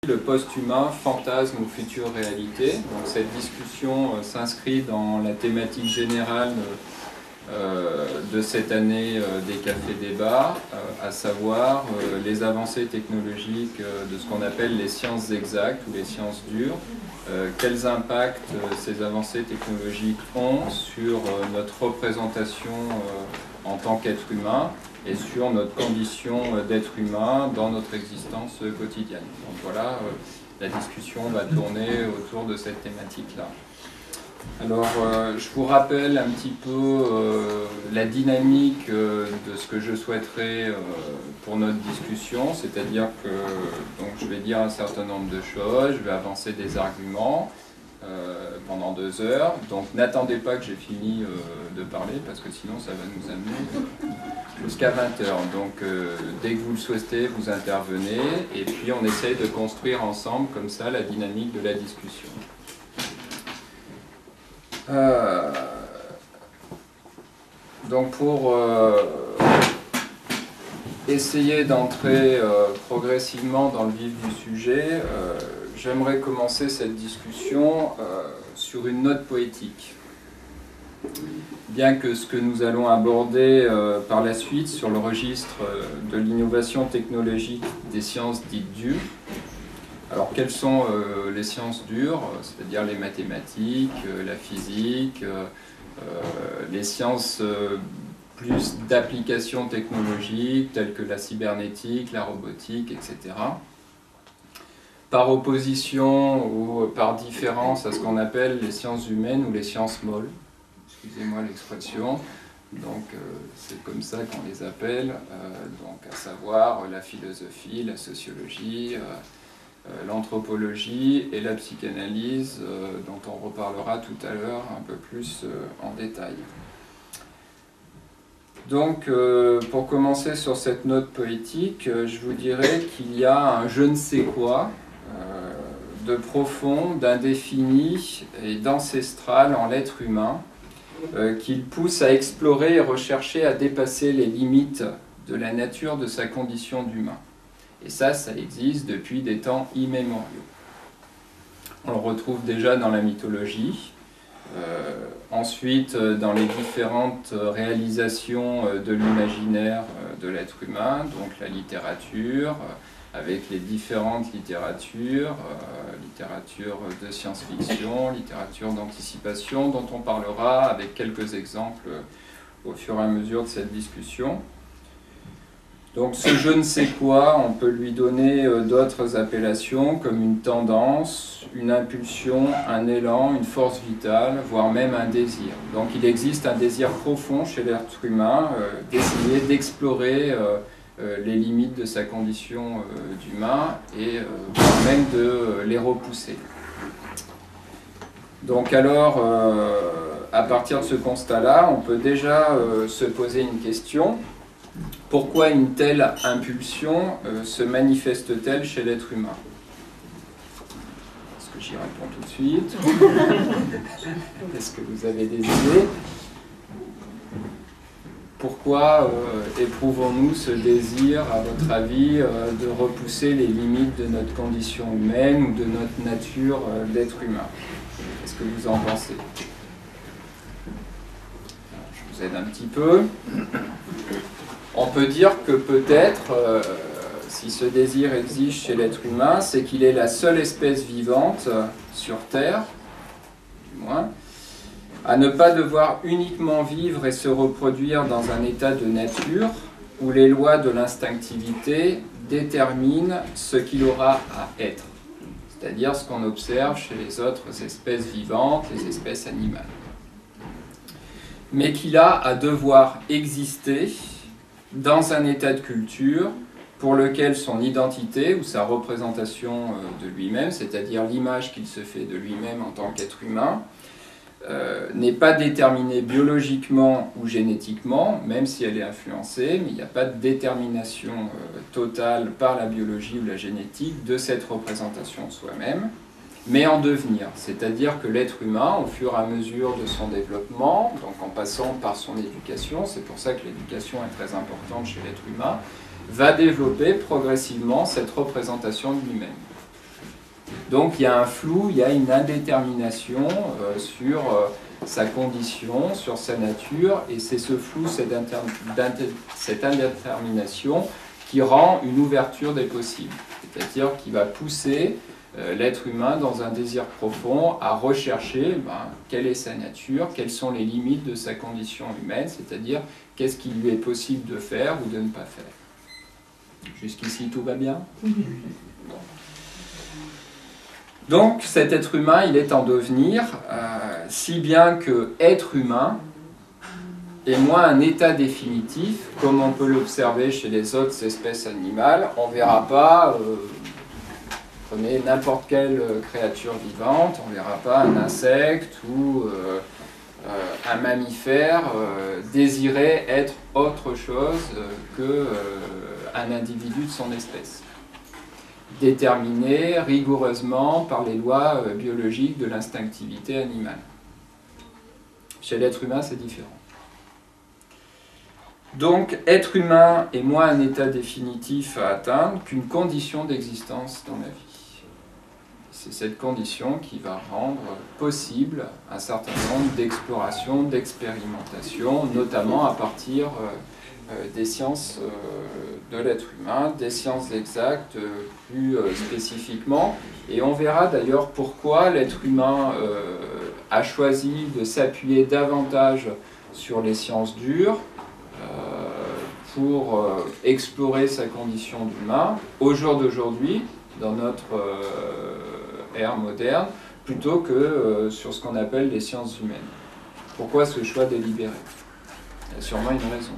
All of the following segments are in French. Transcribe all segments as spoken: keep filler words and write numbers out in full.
Le post-humain, fantasme ou future réalité. Donc, cette discussion euh, s'inscrit dans la thématique générale euh, de cette année euh, des cafés-débats, euh, à savoir euh, les avancées technologiques euh, de ce qu'on appelle les sciences exactes ou les sciences dures. Euh, quels impacts euh, ces avancées technologiques ont sur euh, notre représentation euh, en tant qu'être humain et sur notre condition d'être humain dans notre existence quotidienne. Donc voilà, euh, la discussion va tourner autour de cette thématique-là. Alors, euh, je vous rappelle un petit peu euh, la dynamique euh, de ce que je souhaiterais euh, pour notre discussion, c'est-à-dire que donc, je vais dire un certain nombre de choses, je vais avancer des arguments euh, pendant deux heures, donc n'attendez pas que j'ai fini euh, de parler, parce que sinon ça va nous amener jusqu'à vingt heures. Donc, euh, dès que vous le souhaitez, vous intervenez, et puis on essaye de construire ensemble, comme ça, la dynamique de la discussion. Euh, donc pour euh, essayer d'entrer euh, progressivement dans le vif du sujet, euh, j'aimerais commencer cette discussion euh, sur une note poétique. Bien que ce que nous allons aborder euh, par la suite sur le registre euh, de l'innovation technologique des sciences dites dures. Alors, quelles sont euh, les sciences dures, c'est-à-dire les mathématiques, euh, la physique, euh, euh, les sciences euh, plus d'application technologique, telles que la cybernétique, la robotique, et cetera. Par opposition ou par différence à ce qu'on appelle les sciences humaines ou les sciences molles, excusez-moi l'expression, donc euh, c'est comme ça qu'on les appelle, euh, donc à savoir la philosophie, la sociologie, euh, l'anthropologie et la psychanalyse, euh, dont on reparlera tout à l'heure un peu plus euh, en détail. Donc, euh, pour commencer sur cette note poétique, euh, je vous dirais qu'il y a un je ne sais quoi euh, de profond, d'indéfini et d'ancestral en l'être humain, euh, qui le pousse à explorer et rechercher à dépasser les limites de la nature de sa condition d'humain. Et ça, ça existe depuis des temps immémoriaux. On le retrouve déjà dans la mythologie, euh, ensuite dans les différentes réalisations de l'imaginaire de l'être humain, donc la littérature, avec les différentes littératures, euh, littérature de science-fiction, littérature d'anticipation, dont on parlera avec quelques exemples au fur et à mesure de cette discussion. Donc ce je ne sais quoi, on peut lui donner euh, d'autres appellations comme une tendance, une impulsion, un élan, une force vitale, voire même un désir. Donc il existe un désir profond chez l'être humain euh, d'essayer d'explorer euh, euh, les limites de sa condition euh, d'humain et euh, voire même de euh, les repousser. Donc alors, euh, à partir de ce constat-là, on peut déjà euh, se poser une question. Pourquoi une telle impulsion euh, se manifeste-t-elle chez l'être humain? Est-ce que j'y réponds tout de suite? Est-ce que vous avez des idées? Pourquoi euh, éprouvons-nous ce désir, à votre avis, euh, de repousser les limites de notre condition humaine ou de notre nature euh, d'être humain? Qu'est-ce que vous en pensez? Je vous aide un petit peu. On peut dire que peut-être, euh, si ce désir existe chez l'être humain, c'est qu'il est la seule espèce vivante euh, sur Terre, du moins, à ne pas devoir uniquement vivre et se reproduire dans un état de nature où les lois de l'instinctivité déterminent ce qu'il aura à être, c'est-à-dire ce qu'on observe chez les autres espèces vivantes, les espèces animales. Mais qu'il a à devoir exister dans un état de culture pour lequel son identité ou sa représentation de lui-même, c'est-à-dire l'image qu'il se fait de lui-même en tant qu'être humain, euh, n'est pas déterminée biologiquement ou génétiquement, même si elle est influencée, mais il n'y a pas de détermination euh, totale par la biologie ou la génétique de cette représentation de soi-même, mais en devenir, c'est-à-dire que l'être humain, au fur et à mesure de son développement, donc en passant par son éducation, c'est pour ça que l'éducation est très importante chez l'être humain, va développer progressivement cette représentation de lui-même. Donc il y a un flou, il y a une indétermination euh, sur euh, sa condition, sur sa nature, et c'est ce flou, cette, inter... cette indétermination qui rend une ouverture des possibles, c'est-à-dire qui va pousser euh, l'être humain dans un désir profond à rechercher ben, quelle est sa nature, quelles sont les limites de sa condition humaine, c'est-à-dire qu'est-ce qu'il lui est possible de faire ou de ne pas faire. Jusqu'ici, tout va bien ? Donc, cet être humain, il est en devenir, euh, si bien que être humain est moins un état définitif, comme on peut l'observer chez les autres espèces animales. On ne verra pas, euh, prenez n'importe quelle créature vivante, on ne verra pas un insecte ou euh, euh, un mammifère euh, désirer être autre chose qu'un euh, individu de son espèce, déterminé rigoureusement par les lois euh, biologiques de l'instinctivité animale. Chez l'être humain, c'est différent. Donc, être humain est moins un état définitif à atteindre qu'une condition d'existence dans la vie. C'est cette condition qui va rendre possible un certain nombre d'explorations, d'expérimentations, notamment à partir euh, des sciences euh, de l'être humain, des sciences exactes euh, plus euh, spécifiquement. Et on verra d'ailleurs pourquoi l'être humain euh, a choisi de s'appuyer davantage sur les sciences dures, pour euh, explorer sa condition d'humain au jour d'aujourd'hui, dans notre euh, ère moderne, plutôt que euh, sur ce qu'on appelle les sciences humaines. Pourquoi ce choix délibéré? Il y a sûrement une raison.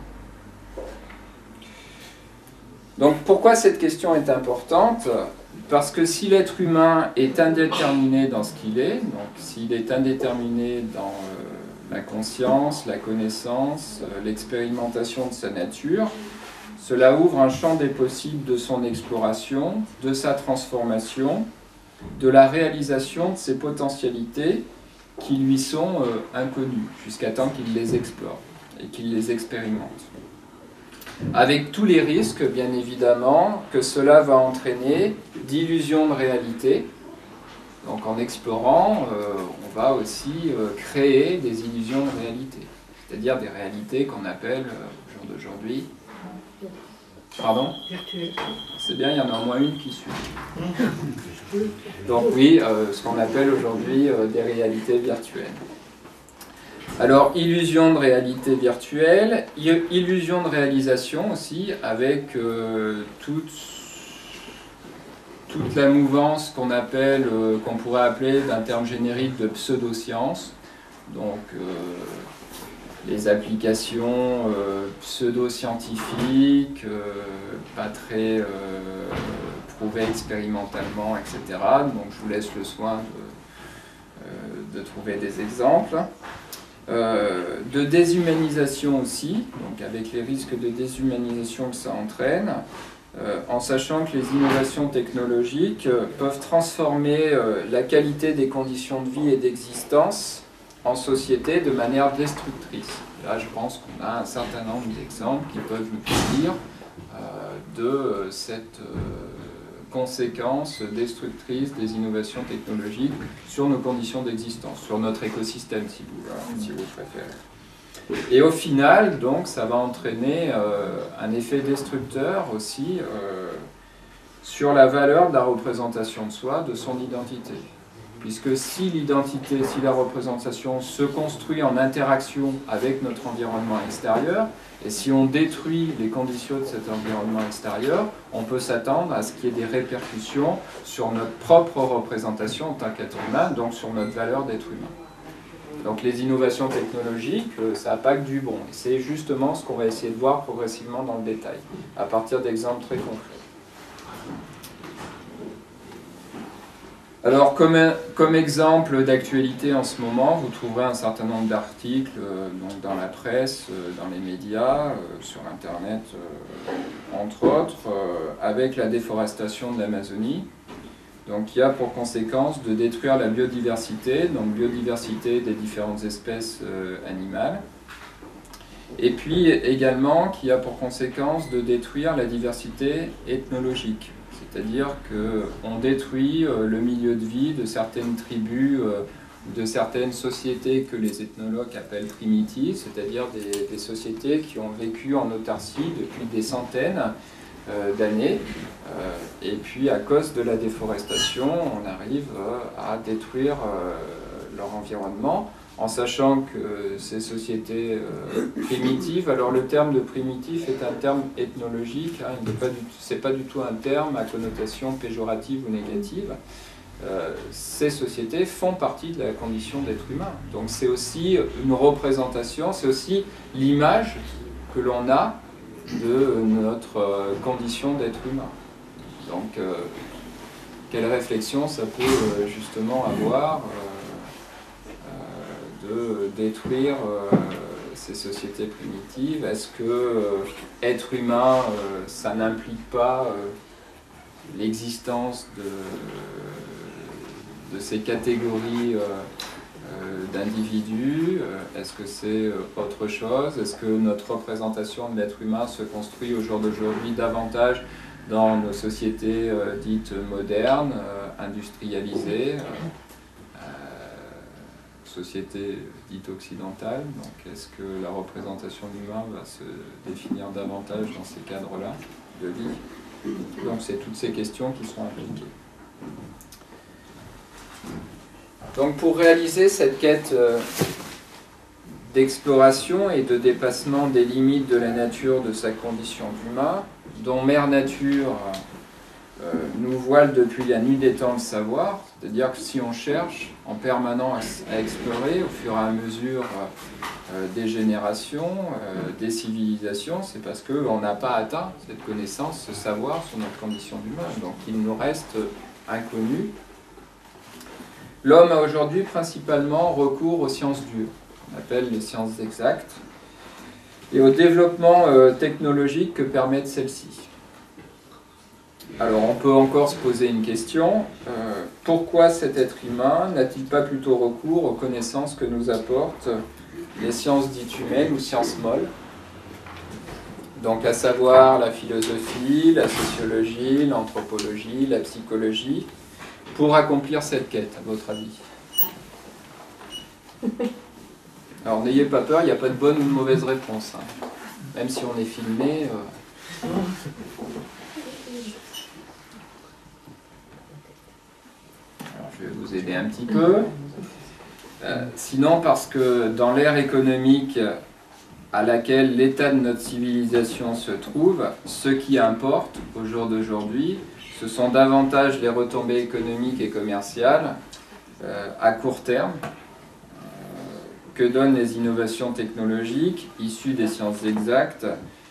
Donc pourquoi cette question est importante? Parce que si l'être humain est indéterminé dans ce qu'il est, donc s'il est indéterminé dans euh, la conscience, la connaissance, l'expérimentation de sa nature, cela ouvre un champ des possibles de son exploration, de sa transformation, de la réalisation de ses potentialités qui lui sont euh, inconnues, jusqu'à temps qu'il les explore et qu'il les expérimente. Avec tous les risques, bien évidemment, que cela va entraîner d'illusions de réalité. Donc en explorant, euh, on va aussi euh, créer des illusions de réalité, c'est-à-dire des réalités qu'on appelle, euh, au jour d'aujourd'hui... Pardon? C'est bien, il y en a au moins une qui suit. Donc oui, euh, ce qu'on appelle aujourd'hui euh, des réalités virtuelles. Alors, illusion de réalité virtuelle, illusion de réalisation aussi, avec euh, toute... toute la mouvance qu'on appelle, euh, qu'on pourrait appeler d'un terme générique de pseudosciences, donc euh, les applications euh, pseudo-scientifiques, euh, pas très euh, prouvées expérimentalement, et cetera. Donc je vous laisse le soin de, euh, de trouver des exemples. Euh, de déshumanisation aussi, donc avec les risques de déshumanisation que ça entraîne. Euh, en sachant que les innovations technologiques euh, peuvent transformer euh, la qualité des conditions de vie et d'existence en société de manière destructrice. Là, je pense qu'on a un certain nombre d'exemples qui peuvent nous dire euh, de euh, cette euh, conséquence destructrice des innovations technologiques sur nos conditions d'existence, sur notre écosystème, si vous, euh, si vous préférez. Et au final, donc, ça va entraîner euh, un effet destructeur aussi euh, sur la valeur de la représentation de soi, de son identité. Puisque si l'identité, si la représentation se construit en interaction avec notre environnement extérieur, et si on détruit les conditions de cet environnement extérieur, on peut s'attendre à ce qu'il y ait des répercussions sur notre propre représentation en tant qu'être humain, donc sur notre valeur d'être humain. Donc les innovations technologiques, ça n'a pas que du bon. Et c'est justement ce qu'on va essayer de voir progressivement dans le détail, à partir d'exemples très concrets. Alors, comme, comme exemple d'actualité en ce moment, vous trouverez un certain nombre d'articles euh, donc dans la presse, euh, dans les médias, euh, sur Internet, euh, entre autres, euh, avec la déforestation de l'Amazonie. Donc, qui a pour conséquence de détruire la biodiversité, donc biodiversité des différentes espèces euh, animales, et puis également qui a pour conséquence de détruire la diversité ethnologique, C'est-à-dire qu'on détruit le milieu de vie de certaines tribus, de certaines sociétés que les ethnologues appellent primitives, c'est-à-dire des, des sociétés qui ont vécu en autarcie depuis des centaines euh, d'années. Euh, et puis à cause de la déforestation, on arrive euh, à détruire euh, leur environnement, en sachant que ces sociétés euh, primitives, alors le terme de primitif est un terme ethnologique, hein, ce n'est pas du tout un terme à connotation péjorative ou négative. Euh, ces sociétés font partie de la condition d'être humain. Donc c'est aussi une représentation, c'est aussi l'image que l'on a de notre euh, condition d'être humain. Donc euh, quelle réflexion ça peut euh, justement avoir euh, euh, de détruire euh, ces sociétés primitives? Est-ce que euh, être humain, euh, ça n'implique pas euh, l'existence de de ces catégories euh, euh, d'individus? Est-ce que c'est euh, autre chose? Est-ce que notre représentation de l'être humain se construit au jour d'aujourd'hui davantage dans nos sociétés euh, dites modernes, euh, industrialisées, euh, euh, sociétés dites occidentales? Donc est-ce que la représentation de l'humain va se définir davantage dans ces cadres-là de vie? Donc c'est toutes ces questions qui sont impliquées. Donc pour réaliser cette quête euh, d'exploration et de dépassement des limites de la nature de sa condition d'humain, dont Mère Nature euh, nous voile depuis la nuit des temps le savoir, c'est-à-dire que si on cherche en permanence à explorer au fur et à mesure euh, des générations, euh, des civilisations, c'est parce qu'on n'a pas atteint cette connaissance, ce savoir sur notre condition d'humain. Donc il nous reste inconnu. L'homme a aujourd'hui principalement recours aux sciences dures, qu'on appelle les sciences exactes, et au développement euh, technologique que permettent celles-ci. Alors on peut encore se poser une question, euh, pourquoi cet être humain n'a-t-il pas plutôt recours aux connaissances que nous apportent les sciences dites humaines ou sciences molles? Donc à savoir la philosophie, la sociologie, l'anthropologie, la psychologie, pour accomplir cette quête, à votre avis? Alors n'ayez pas peur, il n'y a pas de bonne ou de mauvaise réponse. Hein. Même si on est filmé. Euh... Alors je vais vous aider un petit peu. Euh, sinon parce que dans l'ère économique à laquelle l'état de notre civilisation se trouve, ce qui importe au jour d'aujourd'hui, ce sont davantage les retombées économiques et commerciales euh, à court terme euh, que donnent les innovations technologiques issues des sciences exactes.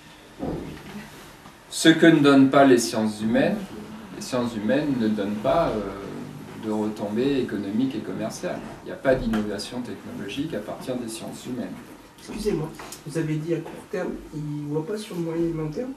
Ce que ne donnent pas les sciences humaines, les sciences humaines ne donnent pas euh, de retombées économiques et commerciales. Il n'y a pas d'innovation technologique à partir des sciences humaines. Excusez-moi, vous avez dit à court terme, il ne voit pas sur le moyen et long terme?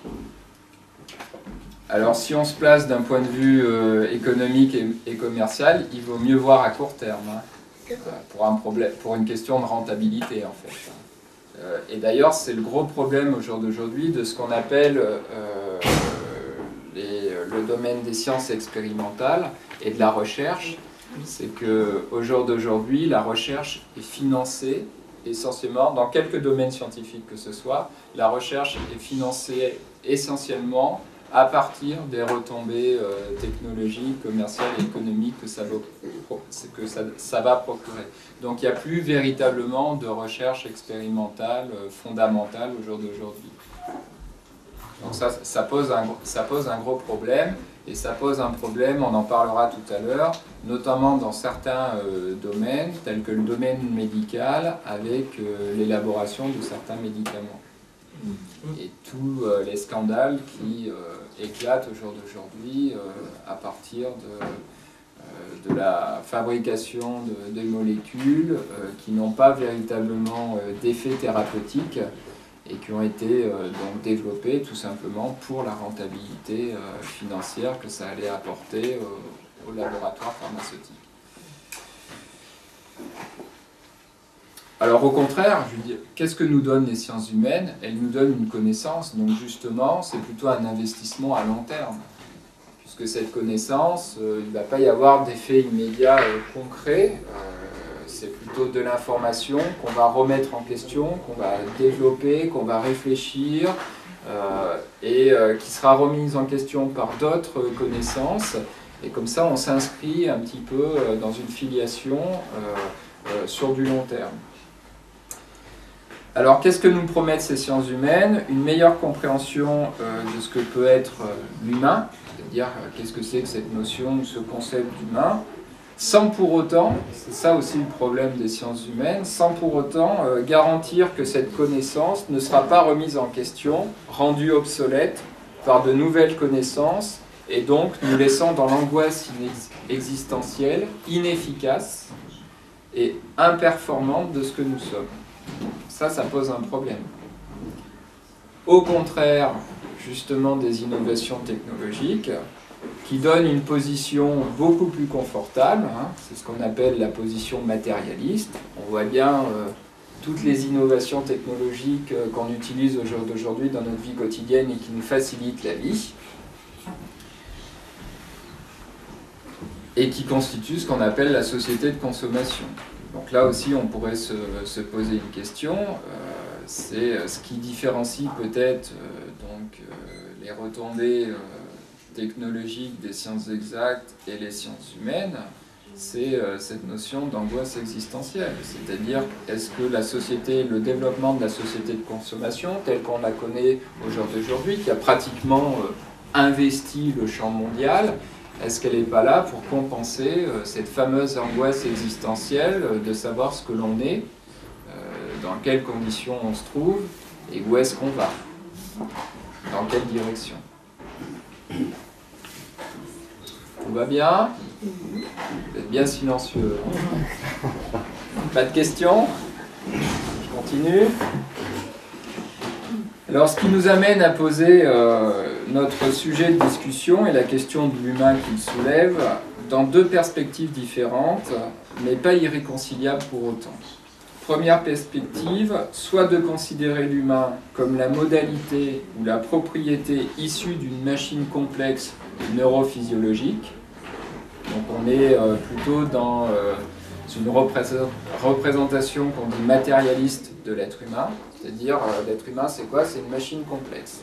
Alors si on se place d'un point de vue euh, économique et, et commercial, il vaut mieux voir à court terme, hein, euh, pour, un problème, pour une question de rentabilité en fait. Euh, et d'ailleurs c'est le gros problème au jour d'aujourd'hui de ce qu'on appelle euh, les, le domaine des sciences expérimentales et de la recherche, c'est qu'au jour d'aujourd'hui la recherche est financée essentiellement, dans quelques domaines scientifiques que ce soit, la recherche est financée essentiellement à partir des retombées euh, technologiques, commerciales et économiques que, ça va, que ça, ça va procurer. Donc il n'y a plus véritablement de recherche expérimentale euh, fondamentale au jour d'aujourd'hui. Donc ça, ça, pose un, ça pose un gros problème, et ça pose un problème, on en parlera tout à l'heure, notamment dans certains euh, domaines, tels que le domaine médical, avec euh, l'élaboration de certains médicaments. Et tous euh, les scandales qui euh, éclatent au jour d'aujourd'hui euh, à partir de, euh, de la fabrication de, de molécules euh, qui n'ont pas véritablement euh, d'effet thérapeutique et qui ont été euh, donc développées tout simplement pour la rentabilité euh, financière que ça allait apporter euh, aux laboratoires pharmaceutiques. Alors au contraire, je veux dire, qu'est-ce que nous donnent les sciences humaines? Elles nous donnent une connaissance, donc justement, c'est plutôt un investissement à long terme. puisque cette connaissance, euh, il ne va pas y avoir d'effet immédiat euh, concret. Euh, c'est plutôt de l'information qu'on va remettre en question, qu'on va développer, qu'on va réfléchir, euh, et euh, qui sera remise en question par d'autres connaissances. Et comme ça, on s'inscrit un petit peu euh, dans une filiation euh, euh, sur du long terme. Alors, qu'est-ce que nous promettent ces sciences humaines? Une meilleure compréhension euh, de ce que peut être euh, l'humain, c'est-à-dire euh, qu'est-ce que c'est que cette notion, ce concept d'humain, sans pour autant, c'est ça aussi le problème des sciences humaines, sans pour autant euh, garantir que cette connaissance ne sera pas remise en question, rendue obsolète par de nouvelles connaissances, et donc nous laissant dans l'angoisse existentielle, inefficace et imperformante de ce que nous sommes. Ça, ça pose un problème. Au contraire, justement, des innovations technologiques qui donnent une position beaucoup plus confortable, hein, c'est ce qu'on appelle la position matérialiste. On voit bien euh, toutes les innovations technologiques euh, qu'on utilise aujourd'hui dans notre vie quotidienne et qui nous facilitent la vie, et qui constituent ce qu'on appelle la société de consommation. Donc là aussi, on pourrait se, se poser une question, euh, c'est ce qui différencie peut-être euh, donc, euh, les retombées euh, technologiques des sciences exactes et les sciences humaines, c'est euh, cette notion d'angoisse existentielle. C'est-à-dire, est-ce que la société, le développement de la société de consommation, telle qu'on la connaît au jour d'aujourd'hui, qui a pratiquement euh, investi le champ mondial, est-ce qu'elle n'est pas là pour compenser euh, cette fameuse angoisse existentielle euh, de savoir ce que l'on est, euh, dans quelles conditions on se trouve et où est-ce qu'on va, dans quelle direction? Tout va bien? Vous êtes bien silencieux. Pas de questions? Je continue. Alors, ce qui nous amène à poser euh, notre sujet de discussion et la question de l'humain qu'il soulève dans deux perspectives différentes, mais pas irréconciliables pour autant. Première perspective, soit de considérer l'humain comme la modalité ou la propriété issue d'une machine complexe neurophysiologique. Donc on est euh, plutôt dans euh, une représentation qu'on dit matérialiste de l'être humain. C'est-à-dire, euh, l'être humain, c'est quoi? C'est une machine complexe,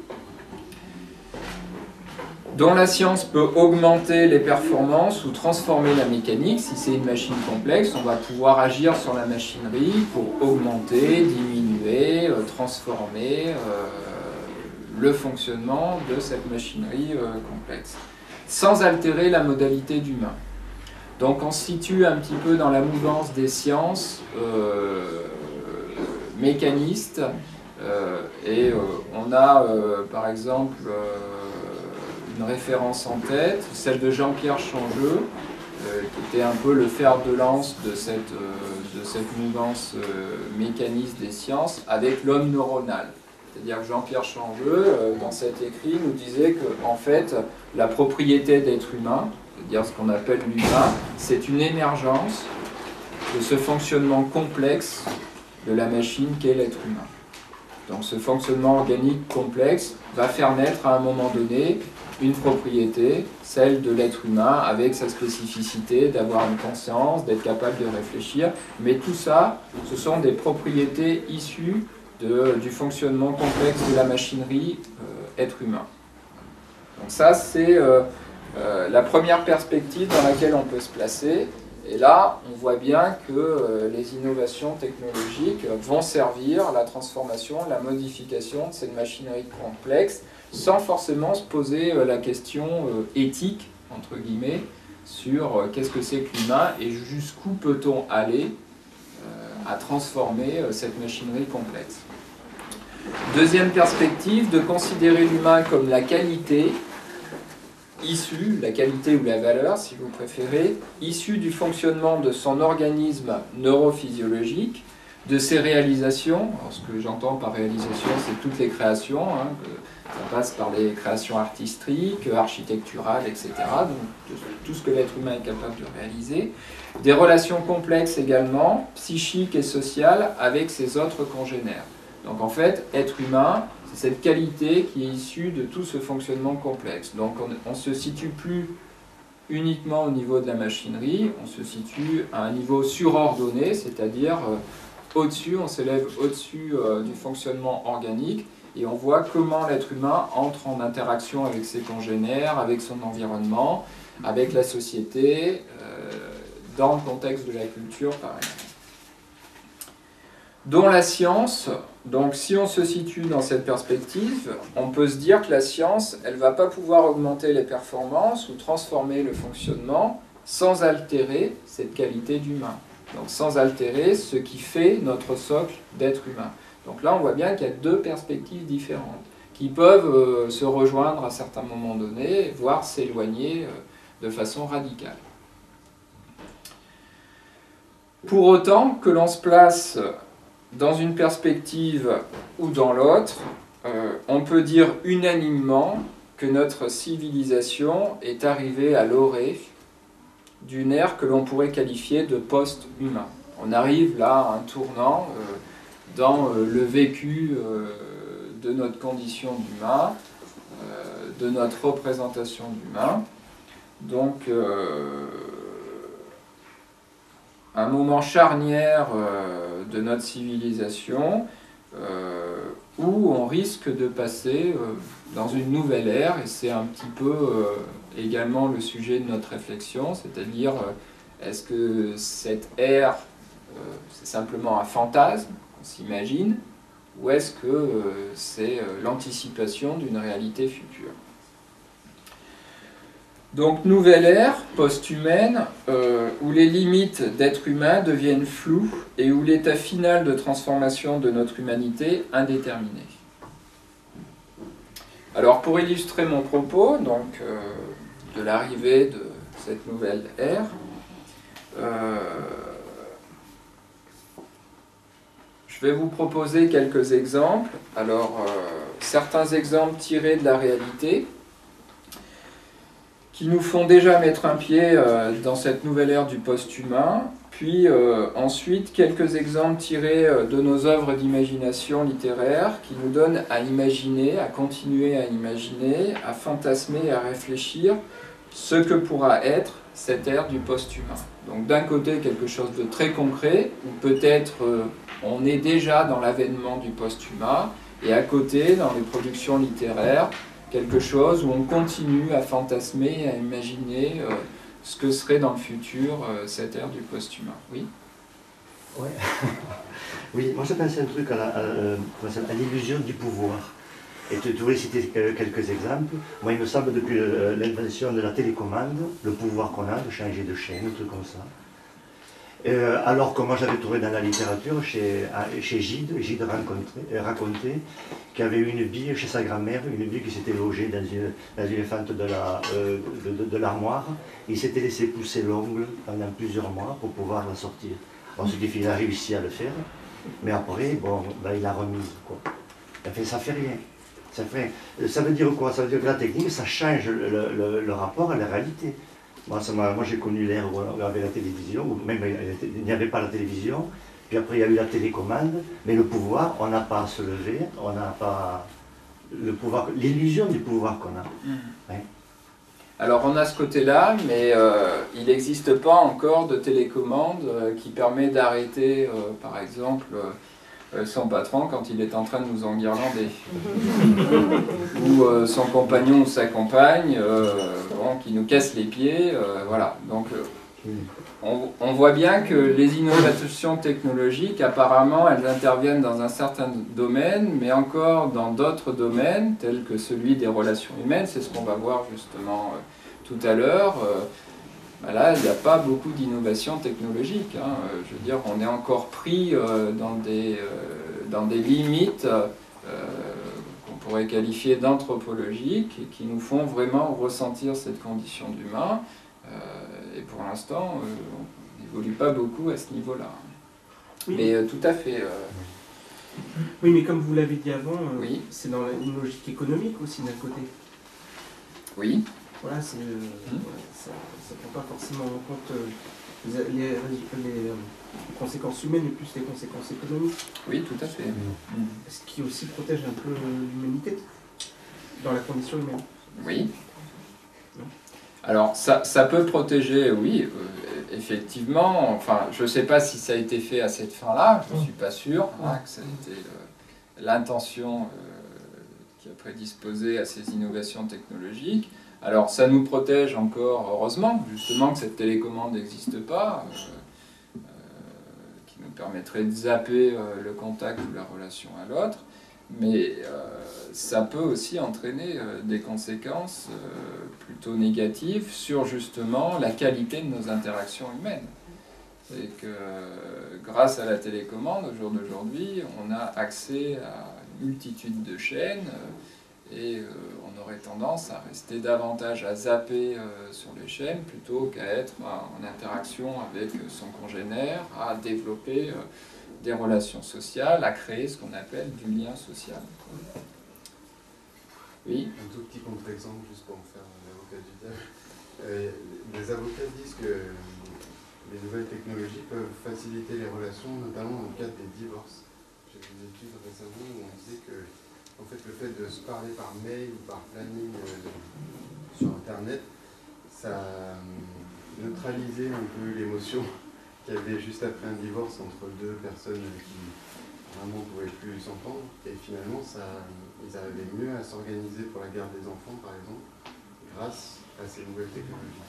dont la science peut augmenter les performances ou transformer la mécanique. Si c'est une machine complexe, on va pouvoir agir sur la machinerie pour augmenter, diminuer, euh, transformer euh, le fonctionnement de cette machinerie euh, complexe, sans altérer la modalité d'humain. Donc on se situe un petit peu dans la mouvance des sciences euh, mécanistes, euh, et euh, on a euh, par exemple euh, une référence en tête, celle de Jean-Pierre Changeux, euh, qui était un peu le fer de lance de cette, euh, de cette mouvance euh, mécaniste des sciences avec l'homme neuronal. C'est-à-dire que Jean-Pierre Changeux, euh, dans cet écrit, nous disait que en fait, la propriété d'être humain, c'est-à-dire ce qu'on appelle l'humain, c'est une émergence de ce fonctionnement complexe de la machine qu'est l'être humain. Donc ce fonctionnement organique complexe va faire naître à un moment donné une propriété, celle de l'être humain, avec sa spécificité d'avoir une conscience, d'être capable de réfléchir. Mais tout ça, ce sont des propriétés issues de, du fonctionnement complexe de la machinerie euh, être humain. Donc ça, c'est euh, euh, la première perspective dans laquelle on peut se placer. Et là, on voit bien que euh, les innovations technologiques vont servir à la transformation, la modification de cette machinerie complexe, sans forcément se poser euh, la question euh, éthique, entre guillemets, sur euh, qu'est-ce que c'est que l'humain et jusqu'où peut-on aller euh, à transformer euh, cette machinerie complexe. Deuxième perspective, de considérer l'humain comme la qualité issue, la qualité ou la valeur, si vous préférez, issue du fonctionnement de son organisme neurophysiologique, de ses réalisations. Alors, ce que j'entends par réalisation, c'est toutes les créations, hein, que ça passe par les créations artistiques, architecturales, et cetera. Donc tout ce que l'être humain est capable de réaliser. Des relations complexes également, psychiques et sociales, avec ses autres congénères. Donc en fait, être humain, C'est cette qualité qui est issue de tout ce fonctionnement complexe. Donc on ne se situe plus uniquement au niveau de la machinerie, on se situe à un niveau surordonné, c'est-à-dire euh, au-dessus, on s'élève au-dessus euh, du fonctionnement organique et on voit comment l'être humain entre en interaction avec ses congénères, avec son environnement, avec la société, euh, dans le contexte de la culture par exemple. Dont la science, donc si on se situe dans cette perspective, on peut se dire que la science, elle ne va pas pouvoir augmenter les performances ou transformer le fonctionnement sans altérer cette qualité d'humain. Donc sans altérer ce qui fait notre socle d'être humain. Donc là on voit bien qu'il y a deux perspectives différentes qui peuvent euh, se rejoindre à certains moments donnés, voire s'éloigner euh, de façon radicale. Pour autant que l'on se place dans une perspective ou dans l'autre, euh, on peut dire unanimement que notre civilisation est arrivée à l'orée d'une ère que l'on pourrait qualifier de post-humain. On arrive là à un tournant euh, dans euh, le vécu euh, de notre condition d'humain, euh, de notre représentation d'humain. Donc, euh, un moment charnière euh, de notre civilisation euh, où on risque de passer euh, dans une nouvelle ère, et c'est un petit peu euh, également le sujet de notre réflexion, c'est-à-dire euh, est-ce que cette ère euh, c'est simplement un fantasme qu'on s'imagine, ou est-ce que euh, c'est euh, l'anticipation d'une réalité future? Donc, nouvelle ère post-humaine, euh, où les limites d'être humain deviennent floues et où l'état final de transformation de notre humanité indéterminé. Alors, pour illustrer mon propos, donc, euh, de l'arrivée de cette nouvelle ère, euh, je vais vous proposer quelques exemples. Alors, euh, certains exemples tirés de la réalité, qui nous font déjà mettre un pied euh, dans cette nouvelle ère du post-humain, puis euh, ensuite quelques exemples tirés euh, de nos œuvres d'imagination littéraire qui nous donnent à imaginer, à continuer à imaginer, à fantasmer, à réfléchir ce que pourra être cette ère du post-humain. Donc d'un côté quelque chose de très concret, où peut-être euh, on est déjà dans l'avènement du post-humain, et à côté, dans les productions littéraires, quelque chose où on continue à fantasmer, à imaginer euh, ce que serait dans le futur euh, cette ère du post-humain. Oui. Ouais. Oui, moi je pensais un truc à, la, à, à l'illusion du pouvoir. Et tu voulais citer quelques exemples. Moi il me semble depuis l'invention de la télécommande, le pouvoir qu'on a de changer de chaîne, un truc comme ça. Euh, alors que moi j'avais trouvé dans la littérature, chez, chez Gide, Gide racontait, racontait qu'il y avait eu une bille chez sa grand-mère, une bille qui s'était logée dans une, dans une fente de la, euh, de, de, de l'armoire. Il s'était laissé pousser l'ongle pendant plusieurs mois pour pouvoir la sortir. Bon, ce qui fait qu'il a réussi à le faire, mais après, bon, ben, il l'a remise, quoi. Enfin, ça fait rien. Ça, fait, ça veut dire quoi? Ça veut dire que la technique, ça change le, le, le rapport à la réalité. Moi, moi j'ai connu l'ère où on avait la télévision, ou même il n'y avait pas la télévision, puis après il y a eu la télécommande, mais le pouvoir, on n'a pas à se lever, on n'a pas le pouvoir, l'illusion du pouvoir qu'on a. Mmh. Ouais. Alors on a ce côté-là, mais euh, il n'existe pas encore de télécommande euh, qui permet d'arrêter, euh, par exemple, euh, son patron quand il est en train de nous enguirlander. Ou euh, son compagnon ou sa compagne euh, bon, qui nous casse les pieds. Euh, voilà. Donc euh, on, on voit bien que les innovations technologiques, apparemment, elles interviennent dans un certain domaine, mais encore dans d'autres domaines, tels que celui des relations humaines. C'est ce qu'on va voir justement euh, tout à l'heure. Euh, Là, il n'y a pas beaucoup d'innovation technologique. Hein. Je veux dire, on est encore pris euh, dans, des, euh, dans des limites euh, qu'on pourrait qualifier d'anthropologiques et qui nous font vraiment ressentir cette condition d'humain. Euh, et pour l'instant, euh, on n'évolue pas beaucoup à ce niveau-là. Oui. Mais euh, tout à fait. Euh... Oui, mais comme vous l'avez dit avant, euh, oui. C'est dans une logique économique aussi d'un côté. Oui. Voilà, c'est, euh, mmh. ça ne prend pas forcément en compte euh, les, les, les, euh, conséquences humaines et plus les conséquences économiques. Oui, tout à fait. Mmh. Ce qui aussi protège un peu l'humanité dans la condition humaine. Oui. Alors, ça, ça peut protéger, oui, euh, effectivement. Enfin, je ne sais pas si ça a été fait à cette fin-là, je ne suis pas sûr hein, que ça a été euh, l'intention euh, qui a prédisposé à ces innovations technologiques. Alors, ça nous protège encore, heureusement, justement, que cette télécommande n'existe pas, euh, euh, qui nous permettrait de zapper euh, le contact ou la relation à l'autre. Mais euh, ça peut aussi entraîner euh, des conséquences euh, plutôt négatives sur justement la qualité de nos interactions humaines. Et que euh, grâce à la télécommande, au jour d'aujourd'hui, on a accès à une multitude de chaînes euh, et euh, on aurait tendance à rester davantage à zapper euh, sur les chaînes plutôt qu'à être en, en interaction avec son congénère, à développer euh, des relations sociales, à créer ce qu'on appelle du lien social. Oui. Un tout petit contre-exemple, juste pour me faire l'avocat du diable. Euh, les avocats disent que les nouvelles technologies peuvent faciliter les relations, notamment dans le cadre des divorces. J'ai vu une étude récemment où on disait que en fait, le fait de se parler par mail ou par planning euh, sur Internet, ça euh, neutralisait un peu l'émotion qu'il y avait juste après un divorce entre deux personnes qui vraiment ne pouvaient plus s'entendre. Et finalement, ça, ils arrivaient mieux à s'organiser pour la garde des enfants, par exemple, grâce à ces nouvelles technologies.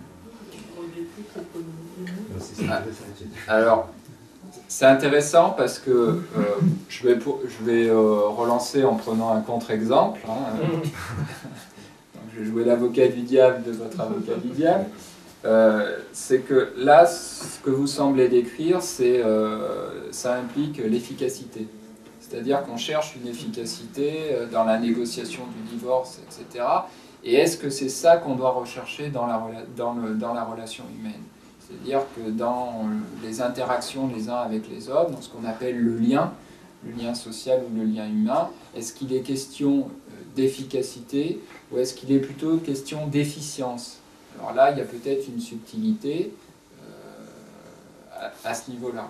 Alors, c'est intéressant parce que euh, je vais, pour, je vais euh, relancer en prenant un contre-exemple. Hein. Donc, je vais jouer l'avocat du diable de votre avocat du diable. Euh, c'est que là, ce que vous semblez décrire, c'est, euh, ça implique l'efficacité. C'est-à-dire qu'on cherche une efficacité dans la négociation du divorce, et cetera. Et est-ce que c'est ça qu'on doit rechercher dans la, dans le, dans la relation humaine? C'est-à-dire que dans les interactions les uns avec les autres, dans ce qu'on appelle le lien, le lien social ou le lien humain, est-ce qu'il est question d'efficacité ou est-ce qu'il est plutôt question d'efficience? Alors là, il y a peut-être une subtilité euh, à, à ce niveau-là.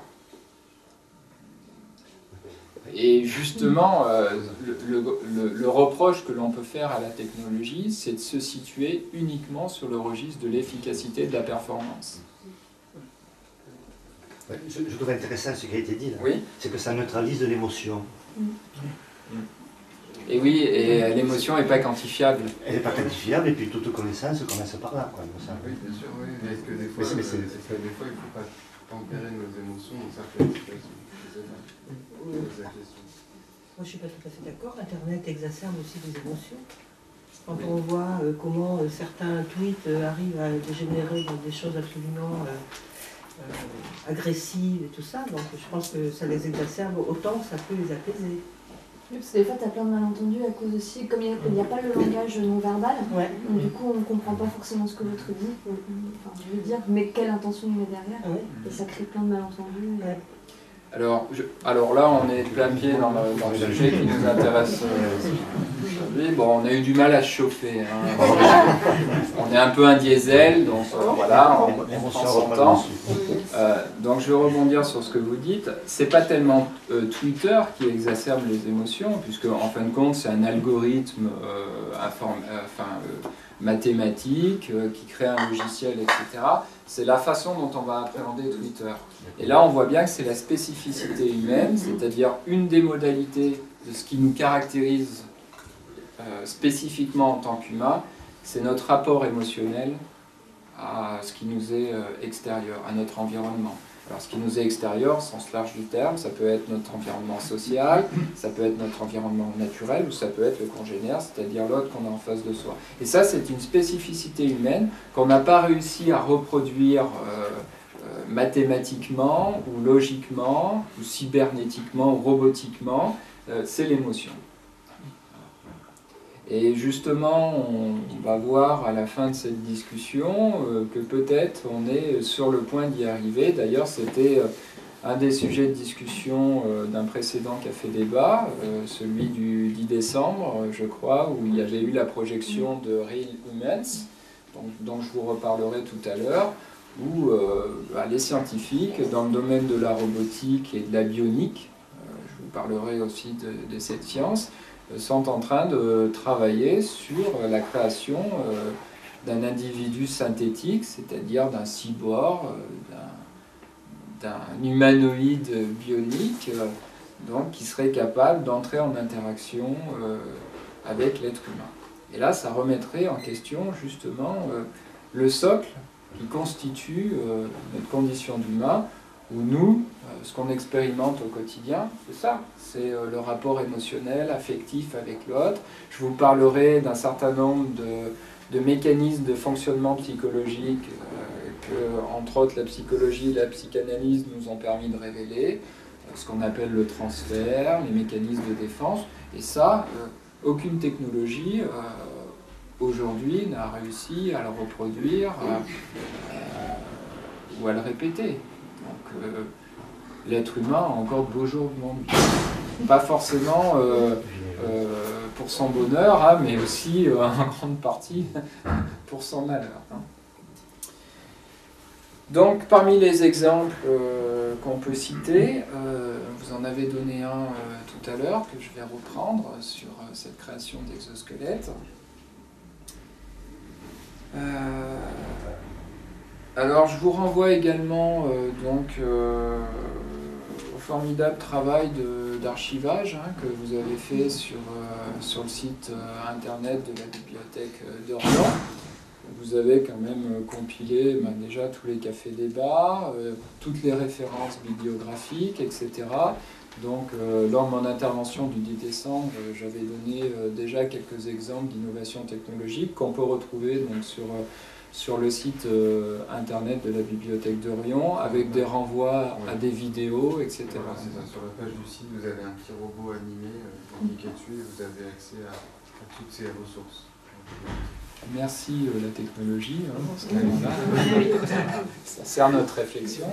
Et justement, euh, le, le, le reproche que l'on peut faire à la technologie, c'est de se situer uniquement sur le registre de l'efficacité et de la performance. Ouais, je, je trouve intéressant ce qui a été dit là. Oui. C'est que ça neutralise de l'émotion. Mm. Et oui, et l'émotion n'est pas quantifiable. Elle n'est pas quantifiable, et puis toute connaissance commence par là. Quoi, ça. Oui, bien sûr, oui. Mais est-ce que des fois, mais c'est, mais c'est... Euh, est-ce que des fois il ne faut pas tempérer nos émotions dans certaines situations? Moi, je ne suis pas tout à fait d'accord. Internet exacerbe aussi les émotions. Quand on voit euh, comment euh, certains tweets euh, arrivent à dégénérer dans des choses absolument euh, euh, agressives et tout ça, donc je pense que ça les exacerbe autant que ça peut les apaiser. Oui, parce que des fois, tu as plein de malentendus à cause aussi, comme il n'y a, a pas le langage non-verbal, ouais. Donc du coup, on ne comprend pas forcément ce que l'autre dit, enfin, je veux dire, mais quelle intention il met derrière, ouais. Et ça crée plein de malentendus. Et... Ouais. Alors, je, alors là, on est plein pied dans le, dans le sujet qui nous intéresse aujourd'hui. Euh, bon, on a eu du mal à se chauffer. Hein. On est un peu un diesel, donc euh, voilà, on, on prend son temps. Euh, donc je vais rebondir sur ce que vous dites. C'est pas tellement euh, Twitter qui exacerbe les émotions, puisque en fin de compte, c'est un algorithme euh, inform, euh, enfin, euh, mathématique euh, qui crée un logiciel, et cetera. C'est la façon dont on va appréhender Twitter. Et là, on voit bien que c'est la spécificité humaine, c'est-à-dire une des modalités de ce qui nous caractérise euh, spécifiquement en tant qu'humains, c'est notre rapport émotionnel à ce qui nous est euh, extérieur, à notre environnement. Alors, ce qui nous est extérieur, au sens large du terme, ça peut être notre environnement social, ça peut être notre environnement naturel, ou ça peut être le congénère, c'est-à-dire l'autre qu'on a en face de soi. Et ça, c'est une spécificité humaine qu'on n'a pas réussi à reproduire euh, euh, mathématiquement, ou logiquement, ou cybernétiquement, ou robotiquement, euh, c'est l'émotion. Et justement, on va voir à la fin de cette discussion euh, que peut-être on est sur le point d'y arriver. D'ailleurs, c'était euh, un des sujets de discussion euh, d'un précédent café débat, euh, celui du dix décembre, euh, je crois, où il y avait eu la projection de Real Humans, donc, dont je vous reparlerai tout à l'heure, où euh, bah, les scientifiques, dans le domaine de la robotique et de la bionique, euh, je vous parlerai aussi de, de cette science, euh, sont en train de travailler sur la création euh, d'un individu synthétique, c'est-à-dire d'un cyborg, euh, d'un humanoïde bionique, euh, donc, qui serait capable d'entrer en interaction euh, avec l'être humain. Et là, ça remettrait en question justement euh, le socle qui constitue euh, notre condition d'humain, où nous, euh, ce qu'on expérimente au quotidien, c'est ça, c'est euh, le rapport émotionnel, affectif avec l'autre. Je vous parlerai d'un certain nombre de, de mécanismes de fonctionnement psychologique euh, que, entre autres, la psychologie et la psychanalyse nous ont permis de révéler, euh, ce qu'on appelle le transfert, les mécanismes de défense, et ça, euh, aucune technologie euh, aujourd'hui n'a réussi à le reproduire euh, euh, ou à le répéter. Donc euh, l'être humain a encore de beaux jours devant lui. Pas forcément euh, euh, pour son bonheur, hein, mais aussi euh, en grande partie pour son malheur. Hein. Donc parmi les exemples euh, qu'on peut citer, euh, vous en avez donné un euh, tout à l'heure que je vais reprendre sur euh, cette création d'exosquelettes. Euh, alors je vous renvoie également euh, donc, euh, au formidable travail d'archivage hein, que vous avez fait sur, euh, sur le site euh, internet de la bibliothèque d'Orient. Vous avez quand même compilé ben, déjà tous les cafés-débats, euh, toutes les références bibliographiques, et cetera. Donc, euh, lors de mon intervention du dix décembre, euh, j'avais donné euh, déjà quelques exemples d'innovation technologique qu'on peut retrouver donc, sur, euh, sur le site euh, internet de la bibliothèque d'Orient, avec des renvois à des vidéos, et cetera. Voilà, c'est ça. Sur la page du site, vous avez un petit robot animé, euh, vous cliquez dessus et vous avez accès à, à toutes ces ressources. Merci euh, la technologie, hein, parce que, ça sert notre réflexion.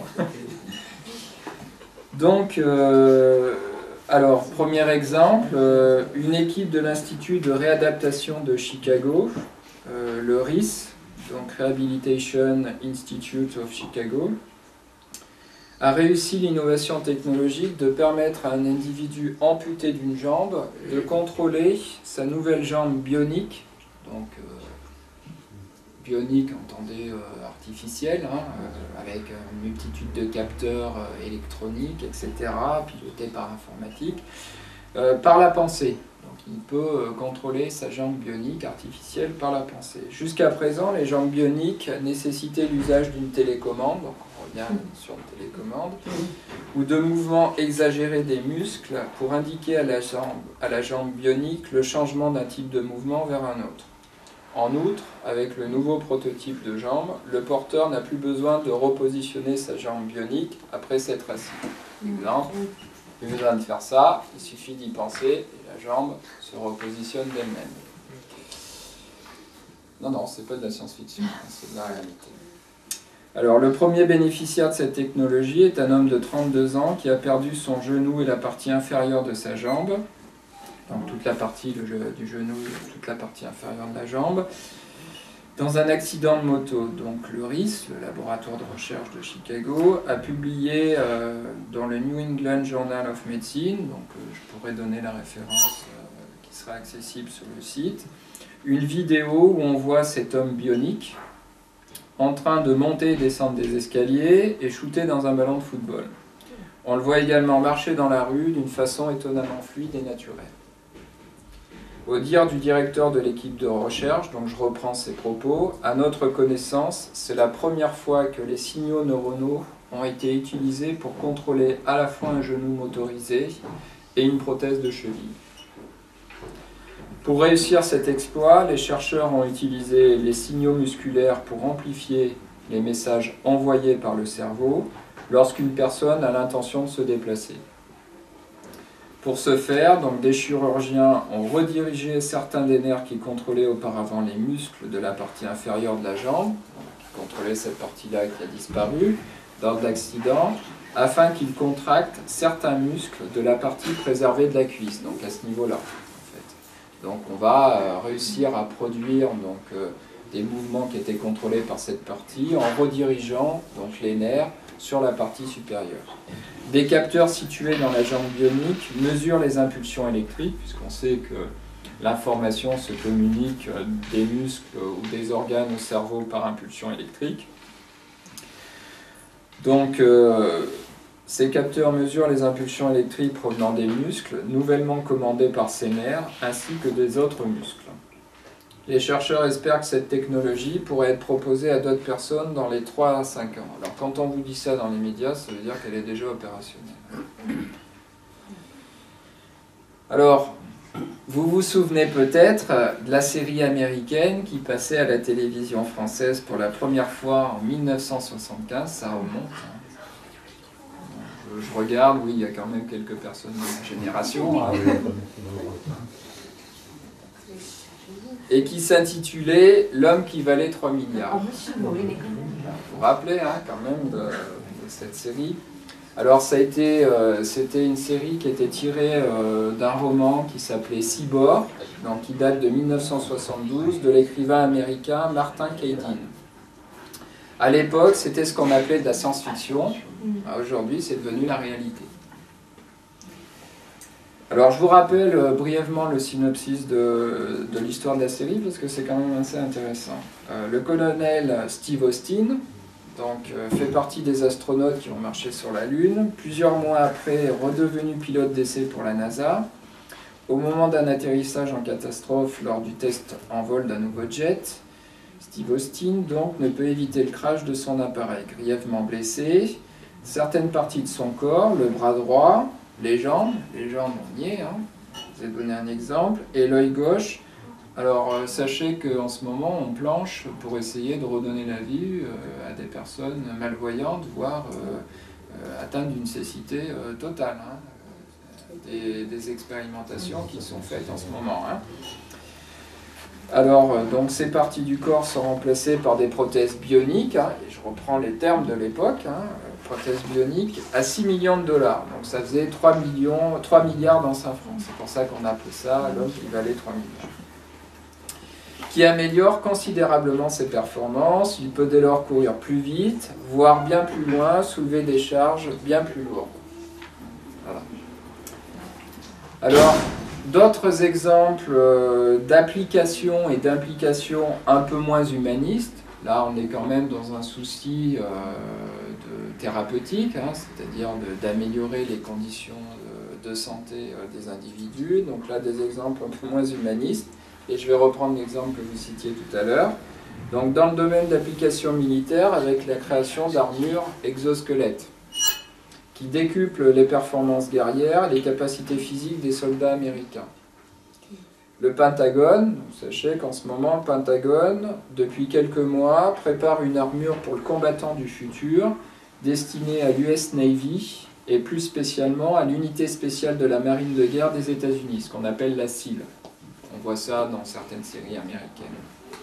Donc, euh, alors, premier exemple, euh, une équipe de l'Institut de réadaptation de Chicago, euh, le R I S, donc Rehabilitation Institute of Chicago, a réussi l'innovation technologique de permettre à un individu amputé d'une jambe de contrôler sa nouvelle jambe bionique, donc euh, bionique, entendez euh, artificielle, hein, euh, avec une multitude de capteurs euh, électroniques, et cetera, pilotés par informatique, euh, par la pensée. Donc il peut euh, contrôler sa jambe bionique artificielle par la pensée. Jusqu'à présent, les jambes bioniques nécessitaient l'usage d'une télécommande, donc on revient sur une télécommande, ou de mouvements exagérés des muscles pour indiquer à la jambe, à la jambe bionique le changement d'un type de mouvement vers un autre. En outre, avec le nouveau prototype de jambe, le porteur n'a plus besoin de repositionner sa jambe bionique après s'être assis. Exemple, plus besoin de faire ça, il suffit d'y penser et la jambe se repositionne d'elle-même. Non, non, c'est pas de la science-fiction, c'est de la réalité. Alors, le premier bénéficiaire de cette technologie est un homme de trente-deux ans qui a perdu son genou et la partie inférieure de sa jambe. Donc toute la partie du genou, toute la partie inférieure de la jambe, dans un accident de moto. Donc le R I S, le laboratoire de recherche de Chicago, a publié euh, dans le New England Journal of Medicine, donc euh, je pourrais donner la référence euh, qui sera accessible sur le site, une vidéo où on voit cet homme bionique en train de monter et descendre des escaliers et shooter dans un ballon de football. On le voit également marcher dans la rue d'une façon étonnamment fluide et naturelle. Au dire du directeur de l'équipe de recherche, donc je reprends ses propos, à notre connaissance, c'est la première fois que les signaux neuronaux ont été utilisés pour contrôler à la fois un genou motorisé et une prothèse de cheville. Pour réussir cet exploit, les chercheurs ont utilisé les signaux musculaires pour amplifier les messages envoyés par le cerveau lorsqu'une personne a l'intention de se déplacer. Pour ce faire, donc, des chirurgiens ont redirigé certains des nerfs qui contrôlaient auparavant les muscles de la partie inférieure de la jambe, qui contrôlaient cette partie-là qui a disparu, lors de l'accident, afin qu'ils contractent certains muscles de la partie préservée de la cuisse, donc à ce niveau-là. En fait. Donc on va euh, réussir à produire donc, euh, des mouvements qui étaient contrôlés par cette partie en redirigeant donc, les nerfs sur la partie supérieure. Des capteurs situés dans la jambe bionique mesurent les impulsions électriques, puisqu'on sait que l'information se communique des muscles ou des organes au cerveau par impulsion électrique. Donc, euh, ces capteurs mesurent les impulsions électriques provenant des muscles, nouvellement commandés par ces nerfs, ainsi que des autres muscles. Les chercheurs espèrent que cette technologie pourrait être proposée à d'autres personnes dans les trois à cinq ans. Alors quand on vous dit ça dans les médias, ça veut dire qu'elle est déjà opérationnelle. Alors, vous vous souvenez peut-être de la série américaine qui passait à la télévision française pour la première fois en mille neuf cent soixante-quinze, ça remonte. Je regarde, oui, il y a quand même quelques personnes de ma génération. Hein. Et qui s'intitulait « L'homme qui valait trois milliards ». Vous vous rappelez hein, quand même de, de cette série. Alors ça a été, euh, c'était une série qui était tirée euh, d'un roman qui s'appelait Cyborg, donc qui date de mille neuf cent soixante-douze, de l'écrivain américain Martin Caidin. À l'époque, c'était ce qu'on appelait de la science-fiction. Aujourd'hui, c'est devenu la réalité. Alors, je vous rappelle euh, brièvement le synopsis de, de l'histoire de la série, parce que c'est quand même assez intéressant. Euh, le colonel Steve Austin donc, euh, fait partie des astronautes qui ont marché sur la Lune. Plusieurs mois après, est redevenu pilote d'essai pour la NASA. Au moment d'un atterrissage en catastrophe lors du test en vol d'un nouveau jet, Steve Austin donc, ne peut éviter le crash de son appareil. Grièvement blessé, certaines parties de son corps, le bras droit, les jambes, les jambes on y est, hein. Je vous ai donné un exemple, et l'œil gauche. Alors euh, sachez qu'en ce moment on planche pour essayer de redonner la vue euh, à des personnes malvoyantes, voire euh, euh, atteintes d'une cécité euh, totale. Hein. Des, des expérimentations qui sont faites en ce moment. Hein. Alors, euh, donc ces parties du corps sont remplacées par des prothèses bioniques, hein, et je reprends les termes de l'époque, hein, prothèses bioniques, à six millions de dollars. Donc ça faisait trois milliards d'anciens francs. C'est pour ça qu'on appelait ça l'homme qui valait trois milliards. Qui améliore considérablement ses performances. Il peut dès lors courir plus vite, voire bien plus loin, soulever des charges bien plus lourdes. Voilà. Alors, d'autres exemples euh, d'applications et d'implications un peu moins humanistes. Là, on est quand même dans un souci euh, de thérapeutique, hein, c'est-à-dire d'améliorer les conditions de, de santé euh, des individus. Donc là, des exemples un peu moins humanistes. Et je vais reprendre l'exemple que vous citiez tout à l'heure. Donc, dans le domaine d'application militaire, avec la création d'armures exosquelettes, qui décuple les performances guerrières, les capacités physiques des soldats américains. Le Pentagone, sachez qu'en ce moment, le Pentagone, depuis quelques mois, prépare une armure pour le combattant du futur, destinée à l'U S Navy, et plus spécialement à l'unité spéciale de la marine de guerre des États-Unis, ce qu'on appelle la S E A L. On voit ça dans certaines séries américaines.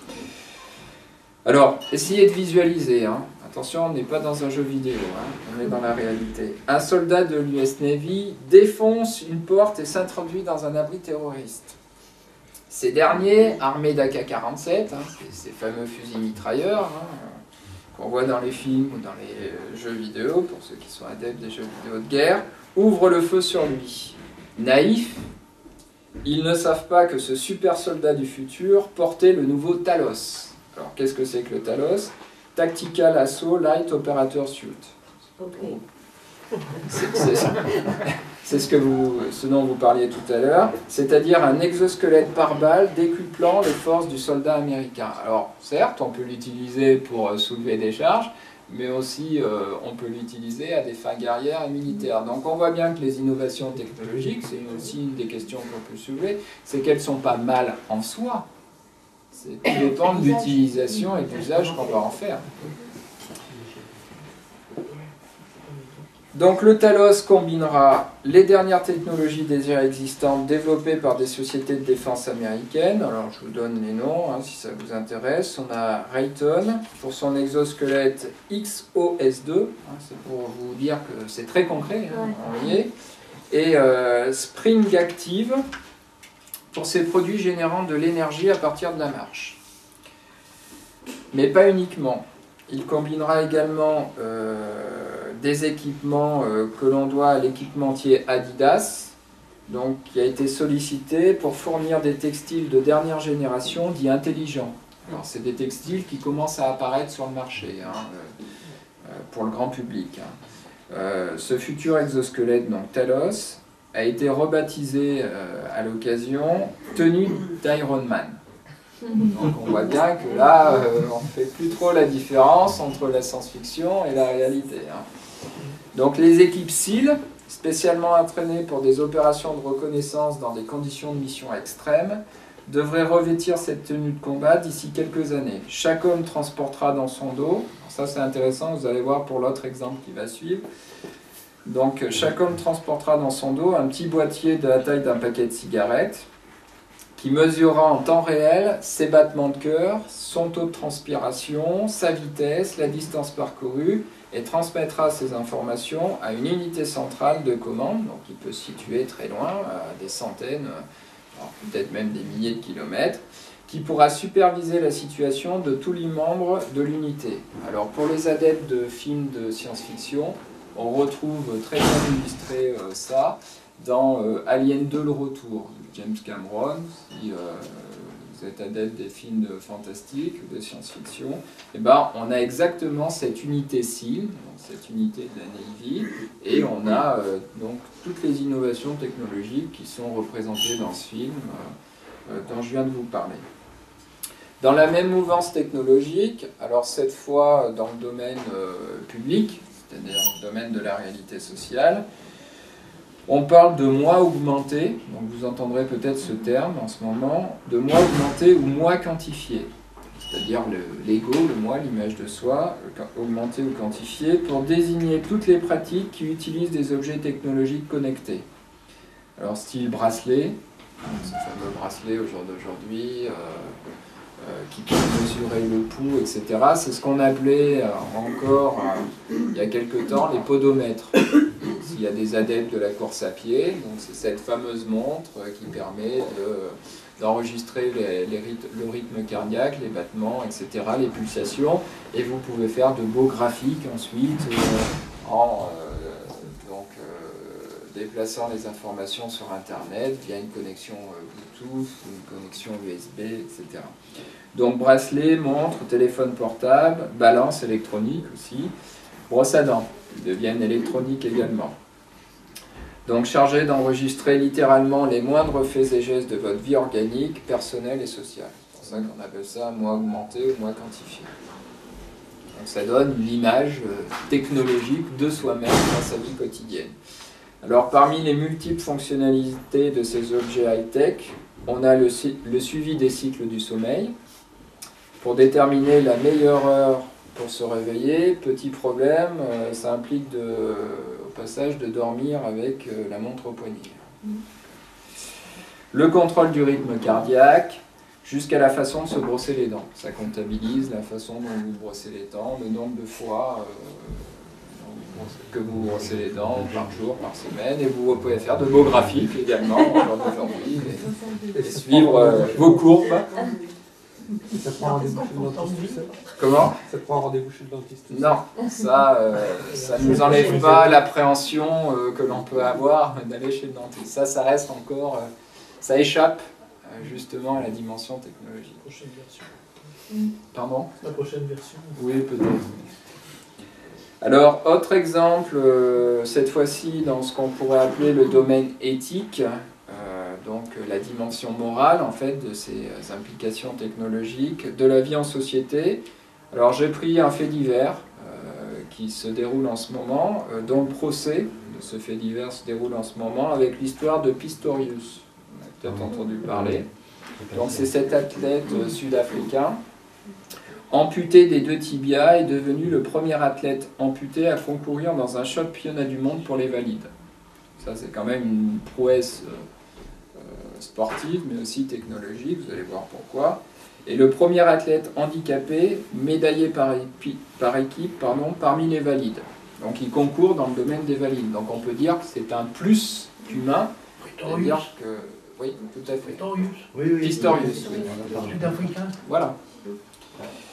Alors, essayez de visualiser, hein. Attention, on n'est pas dans un jeu vidéo, hein. On est dans la réalité. Un soldat de l'U S Navy défonce une porte et s'introduit dans un abri terroriste. Ces derniers, armés d'A K quarante-sept, hein, ces fameux fusils mitrailleurs, hein, qu'on voit dans les films ou dans les jeux vidéo, pour ceux qui sont adeptes des jeux vidéo de guerre, ouvrent le feu sur lui. Naïfs, ils ne savent pas que ce super soldat du futur portait le nouveau Talos. Alors, qu'est-ce que c'est que le Talos? Tactical Assault Light Operator Suit. Okay. C'est ce, que vous, ce dont vous parliez tout à l'heure, c'est-à-dire un exosquelette par balle décuplant les forces du soldat américain. Alors, certes, on peut l'utiliser pour soulever des charges, mais aussi euh, on peut l'utiliser à des fins guerrières et militaires. Donc on voit bien que les innovations technologiques, c'est aussi une des questions qu'on peut soulever, c'est qu'elles ne sont pas mal en soi. C'est tout dépend de l'utilisation et de l'usage qu'on va en faire. Donc le Talos combinera les dernières technologies déjà existantes développées par des sociétés de défense américaines. Alors je vous donne les noms hein, si ça vous intéresse. On a Raytheon pour son exosquelette X O S deux, hein, c'est pour vous dire que c'est très concret, hein, on y est. Et euh, Spring Active pour ses produits générant de l'énergie à partir de la marche. mais pas uniquement. Il combinera également euh, des équipements euh, que l'on doit à l'équipementier Adidas, donc, qui a été sollicité pour fournir des textiles de dernière génération dits intelligents. Alors, c'est des textiles qui commencent à apparaître sur le marché, hein, euh, pour le grand public. Hein. Euh, ce futur exosquelette, donc Talos, a été rebaptisé euh, à l'occasion tenue d'Iron Man. Donc on voit bien que là, euh, on ne fait plus trop la différence entre la science-fiction et la réalité. Hein. Donc les équipes S E A L, spécialement entraînées pour des opérations de reconnaissance dans des conditions de mission extrêmes, devraient revêtir cette tenue de combat d'ici quelques années. Chaque homme transportera dans son dos, ça c'est intéressant, vous allez voir pour l'autre exemple qui va suivre, donc chaque homme transportera dans son dos un petit boîtier de la taille d'un paquet de cigarettes, qui mesurera en temps réel ses battements de cœur, son taux de transpiration, sa vitesse, la distance parcourue, et transmettra ces informations à une unité centrale de commande, donc qui peut se situer très loin, à des centaines, peut-être même des milliers de kilomètres, qui pourra superviser la situation de tous les membres de l'unité. Alors pour les adeptes de films de science-fiction, on retrouve très bien illustré euh, ça dans euh, Alien deux, le retour, de James Cameron. Si euh, vous êtes adepte des films de fantastique ou de science-fiction, eh ben, on a exactement cette unité S E A L, donc cette unité de la Navy, et on a euh, donc toutes les innovations technologiques qui sont représentées dans ce film euh, euh, dont je viens de vous parler. Dans la même mouvance technologique, alors cette fois dans le domaine euh, public, c'est-à-dire le domaine de la réalité sociale, on parle de moi augmenté, donc vous entendrez peut-être ce terme en ce moment, de moi augmenté ou moi quantifié, c'est-à-dire l'ego, le, le moi, l'image de soi, augmenté ou quantifié, pour désigner toutes les pratiques qui utilisent des objets technologiques connectés. Alors style bracelet, ce fameux bracelet au jour d'aujourd'hui, euh, euh, qui peut mesurer le pouls, et cetera. C'est ce qu'on appelait euh, encore, euh, il y a quelque temps, les podomètres. S'il y a des adeptes de la course à pied, donc c'est cette fameuse montre qui permet de, d'enregistrer les, les rythmes, le rythme cardiaque, les battements, et cetera, les pulsations, et vous pouvez faire de beaux graphiques ensuite euh, en euh, donc, euh, déplaçant les informations sur Internet via une connexion euh, Bluetooth, une connexion U S B, et cetera. Donc bracelet, montre, téléphone portable, balance électronique aussi, brosse à dents, qui deviennent électroniques également. Donc chargé d'enregistrer littéralement les moindres faits et gestes de votre vie organique, personnelle et sociale. C'est pour ça qu'on appelle ça moi augmenté ou moi quantifié. Donc ça donne l'image technologique de soi-même dans sa vie quotidienne. Alors parmi les multiples fonctionnalités de ces objets high-tech, on a le, le suivi des cycles du sommeil, pour déterminer la meilleure heure pour se réveiller. Petit problème, euh, ça implique de, au passage de dormir avec euh, la montre au poignet. Mmh. Le contrôle du rythme cardiaque, jusqu'à la façon de se brosser les dents. Ça comptabilise la façon dont vous brossez les dents, le nombre de fois euh, que vous brossez les dents par jour, par semaine, et vous pouvez faire de beaux graphiques également aujourd'hui, et, et suivre euh, vos courbes. Ça prend un rendez-vous chez le dentiste. Comment ? Ça prend un rendez-vous chez le dentiste. Non, ça euh, ça ne nous enlève pas l'appréhension euh, que l'on peut avoir d'aller chez le dentiste. Ça, ça reste encore, euh, ça échappe euh, justement à la dimension technologique. La prochaine version. Pardon ? La prochaine version. Oui, peut-être. Alors, autre exemple, euh, cette fois-ci dans ce qu'on pourrait appeler le domaine éthique. Donc la dimension morale en fait de ces implications technologiques, de la vie en société. Alors j'ai pris un fait divers euh, qui se déroule en ce moment, euh, dont le procès de ce fait divers se déroule en ce moment avec l'histoire de Pistorius. On a peut-être entendu parler. Donc c'est cet athlète euh, sud-africain, amputé des deux tibias, est devenu le premier athlète amputé à concourir dans un championnat du monde pour les valides. Ça c'est quand même une prouesse euh, sportive, mais aussi technologique, vous allez voir pourquoi. Et le premier athlète handicapé, médaillé par, épi, par équipe pardon, parmi les valides. Donc il concourt dans le domaine des valides. Donc on peut dire que c'est un plus qu'humain. C'est-à-dire que... Oui, tout à fait. Pistorius. Oui, oui. Pistorius, oui. Sud-africain. Voilà.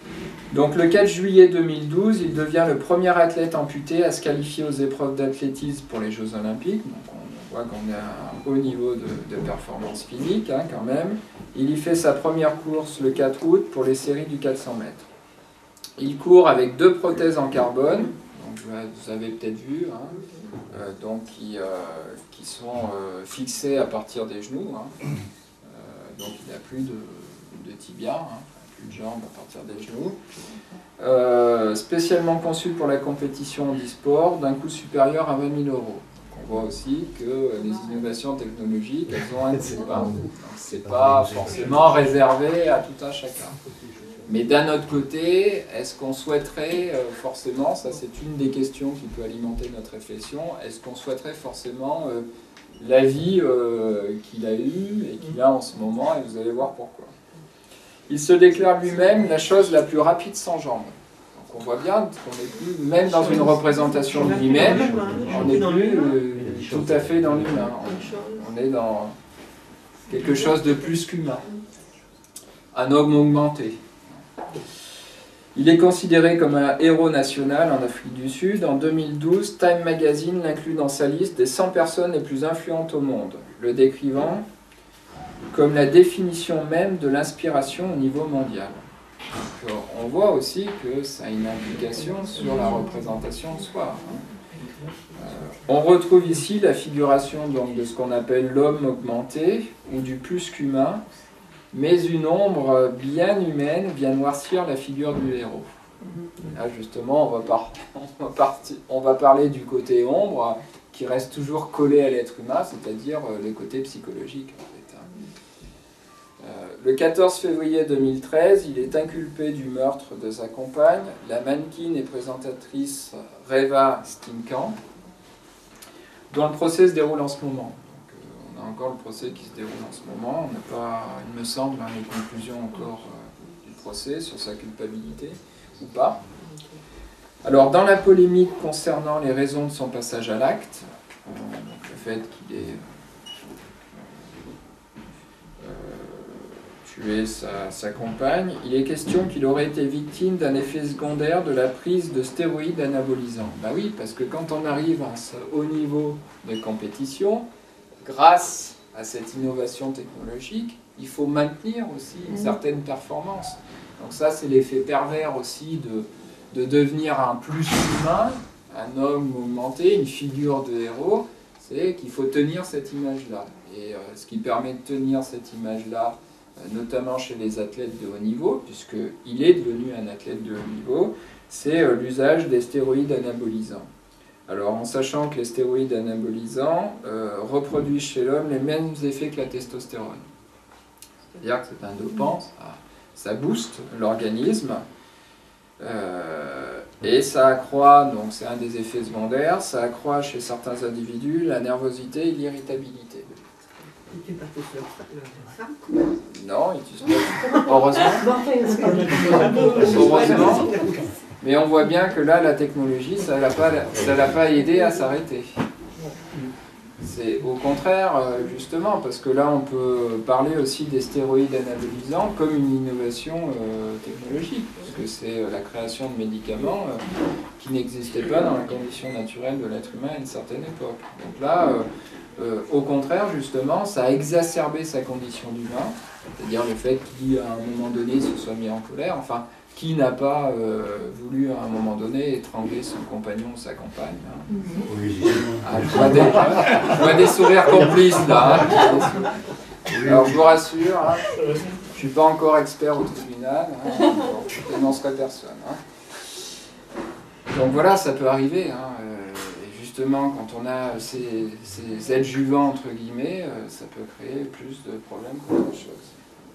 Donc le quatre juillet deux mille douze, il devient le premier athlète amputé à se qualifier aux épreuves d'athlétisme pour les Jeux Olympiques. Donc on voit qu'on est à un haut niveau de, de performance physique hein, quand même. Il y fait sa première course le quatre août pour les séries du quatre cents mètres. Il court avec deux prothèses en carbone, donc vous avez peut-être vu, hein, euh, donc qui, euh, qui sont euh, fixées à partir des genoux. Hein. Euh, donc il n'a plus de, de tibia. Hein. De jambes à partir des genoux, euh, spécialement conçu pour la compétition en e-sport, d'un coût supérieur à vingt mille euros. On voit aussi que les innovations technologiques, elles ont un coût. Donc c'est pas forcément réservé à tout un chacun. Mais d'un autre côté, est-ce qu'on souhaiterait euh, forcément, ça c'est une des questions qui peut alimenter notre réflexion, est-ce qu'on souhaiterait forcément euh, la vie euh, qu'il a eue et qu'il a en ce moment, et vous allez voir pourquoi. Il se déclare lui-même la chose la plus rapide sans jambes. Donc on voit bien qu'on n'est plus, même dans une représentation de lui-même, on n'est plus euh, tout à fait dans l'humain. On est dans quelque chose de plus qu'humain. Un homme augmenté. Il est considéré comme un héros national en Afrique du Sud. En deux mille douze, Time Magazine l'inclut dans sa liste des cent personnes les plus influentes au monde, le décrivant comme la définition même de l'inspiration au niveau mondial. Donc, on voit aussi que ça a une implication sur la représentation de soi. Euh, on retrouve ici la figuration donc, de ce qu'on appelle l'homme augmenté, ou du plus qu'humain, mais une ombre bien humaine vient noircir la figure du héros. Là justement, on va, par... on va, partir... on va parler du côté ombre, qui reste toujours collé à l'être humain, c'est-à-dire le côté psychologique. Le quatorze février deux mille treize, il est inculpé du meurtre de sa compagne, la mannequin et présentatrice Reva Steenkamp, dont le procès se déroule en ce moment. Donc, euh, on a encore le procès qui se déroule en ce moment. On n'a pas, il me semble, hein, les conclusions encore euh, du procès sur sa culpabilité ou pas. Alors, dans la polémique concernant les raisons de son passage à l'acte, euh, donc le fait qu'il ait tuer sa, sa compagne, il est question qu'il aurait été victime d'un effet secondaire de la prise de stéroïdes anabolisants. Ben oui, parce que quand on arrive à ce haut niveau de compétition, grâce à cette innovation technologique, il faut maintenir aussi une certaine performance. Donc ça, c'est l'effet pervers aussi de, de devenir un plus humain, un homme augmenté, une figure de héros, c'est qu'il faut tenir cette image-là. Et euh, ce qui permet de tenir cette image-là, notamment chez les athlètes de haut niveau, puisqu'il est devenu un athlète de haut niveau, c'est l'usage des stéroïdes anabolisants. Alors, en sachant que les stéroïdes anabolisants euh, reproduisent chez l'homme les mêmes effets que la testostérone. C'est-à-dire que c'est un dopant, ça, ça booste l'organisme, euh, et ça accroît, donc c'est un des effets secondaires, ça accroît chez certains individus la nervosité et l'irritabilité. Tu pas tous leur ça? Non, ils n'utilisent pas. Heureusement. Heureusement. Mais on voit bien que là, la technologie, ça ne l'a pas, ça l'a pas aidé à s'arrêter. C'est au contraire, justement, parce que là, on peut parler aussi des stéroïdes anabolisants comme une innovation euh, technologique, puisque c'est la création de médicaments euh, qui n'existaient pas dans la condition naturelle de l'être humain à une certaine époque. Donc là, euh, Euh, au contraire, justement, ça a exacerbé sa condition d'humain, c'est-à-dire le fait qu'il, à un moment donné, se soit mis en colère. Enfin, qui n'a pas euh, voulu, à un moment donné, étrangler son compagnon ou sa compagne hein. Oui. Ah, je, vois des, je vois des sourires complices, là. Hein. Alors, je vous rassure, hein, je ne suis pas encore expert au tribunal, hein, je ne dénoncerai personne. Hein. Donc voilà, ça peut arriver. Hein, euh, Justement, quand on a ces, ces adjuvants, entre guillemets, euh, ça peut créer plus de problèmes qu'autre chose.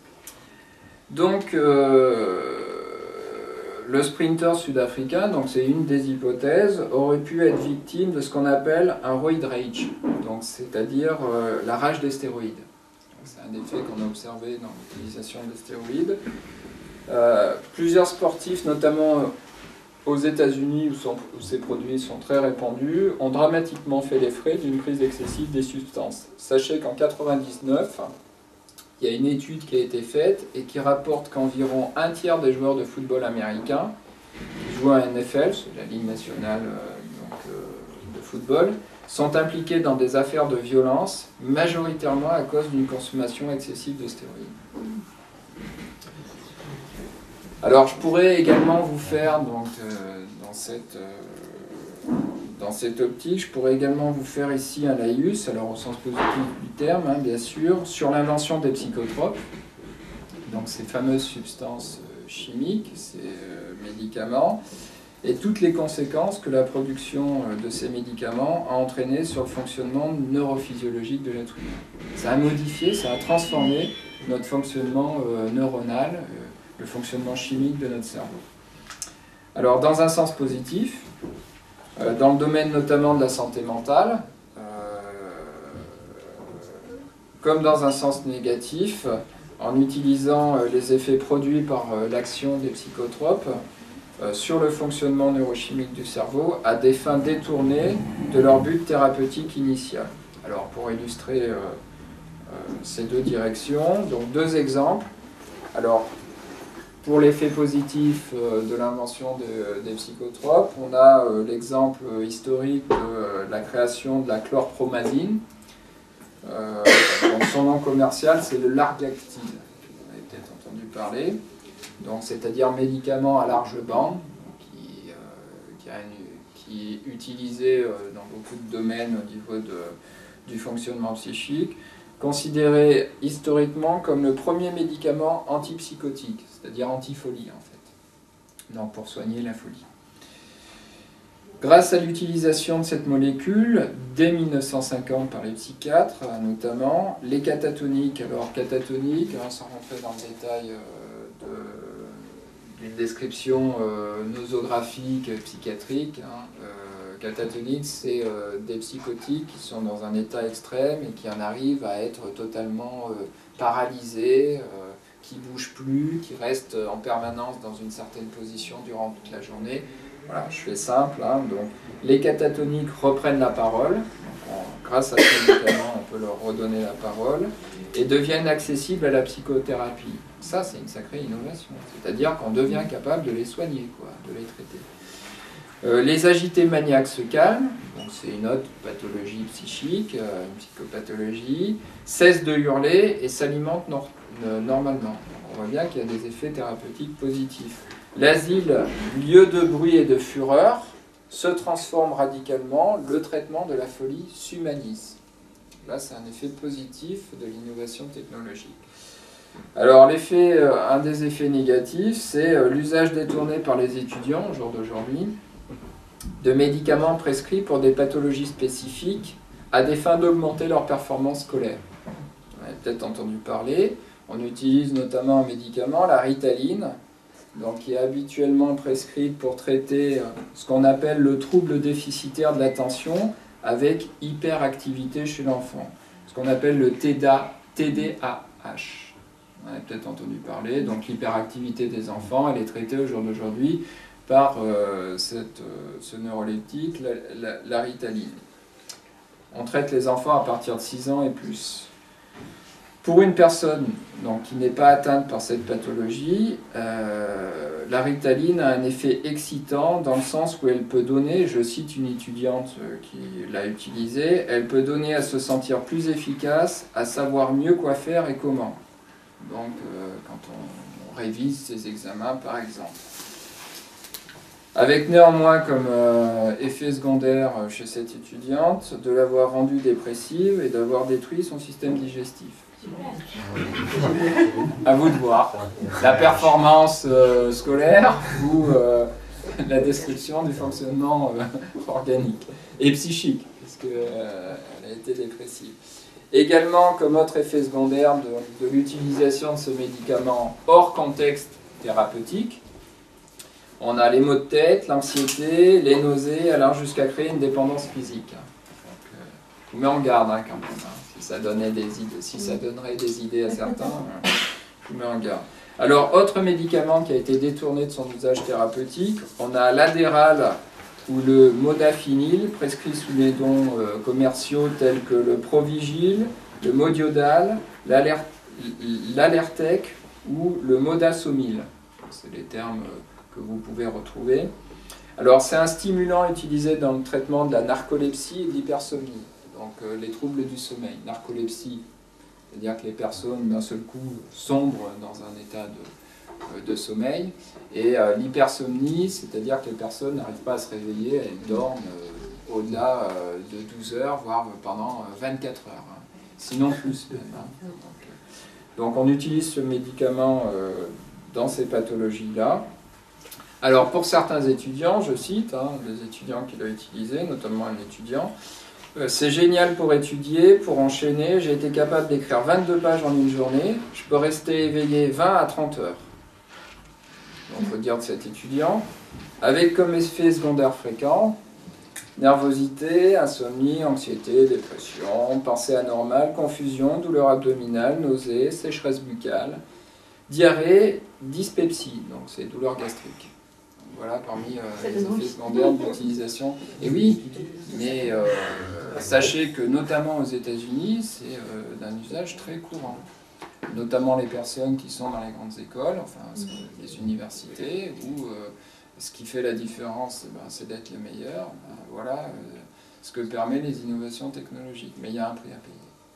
Donc, euh, le sprinter sud-africain, donc c'est une des hypothèses, aurait pu être victime de ce qu'on appelle un roid rage, donc c'est-à-dire euh, la rage des stéroïdes. C'est un effet qu'on a observé dans l'utilisation des stéroïdes. Euh, plusieurs sportifs, notamment aux États-Unis, où, où ces produits sont très répandus, ont dramatiquement fait les frais d'une prise excessive des substances. Sachez qu'en mille neuf cent quatre-vingt-dix-neuf, il y a une étude qui a été faite et qui rapporte qu'environ un tiers des joueurs de football américains qui jouent à N F L, c'est la Ligue nationale euh, donc, euh, de football, sont impliqués dans des affaires de violence, majoritairement à cause d'une consommation excessive de stéroïdes. Alors je pourrais également vous faire, donc, euh, dans, cette, euh, dans cette optique, je pourrais également vous faire ici un laïus, alors au sens positif du terme, hein, bien sûr, sur l'invention des psychotropes, donc ces fameuses substances euh, chimiques, ces euh, médicaments, et toutes les conséquences que la production euh, de ces médicaments a entraîné sur le fonctionnement neurophysiologique de l'être humain. Ça a modifié, ça a transformé notre fonctionnement euh, neuronal, euh, le fonctionnement chimique de notre cerveau. Alors, dans un sens positif, euh, dans le domaine notamment de la santé mentale, euh, comme dans un sens négatif, en utilisant euh, les effets produits par euh, l'action des psychotropes euh, sur le fonctionnement neurochimique du cerveau à des fins détournées de leur but thérapeutique initial. Alors, pour illustrer euh, euh, ces deux directions, donc deux exemples. Alors, pour l'effet positif de l'invention des psychotropes, on a l'exemple historique de la création de la chlorpromazine. Euh, donc son nom commercial, c'est le Largactil. Vous avez peut-être entendu parler. Donc, c'est-à-dire médicament à large bande, qui, euh, qui, a une, qui est utilisé dans beaucoup de domaines au niveau de, du fonctionnement psychique, considéré historiquement comme le premier médicament antipsychotique, c'est-à-dire anti-folie en fait, donc pour soigner la folie. Grâce à l'utilisation de cette molécule, dès mille neuf cent cinquante par les psychiatres notamment, les catatoniques, alors catatoniques, hein, sans rentrer dans le détail euh, d'une description euh, nosographique, psychiatrique, hein, euh, catatoniques, c'est euh, des psychotiques qui sont dans un état extrême et qui en arrivent à être totalement euh, paralysés, euh, qui ne bougent plus, qui restent en permanence dans une certaine position durant toute la journée. Voilà, je fais simple. Hein, donc, les catatoniques reprennent la parole. Donc on, grâce à ce médicament, on peut leur redonner la parole et deviennent accessibles à la psychothérapie. Ça, c'est une sacrée innovation. C'est-à-dire qu'on devient capable de les soigner, quoi, de les traiter. Euh, les agités maniaques se calment, donc c'est une autre pathologie psychique, euh, une psychopathologie, cessent de hurler et s'alimentent nor normalement. Donc on voit bien qu'il y a des effets thérapeutiques positifs. L'asile, lieu de bruit et de fureur, se transforme radicalement, le traitement de la folie s'humanise. Là, c'est un effet positif de l'innovation technologique. Alors, l'effet, euh, un des effets négatifs, c'est euh, l'usage détourné par les étudiants, au jour d'aujourd'hui, de médicaments prescrits pour des pathologies spécifiques à des fins d'augmenter leur performance scolaire. Vous avez peut-être entendu parler. On utilise notamment un médicament, la Ritaline, donc qui est habituellement prescrite pour traiter ce qu'on appelle le trouble déficitaire de l'attention avec hyperactivité chez l'enfant, ce qu'on appelle le T D A H. Vous avez peut-être entendu parler. Donc l'hyperactivité des enfants, elle est traitée au jour d'aujourd'hui par euh, cette, euh, ce neuroleptique, la, la, la Ritaline. On traite les enfants à partir de six ans et plus. Pour une personne donc, qui n'est pas atteinte par cette pathologie, euh, la Ritaline a un effet excitant dans le sens où elle peut donner, je cite une étudiante qui l'a utilisée, elle peut donner à se sentir plus efficace, à savoir mieux quoi faire et comment. Donc euh, quand on, on révise ses examens par exemple. Avec néanmoins comme euh, effet secondaire chez cette étudiante de l'avoir rendue dépressive et d'avoir détruit son système digestif. À vous de voir. La performance euh, scolaire ou euh, la description du fonctionnement euh, organique et psychique, puisqu'elle euh, a été dépressive. Également, comme autre effet secondaire de, de l'utilisation de ce médicament hors contexte thérapeutique, on a les maux de tête, l'anxiété, les nausées, alors jusqu'à créer une dépendance physique. Donc, euh, je vous mets en garde hein, quand même. Hein. Si ça donnait des idées, si ça donnerait des idées à certains, euh, je vous mets en garde. Alors, autre médicament qui a été détourné de son usage thérapeutique, on a l'Adderall ou le modafinil, prescrit sous les noms euh, commerciaux tels que le Provigil, le Modiodal, l'Alertec ou le Modasomil. C'est les termes que vous pouvez retrouver. Alors, c'est un stimulant utilisé dans le traitement de la narcolepsie et de l'hypersomnie, donc euh, les troubles du sommeil. Narcolepsie, c'est-à-dire que les personnes, d'un seul coup, sombrent dans un état de, euh, de sommeil, et euh, l'hypersomnie, c'est-à-dire que les personnes n'arrivent pas à se réveiller, elles dorment euh, au-delà euh, de douze heures, voire pendant euh, vingt-quatre heures, hein. Sinon plus même. Hein. Donc, euh, donc, on utilise ce médicament euh, dans ces pathologies-là. Alors pour certains étudiants, je cite, hein, les étudiants qui l'ont utilisé, notamment un étudiant, euh, c'est génial pour étudier, pour enchaîner, j'ai été capable d'écrire vingt-deux pages en une journée, je peux rester éveillé vingt à trente heures. On peut dire de cet étudiant, avec comme effet secondaire fréquent, nervosité, insomnie, anxiété, dépression, pensée anormale, confusion, douleur abdominale, nausée, sécheresse buccale, diarrhée, dyspepsie, donc c'est douleur gastrique. Voilà, parmi euh, les effets secondaires de l'utilisation. Et oui, mais euh, sachez que notamment aux États-Unis, c'est euh, d'un usage très courant. Notamment les personnes qui sont dans les grandes écoles, enfin les universités, où euh, ce qui fait la différence, eh ben, c'est d'être le meilleur. Ben, voilà euh, ce que permet les innovations technologiques. Mais il y a un prix à payer.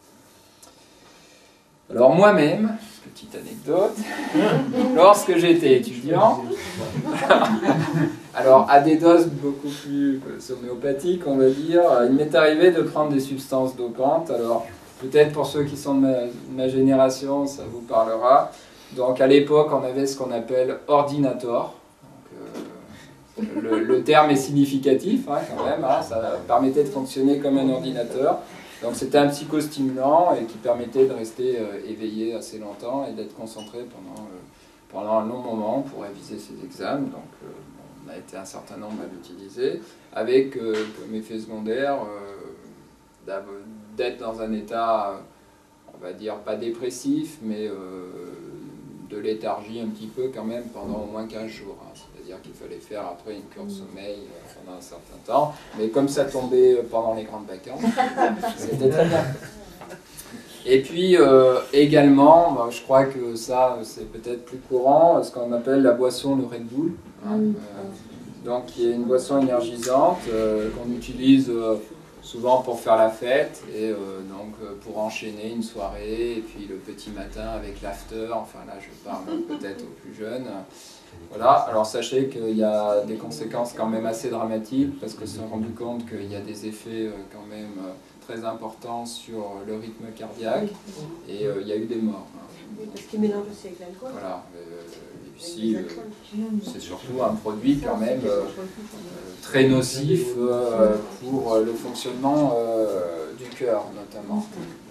Alors moi-même, petite anecdote, lorsque j'étais étudiant, alors à des doses beaucoup plus homéopathiques, on va dire, il m'est arrivé de prendre des substances dopantes. Alors peut-être pour ceux qui sont de ma, ma génération, ça vous parlera. Donc à l'époque, on avait ce qu'on appelle ordinator. Donc, euh, le, le terme est significatif hein, quand même, hein, ça permettait de fonctionner comme un ordinateur. Donc c'était un psychostimulant et qui permettait de rester euh, éveillé assez longtemps et d'être concentré pendant, euh, pendant un long moment pour réviser ses examens. Donc euh, on a été un certain nombre à l'utiliser, avec euh, comme effet secondaire euh, d'être dans un état, on va dire, pas dépressif, mais euh, de léthargie un petit peu quand même pendant au moins quinze jours. Hein. C'est-à-dire qu'il fallait faire après une cure de sommeil euh, pendant un certain temps. Mais comme ça tombait pendant les grandes vacances, c'était très bien. Et puis euh, également, bah, je crois que ça c'est peut-être plus courant, ce qu'on appelle la boisson le Red Bull. Hein, euh, donc qui est une boisson énergisante euh, qu'on utilise euh, souvent pour faire la fête et euh, donc euh, pour enchaîner une soirée et puis le petit matin avec l'after. Enfin là je parle peut-être aux plus jeunes. Voilà, alors sachez qu'il y a des conséquences quand même assez dramatiques parce que s'est rendu compte qu'il y a des effets euh, quand même euh, très importants sur le rythme cardiaque et euh, il y a eu des morts. Hein. Parce qu'il mélange aussi avec l'alcool. Voilà, euh, et puis euh, c'est surtout un produit quand même euh, très nocif euh, pour le fonctionnement euh, du cœur notamment.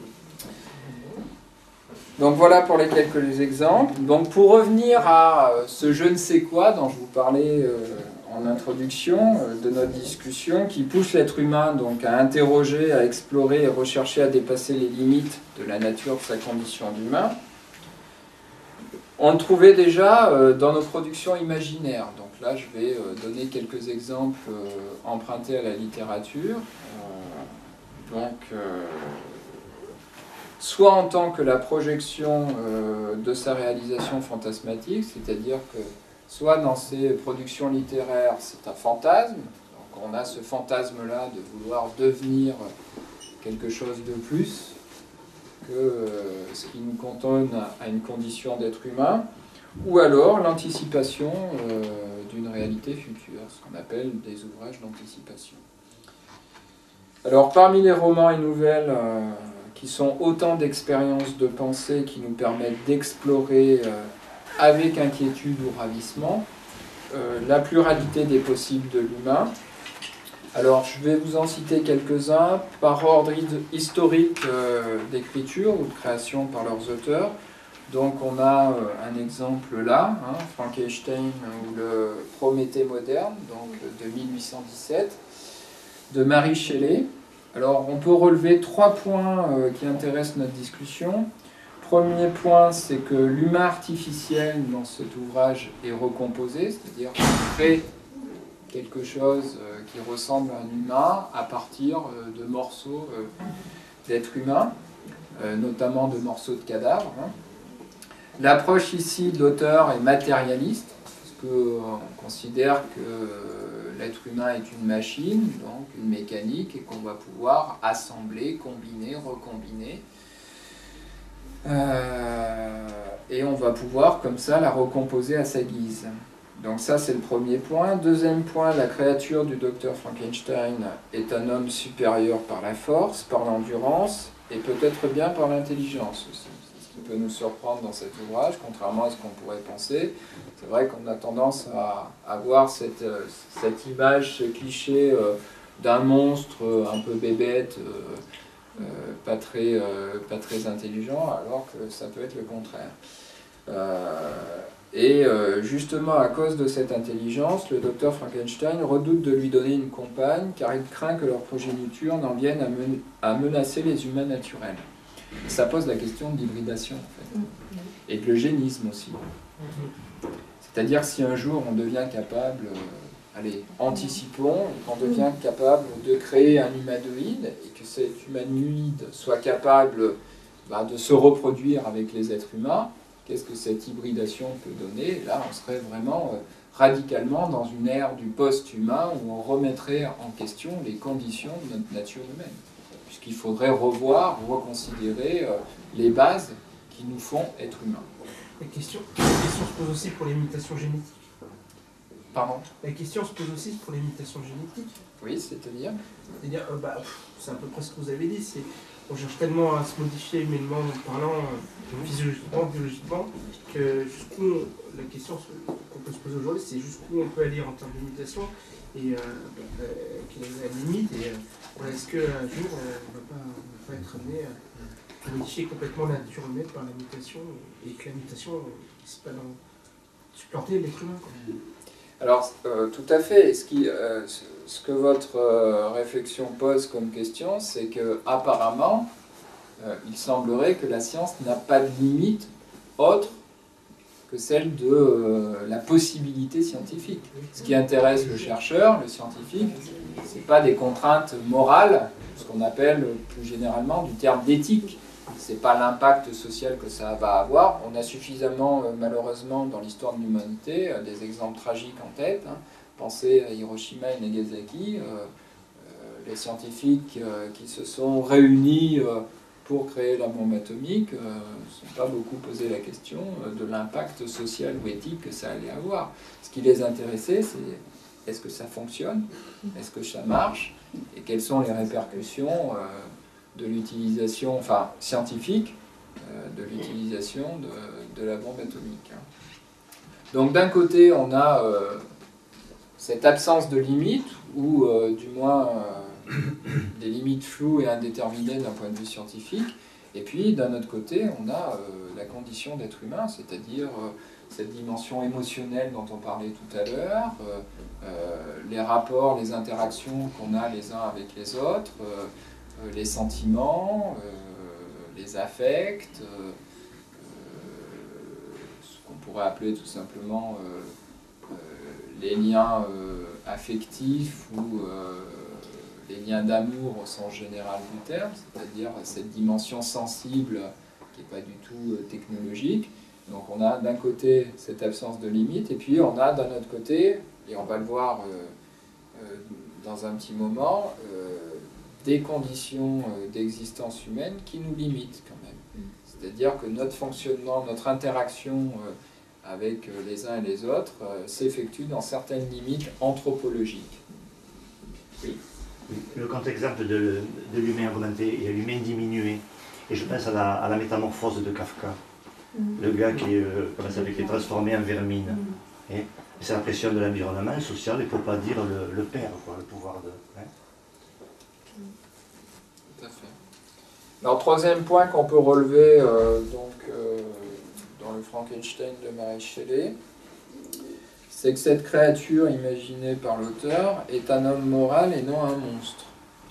Donc voilà pour les quelques exemples. Donc pour revenir à ce je ne sais quoi dont je vous parlais euh, en introduction euh, de notre discussion, qui pousse l'être humain donc à interroger, à explorer et rechercher à dépasser les limites de la nature de sa condition d'humain, on le trouvait déjà euh, dans nos productions imaginaires. Donc là je vais euh, donner quelques exemples euh, empruntés à la littérature. Euh, donc... Euh, soit en tant que la projection euh, de sa réalisation fantasmatique, c'est-à-dire que soit dans ses productions littéraires, c'est un fantasme, donc on a ce fantasme-là de vouloir devenir quelque chose de plus que euh, ce qui nous cantonne à une condition d'être humain, ou alors l'anticipation euh, d'une réalité future, ce qu'on appelle des ouvrages d'anticipation. Alors parmi les romans et nouvelles, euh, qui sont autant d'expériences de pensée qui nous permettent d'explorer euh, avec inquiétude ou ravissement euh, la pluralité des possibles de l'humain. Alors je vais vous en citer quelques-uns par ordre historique euh, d'écriture ou de création par leurs auteurs. Donc on a euh, un exemple là, hein, Frankenstein ou le Prométhée moderne, donc de mille huit cent dix-sept, de Mary Shelley. Alors, on peut relever trois points euh, qui intéressent notre discussion. Premier point, c'est que l'humain artificiel dans cet ouvrage est recomposé, c'est-à-dire qu'on crée quelque chose euh, qui ressemble à un humain à partir euh, de morceaux euh, d'êtres humains. euh, notamment de morceaux de cadavres. Hein. L'approche ici de l'auteur est matérialiste, parce qu'on considère que l'être humain est une machine, donc une mécanique, et qu'on va pouvoir assembler, combiner, recombiner. Euh, et on va pouvoir, comme ça, la recomposer à sa guise. Donc ça, c'est le premier point. Deuxième point, la créature du docteur Frankenstein est un homme supérieur par la force, par l'endurance, et peut-être bien par l'intelligence aussi. Ce qui peut nous surprendre dans cet ouvrage, contrairement à ce qu'on pourrait penser. C'est vrai qu'on a tendance à avoir cette, cette image, ce cliché euh, d'un monstre un peu bébête, euh, euh, pas, très, euh, pas très intelligent, alors que ça peut être le contraire. Euh, et euh, justement, à cause de cette intelligence, le docteur Frankenstein redoute de lui donner une compagne, car il craint que leur progéniture n'en vienne à, men à menacer les humains naturels. Ça pose la question de l'hybridation, en fait, et de l'eugénisme aussi. C'est-à-dire si un jour on devient capable, euh, allez, anticipons, qu'on devient capable de créer un humanoïde, et que cet humanoïde soit capable bah, de se reproduire avec les êtres humains, qu'est-ce que cette hybridation peut donner? Là, on serait vraiment euh, radicalement dans une ère du post-humain où on remettrait en question les conditions de notre nature humaine. Puisqu'il faudrait revoir, reconsidérer euh, les bases qui nous font être humains. La question, la question se pose aussi pour les mutations génétiques. Pardon? La question se pose aussi pour les mutations génétiques. Oui, c'est-à-dire? C'est-à-dire, euh, bah, c'est à peu près ce que vous avez dit, c'est on cherche tellement à se modifier humainement parlant, euh, physiologiquement, biologiquement, que jusqu'où, la question qu'on peut se poser aujourd'hui, c'est jusqu'où on peut aller en termes de mutation, et euh, euh, quelle est la limite, et euh, est-ce qu'un jour on ne va pas, on va pas être amené à modifier complètement la nature humaine par la mutation, et que la mutation, c'est pas dans supplanter l'être humain, quoi. Alors, euh, tout à fait. Ce, qui, euh, ce que votre euh, réflexion pose comme question, c'est que apparemment, euh, il semblerait que la science n'a pas de limite autre que celle de euh, la possibilité scientifique. Ce qui intéresse le chercheur, le scientifique, ce n'est pas des contraintes morales, ce qu'on appelle plus généralement du terme d'éthique. Ce n'est pas l'impact social que ça va avoir. On a suffisamment, euh, malheureusement, dans l'histoire de l'humanité, euh, des exemples tragiques en tête. Hein. Pensez à Hiroshima et Nagasaki, euh, euh, les scientifiques euh, qui se sont réunis euh, pour créer la bombe atomique ne euh, sont pas beaucoup posé la question euh, de l'impact social ou éthique que ça allait avoir. Ce qui les intéressait, c'est est-ce que ça fonctionne, est-ce que ça marche, et quelles sont les répercussions euh, de l'utilisation, enfin scientifique, euh, de l'utilisation de, de la bombe atomique. Donc d'un côté, on a euh, cette absence de limites, ou euh, du moins euh, des limites floues et indéterminées d'un point de vue scientifique, et puis d'un autre côté, on a euh, la condition d'être humain, c'est-à-dire euh, cette dimension émotionnelle dont on parlait tout à l'heure, euh, euh, les rapports, les interactions qu'on a les uns avec les autres, euh, les sentiments, euh, les affects, euh, euh, ce qu'on pourrait appeler tout simplement euh, euh, les liens euh, affectifs ou euh, les liens d'amour au sens général du terme, c'est-à-dire cette dimension sensible qui n'est pas du tout euh, technologique. Donc on a d'un côté cette absence de limite, et puis on a d'un autre côté, et on va le voir euh, euh, dans un petit moment, euh, des conditions d'existence humaine qui nous limitent quand même. C'est-à-dire que notre fonctionnement, notre interaction avec les uns et les autres s'effectue dans certaines limites anthropologiques. Oui. Le contre-exemple de, de l'humain augmenté, il y a l'humain diminué. Et je pense à la, à la métamorphose de Kafka. Mm. Le gars qui, euh, comment ça, qui est transformé en vermine. Mm. Et c'est la pression de l'environnement social, et pour ne pas dire le, le père, quoi, le pouvoir de... Hein. Tout à fait. Alors, troisième point qu'on peut relever euh, donc, euh, dans le Frankenstein de Mary Shelley, c'est que cette créature imaginée par l'auteur est un homme moral et non un monstre.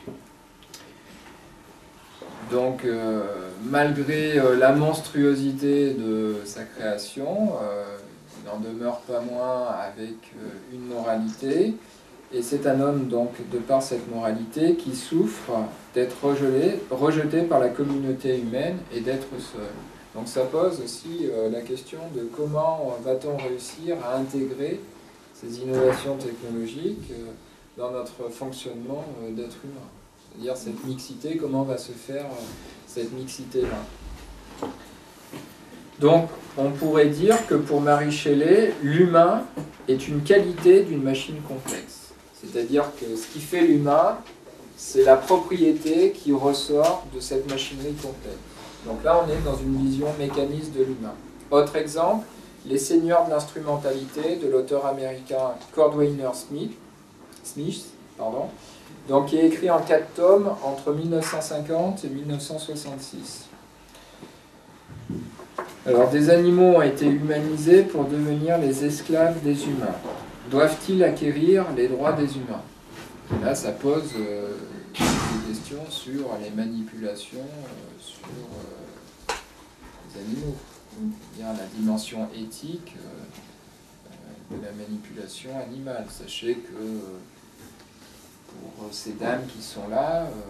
Donc, euh, malgré euh, la monstruosité de sa création, euh, il n'en demeure pas moins avec euh, une moralité, et c'est un homme, donc, de par cette moralité, qui souffre d'être rejeté, rejeté par la communauté humaine et d'être seul. Donc ça pose aussi euh, la question de comment va-t-on réussir à intégrer ces innovations technologiques euh, dans notre fonctionnement euh, d'être humain. C'est-à-dire cette mixité, comment va se faire euh, cette mixité-là. Donc on pourrait dire que pour Mary Shelley, l'humain est une qualité d'une machine complexe. C'est-à-dire que ce qui fait l'humain, c'est la propriété qui ressort de cette machinerie complexe. Donc là, on est dans une vision mécaniste de l'humain. Autre exemple, Les Seigneurs de l'instrumentalité de l'auteur américain Cordwainer Smith, Smith pardon, donc, qui est écrit en quatre tomes entre mille neuf cent cinquante et mille neuf cent soixante-six. Alors, des animaux ont été humanisés pour devenir les esclaves des humains. Doivent-ils acquérir les droits des humains? Et là, ça pose euh, des questions sur les manipulations, euh, sur euh, les animaux. C'est-à-dire la dimension éthique euh, de la manipulation animale. Sachez que euh, pour ces dames qui sont là, euh,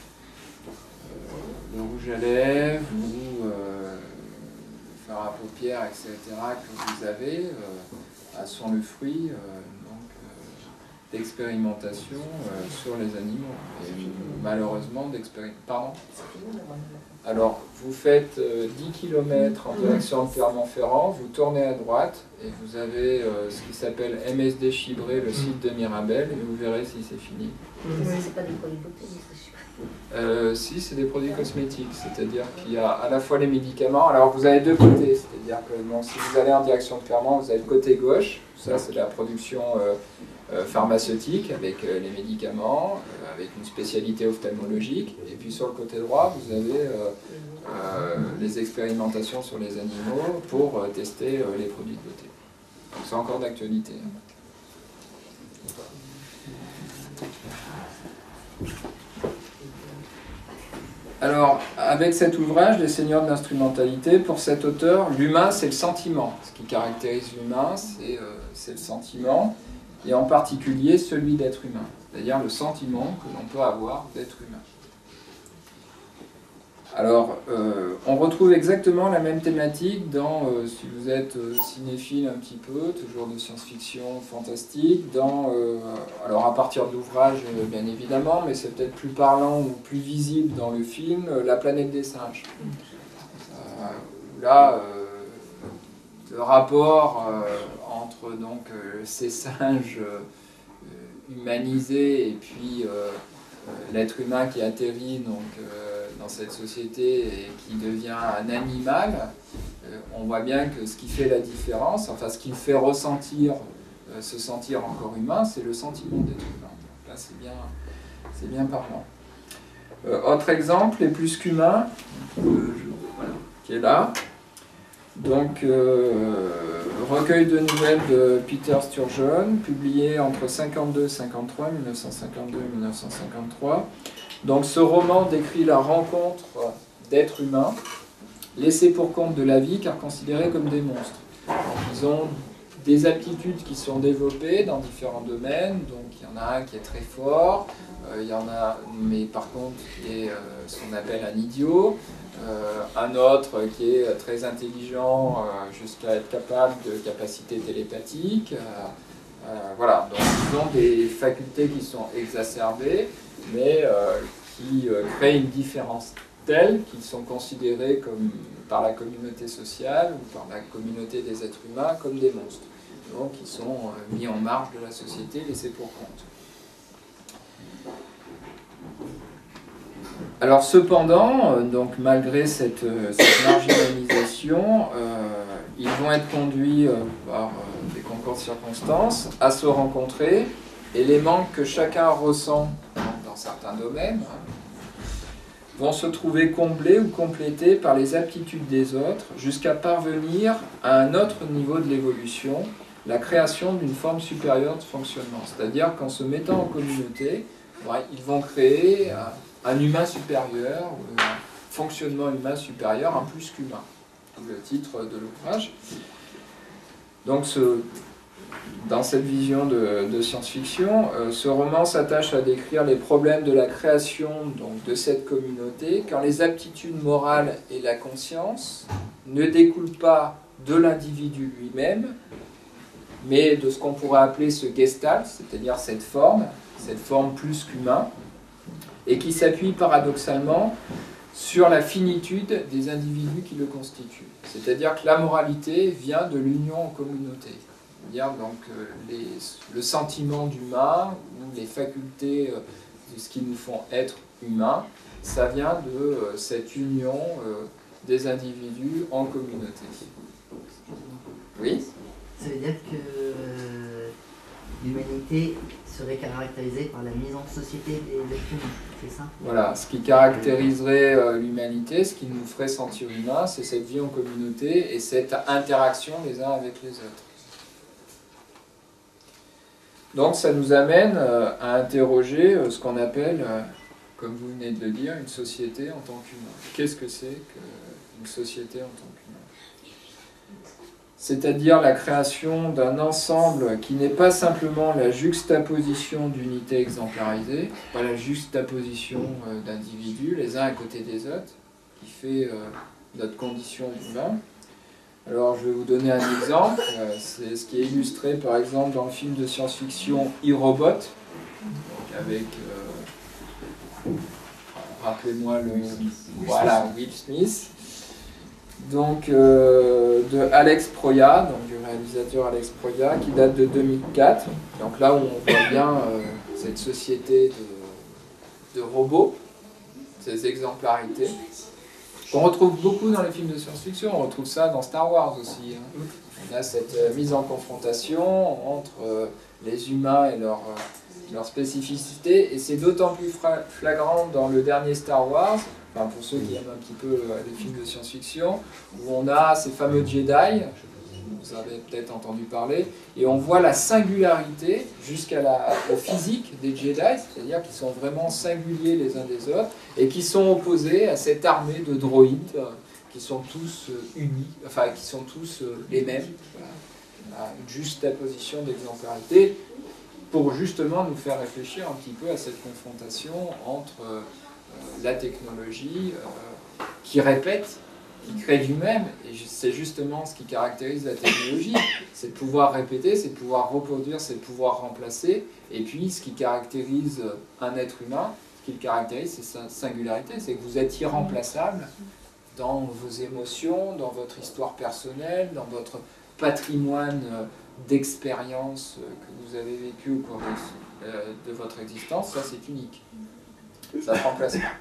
euh, le rouge à lèvres ou euh, le fard à paupières, et cetera, que vous avez, euh, sont le fruit euh, d'expérimentation euh, sur les animaux. Et malheureusement, d'expérimentation. Pardon ? Alors, vous faites euh, dix kilomètres en direction de Clermont-Ferrand, vous tournez à droite, et vous avez euh, ce qui s'appelle M S D Chibré, le site de Mirabel, et vous verrez si c'est fini. C'est pas des produits beauté, Euh, si, c'est des produits cosmétiques, c'est-à-dire qu'il y a à la fois les médicaments. Alors vous avez deux côtés, c'est-à-dire que bon, si vous allez en direction de Clermont, vous avez le côté gauche, ça c'est la production euh, euh, pharmaceutique avec euh, les médicaments, euh, avec une spécialité ophtalmologique, et puis sur le côté droit, vous avez euh, euh, les expérimentations sur les animaux pour euh, tester euh, les produits de beauté. Donc c'est encore d'actualité. Alors, avec cet ouvrage, Les Seigneurs de l'instrumentalité, pour cet auteur, l'humain, c'est le sentiment. Ce qui caractérise l'humain, c'est euh, le sentiment, et en particulier celui d'être humain, c'est-à-dire le sentiment que l'on peut avoir d'être humain. Alors, euh, on retrouve exactement la même thématique dans, euh, si vous êtes euh, cinéphile un petit peu, toujours de science-fiction fantastique, dans, euh, alors à partir de l'ouvrage euh, bien évidemment, mais c'est peut-être plus parlant ou plus visible dans le film, euh, La planète des singes. Euh, là, euh, le rapport euh, entre donc, euh, ces singes euh, humanisés et puis euh, euh, l'être humain qui atterrit donc, euh, dans cette société et qui devient un animal, euh, on voit bien que ce qui fait la différence, enfin ce qui le fait ressentir, euh, se sentir encore humain, c'est le sentiment d'être humain. Donc là, c'est bien, c'est bien parlant. Euh, autre exemple, Les Plus qu'Humains, euh, voilà, qui est là. Donc, euh, recueil de nouvelles de Peter Sturgeon, publié entre cinquante-deux et cinquante-trois, mille neuf cent cinquante-deux et mille neuf cent cinquante-trois. Donc, ce roman décrit la rencontre d'êtres humains, laissés pour compte de la vie, car considérés comme des monstres. Donc, ils ont des aptitudes qui sont développées dans différents domaines. Donc, il y en a un qui est très fort, euh, il y en a, mais par contre, qui est euh, ce qu'on appelle un idiot. Euh, un autre qui est très intelligent euh, jusqu'à être capable de capacités télépathiques. Euh, euh, voilà, donc ils ont des facultés qui sont exacerbées, mais euh, qui euh, créent une différence telle qu'ils sont considérés comme, par la communauté sociale ou par la communauté des êtres humains comme des monstres. Donc ils sont euh, mis en marge de la société, laissés pour compte. Alors cependant, euh, donc malgré cette, euh, cette marginalisation, euh, ils vont être conduits euh, par euh, des concours de circonstances à se rencontrer, et les manques que chacun ressent dans certains domaines vont se trouver comblés ou complétés par les aptitudes des autres, jusqu'à parvenir à un autre niveau de l'évolution, la création d'une forme supérieure de fonctionnement. C'est-à-dire qu'en se mettant en communauté, ouais, ils vont créer un, un humain supérieur, un fonctionnement humain supérieur, un plus qu'humain. Le titre de l'ouvrage. Donc ce, dans cette vision de, de science-fiction, euh, ce roman s'attache à décrire les problèmes de la création donc, de cette communauté, quand les aptitudes morales et la conscience ne découlent pas de l'individu lui-même, mais de ce qu'on pourrait appeler ce gestalt, c'est-à-dire cette forme, cette forme plus qu'humain, et qui s'appuie paradoxalement sur la finitude des individus qui le constituent. C'est-à-dire que la moralité vient de l'union en communauté. C'est-à-dire donc euh, les, le sentiment d'humain, ou les facultés euh, de ce qui nous font être humains, ça vient de euh, cette union euh, des individus en communauté. Oui ? Ça veut dire que euh, l'humanité serait caractérisée par la mise en société des êtres humains, c'est ça? Voilà, ce qui caractériserait euh, l'humanité, ce qui nous ferait sentir humains, c'est cette vie en communauté et cette interaction les uns avec les autres. Donc ça nous amène euh, à interroger euh, ce qu'on appelle, euh, comme vous venez de le dire, une société en tant qu'humain. Qu'est-ce que c'est qu'une société en tant qu'humain? C'est-à-dire la création d'un ensemble qui n'est pas simplement la juxtaposition d'unités exemplarisées, pas la juxtaposition euh, d'individus les uns à côté des autres, qui fait euh, notre condition d'humain. Alors je vais vous donner un exemple, euh, c'est ce qui est illustré par exemple dans le film de science-fiction iRobot, donc avec, euh, rappelez-moi le... Voilà, Will Smith. Donc euh, de Alex Proya, donc du réalisateur Alex Proya, qui date de deux mille quatre. Donc là où on voit bien euh, cette société de, de robots, ces exemplarités, qu'on retrouve beaucoup dans les films de science-fiction. On retrouve ça dans Star Wars aussi. Hein. On a cette euh, mise en confrontation entre euh, les humains et leur, euh, leur spécificité, et c'est d'autant plus flagrant dans le dernier Star Wars. Enfin, pour ceux qui aiment un petit peu euh, les films de science-fiction, où on a ces fameux Jedi, vous avez peut-être entendu parler, et on voit la singularité jusqu'à la au physique des Jedi, c'est-à-dire qu'ils sont vraiment singuliers les uns des autres, et qui sont opposés à cette armée de droïdes, euh, qui sont tous euh, unis, enfin qui sont tous euh, les mêmes, voilà. Une juxtaposition d'exemplarité, pour justement nous faire réfléchir un petit peu à cette confrontation entre... Euh, la technologie euh, qui répète, qui crée du même, et c'est justement ce qui caractérise la technologie, c'est de pouvoir répéter, c'est de pouvoir reproduire, c'est de pouvoir remplacer, et puis ce qui caractérise un être humain, ce qui le caractérise, c'est sa singularité, c'est que vous êtes irremplaçable dans vos émotions, dans votre histoire personnelle, dans votre patrimoine d'expériences que vous avez vécu au cours de, de votre existence, ça c'est unique. Ça ne remplace pas.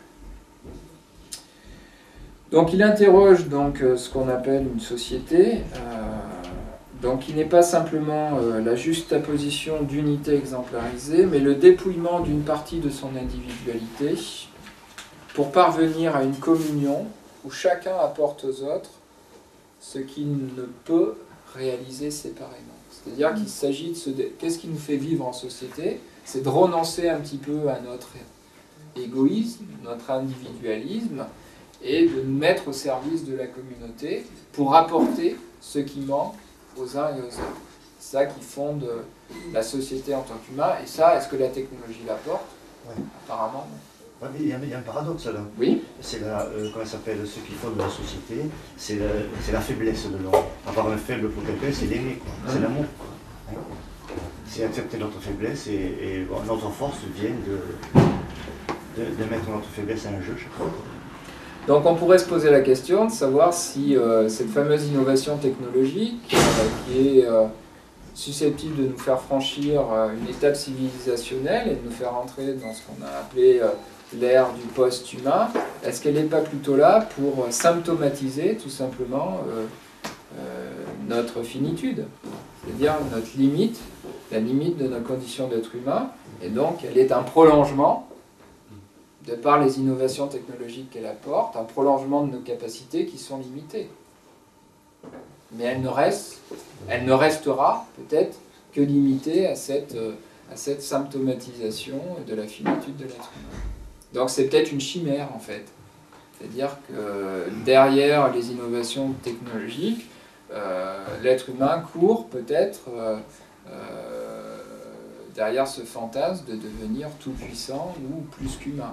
Donc il interroge donc euh, ce qu'on appelle une société, euh, donc qui n'est pas simplement euh, la juxtaposition d'unités exemplarisées, mais le dépouillement d'une partie de son individualité pour parvenir à une communion où chacun apporte aux autres ce qu'il ne peut réaliser séparément. C'est-à-dire qu'il s'agit de se... Dé... Qu'est-ce qui nous fait vivre en société? C'est de renoncer un petit peu à notre égoïsme, notre individualisme, et de nous mettre au service de la communauté pour apporter ce qui manque aux uns et aux autres. C'est ça qui fonde la société en tant qu'humain, et ça, est-ce que la technologie l'apporte? Ouais. Apparemment, non. Ouais, mais il, y a, il y a un paradoxe là. Oui. C'est la, euh, comment ça s'appelle, ce qui fonde la société, c'est la, c'est la faiblesse de l'homme. Avoir un faible pour quelqu'un, c'est l'aimer, c'est l'amour. Hein. C'est accepter notre faiblesse, et, et bon, notre force vient de... De, de mettre notre faiblesse à un jeu chaque fois. Donc on pourrait se poser la question de savoir si euh, cette fameuse innovation technologique, euh, qui est euh, susceptible de nous faire franchir euh, une étape civilisationnelle et de nous faire entrer dans ce qu'on a appelé euh, l'ère du post-humain, est-ce qu'elle n'est pas plutôt là pour euh, symptomatiser tout simplement euh, euh, notre finitude, c'est-à-dire notre limite, la limite de notre condition d'être humain, et donc elle est un prolongement de par les innovations technologiques qu'elle apporte, un prolongement de nos capacités qui sont limitées. Mais elle ne reste, elle ne restera peut-être que limitée à cette, à cette symptomatisation de la finitude de l'être humain. Donc c'est peut-être une chimère en fait. C'est-à-dire que derrière les innovations technologiques, euh, l'être humain court peut-être euh, euh, derrière ce fantasme de devenir tout puissant ou plus qu'humain.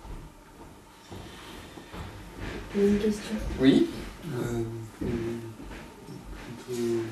Il y a une question. Oui. Euh, euh,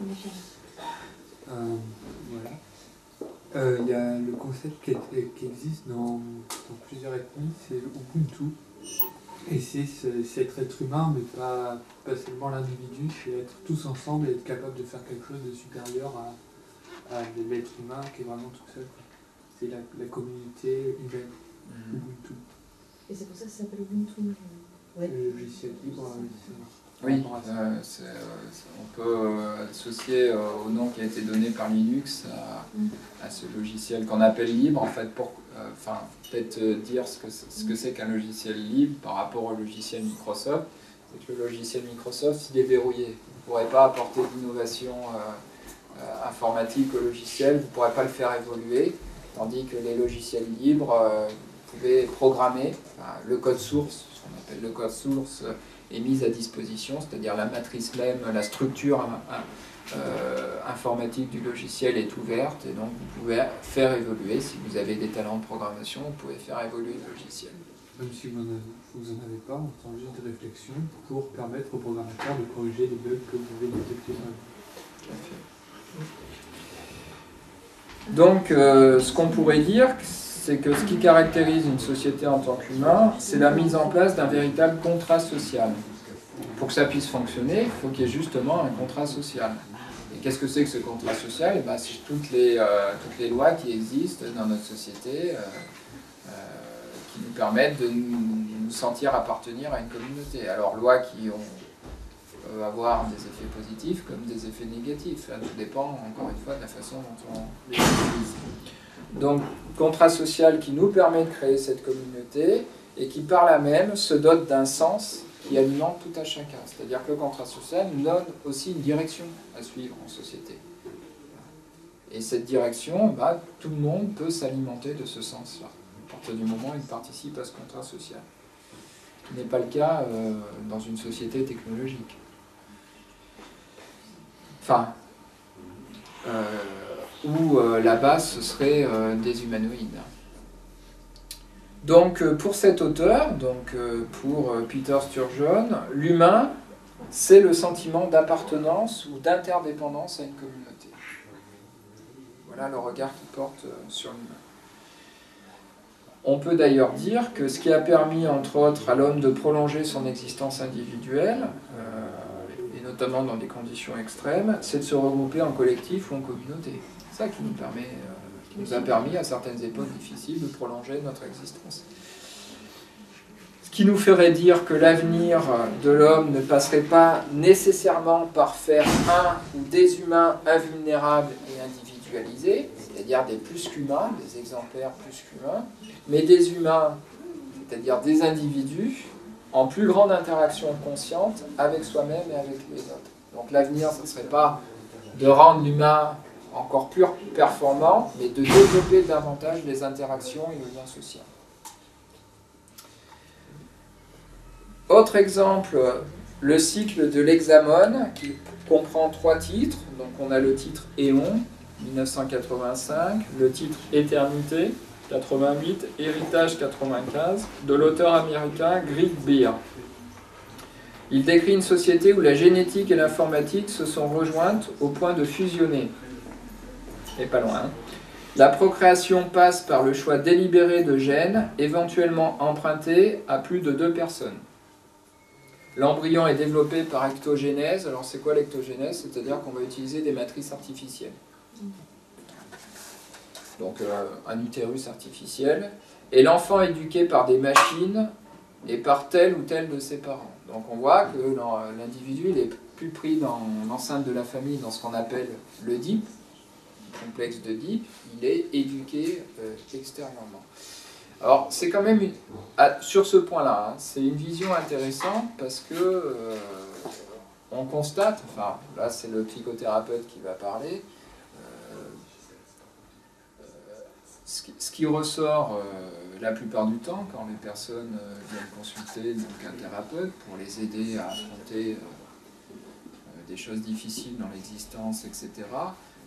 euh, voilà. Euh, il y a le concept qui, est, qui existe dans, dans plusieurs ethnies, c'est Ubuntu. Et c'est être être humain, mais pas, pas seulement l'individu, c'est être tous ensemble et être capable de faire quelque chose de supérieur à, à l'être humain qui est vraiment tout seul. C'est la, la communauté humaine, mmh. Ubuntu. Et c'est pour ça que ça s'appelle Ubuntu. Ouais. Le logiciel libre, oui, euh, c'est, euh, on peut euh, associer euh, au nom qui a été donné par Linux à, mmh. à ce logiciel qu'on appelle libre, en fait, pour euh, enfin, peut-être euh, dire ce que ce que c'est qu'un logiciel libre par rapport au logiciel Microsoft. C'est que le logiciel Microsoft, il est verrouillé. Vous ne pourrez pas apporter d'innovation euh, euh, informatique au logiciel, vous ne pourrez pas le faire évoluer, tandis que les logiciels libres, euh, vous pouvez programmer enfin, le code source, ce qu'on appelle le code source, euh, est mise à disposition, c'est-à-dire la matrice même, la structure euh, informatique du logiciel est ouverte et donc vous pouvez faire évoluer, si vous avez des talents de programmation, vous pouvez faire évoluer le logiciel. Même si vous n'en avez pas, on prend juste des réflexions pour permettre aux programmateurs de corriger les bugs que vous avez détectés. Tout à fait. Donc, euh, ce qu'on pourrait dire, c'est que ce qui caractérise une société en tant qu'humain, c'est la mise en place d'un véritable contrat social. Pour que ça puisse fonctionner, il faut qu'il y ait justement un contrat social. Et qu'est-ce que c'est que ce contrat social? Eh ben, c'est toutes les, euh, toutes les lois qui existent dans notre société, euh, euh, qui nous permettent de nous, nous sentir appartenir à une communauté. Alors, lois qui ont, peuvent avoir des effets positifs comme des effets négatifs. Ça tout dépend, encore une fois, de la façon dont on les utilise. Donc, contrat social qui nous permet de créer cette communauté et qui, par là même, se dote d'un sens qui alimente tout à chacun. C'est-à-dire que le contrat social nous donne aussi une direction à suivre en société. Et cette direction, bah, tout le monde peut s'alimenter de ce sens-là, à partir du moment où il participe à ce contrat social. Ce qui n'est pas le cas euh, dans une société technologique. Enfin, euh, où euh, la base, ce serait euh, des humanoïdes. Donc, euh, pour cet auteur, donc, euh, pour euh, Peter Sturgeon, l'humain, c'est le sentiment d'appartenance ou d'interdépendance à une communauté. Voilà le regard qu'il porte euh, sur l'humain. On peut d'ailleurs dire que ce qui a permis, entre autres, à l'homme de prolonger son existence individuelle, euh, et notamment dans des conditions extrêmes, c'est de se regrouper en collectif ou en communauté. C'est ça qui nous permet, euh, qui nous a permis, à certaines époques difficiles, de prolonger notre existence. Ce qui nous ferait dire que l'avenir de l'homme ne passerait pas nécessairement par faire un ou des humains invulnérables et individualisés, c'est-à-dire des plus qu'humains, des exemplaires plus qu'humains, mais des humains, c'est-à-dire des individus, en plus grande interaction consciente avec soi-même et avec les autres. Donc l'avenir, ce ne serait pas de rendre l'humain encore plus performant, mais de développer davantage les interactions et le lien social. Autre exemple, le cycle de l'Hexamone, qui comprend trois titres. Donc on a le titre Éon, mille neuf cent quatre-vingt-cinq, le titre Éternité, quatre-vingt-huit, Héritage, quatre-vingt-quinze, de l'auteur américain Greg Bear. Il décrit une société où la génétique et l'informatique se sont rejointes au point de fusionner. Et pas loin. Hein. La procréation passe par le choix délibéré de gènes, éventuellement empruntés à plus de deux personnes. L'embryon est développé par ectogénèse. Alors c'est quoi l'ectogénèse? C'est-à-dire qu'on va utiliser des matrices artificielles. Donc euh, un utérus artificiel. Et l'enfant est éduqué par des machines et par tel ou tel de ses parents. Donc on voit que l'individu est plus pris dans l'enceinte de la famille, dans ce qu'on appelle l'Oedipe, le complexe d'Oedipe, il est éduqué euh, extérieurement. Alors c'est quand même, une, à, sur ce point-là, hein, c'est une vision intéressante parce que euh, on constate, enfin là c'est le psychothérapeute qui va parler, euh, euh, ce, qui, ce qui ressort euh, la plupart du temps quand les personnes euh, viennent consulter donc, un thérapeute pour les aider à affronter euh, des choses difficiles dans l'existence, et cetera,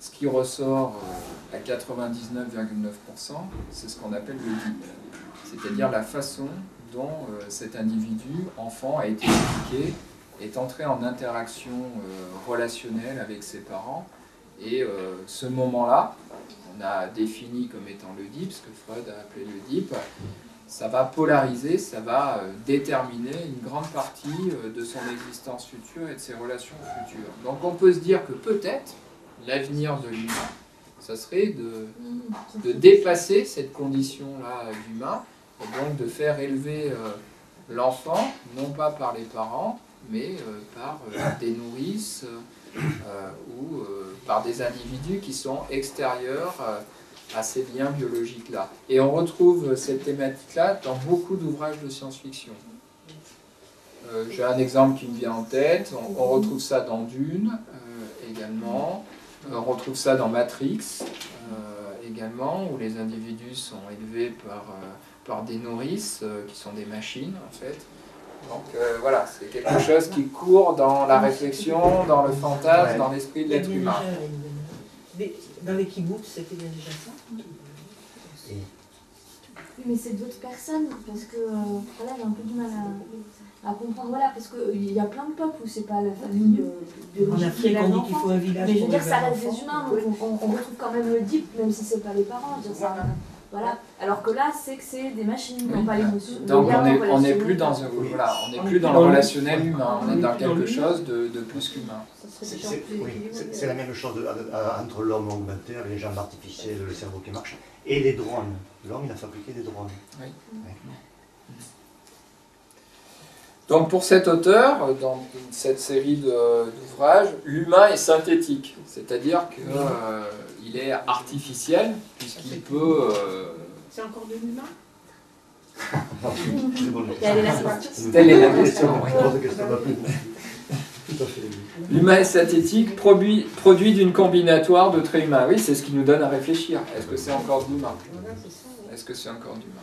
ce qui ressort euh, à quatre-vingt-dix-neuf virgule neuf pour cent, c'est ce qu'on appelle le D I P, c'est-à-dire la façon dont euh, cet individu, enfant, a été éduqué, est entré en interaction euh, relationnelle avec ses parents. Et euh, ce moment-là, on a défini comme étant le D I P, ce que Freud a appelé le D I P, ça va polariser, ça va euh, déterminer une grande partie euh, de son existence future et de ses relations futures. Donc on peut se dire que peut-être l'avenir de l'humain, ça serait de, de dépasser cette condition-là d'humain, et donc de faire élever euh, l'enfant, non pas par les parents, mais euh, par euh, des nourrices euh, ou euh, par des individus qui sont extérieurs euh, à ces liens biologiques-là. Et on retrouve cette thématique-là dans beaucoup d'ouvrages de science-fiction. Euh, J'ai un exemple qui me vient en tête, on, on retrouve ça dans Dune euh, également, on retrouve ça dans Matrix euh, également, où les individus sont élevés par, euh, par des nourrices, euh, qui sont des machines en fait. Donc euh, voilà, c'est quelque chose qui court dans la réflexion, dans le fantasme, dans l'esprit de l'être humain. Dans les kibbutz, c'était bien déjà ça. Oui, mais c'est d'autres personnes, parce que euh, voilà, j'ai un peu du mal à, à comprendre. Voilà, parce qu'il y a plein de peuples où c'est pas la famille euh, biologique. En Afrique, on dit qu'il faut un village. Mais je veux pour dire, ça élever un reste des enfant. humains, donc on, on, on retrouve quand même le D I P, même si c'est pas les parents. Dire ça, voilà. Alors que là, c'est que c'est des machines, qui n'ont pas l'émotion. Donc on n'est on est plus dans, un, voilà, on est plus dans le relationnel humain, on est dans quelque chose de, de plus qu'humain. C'est la même chose de, de, entre l'homme augmenté, avec les jambes artificielles, le cerveau qui marche, et les drones. L'homme, il a fabriqué des drones. Oui. Oui. Donc pour cet auteur, dans cette série d'ouvrages, l'humain est synthétique, c'est-à-dire qu'il euh, est artificiel, puisqu'il peut... Euh... C'est encore de l'humain? Telle est la question. L'humain est synthétique, produit, produit d'une combinatoire de traits humains. Oui, c'est ce qui nous donne à réfléchir. Est-ce que c'est encore de l'humain? Est-ce que c'est encore d'humain?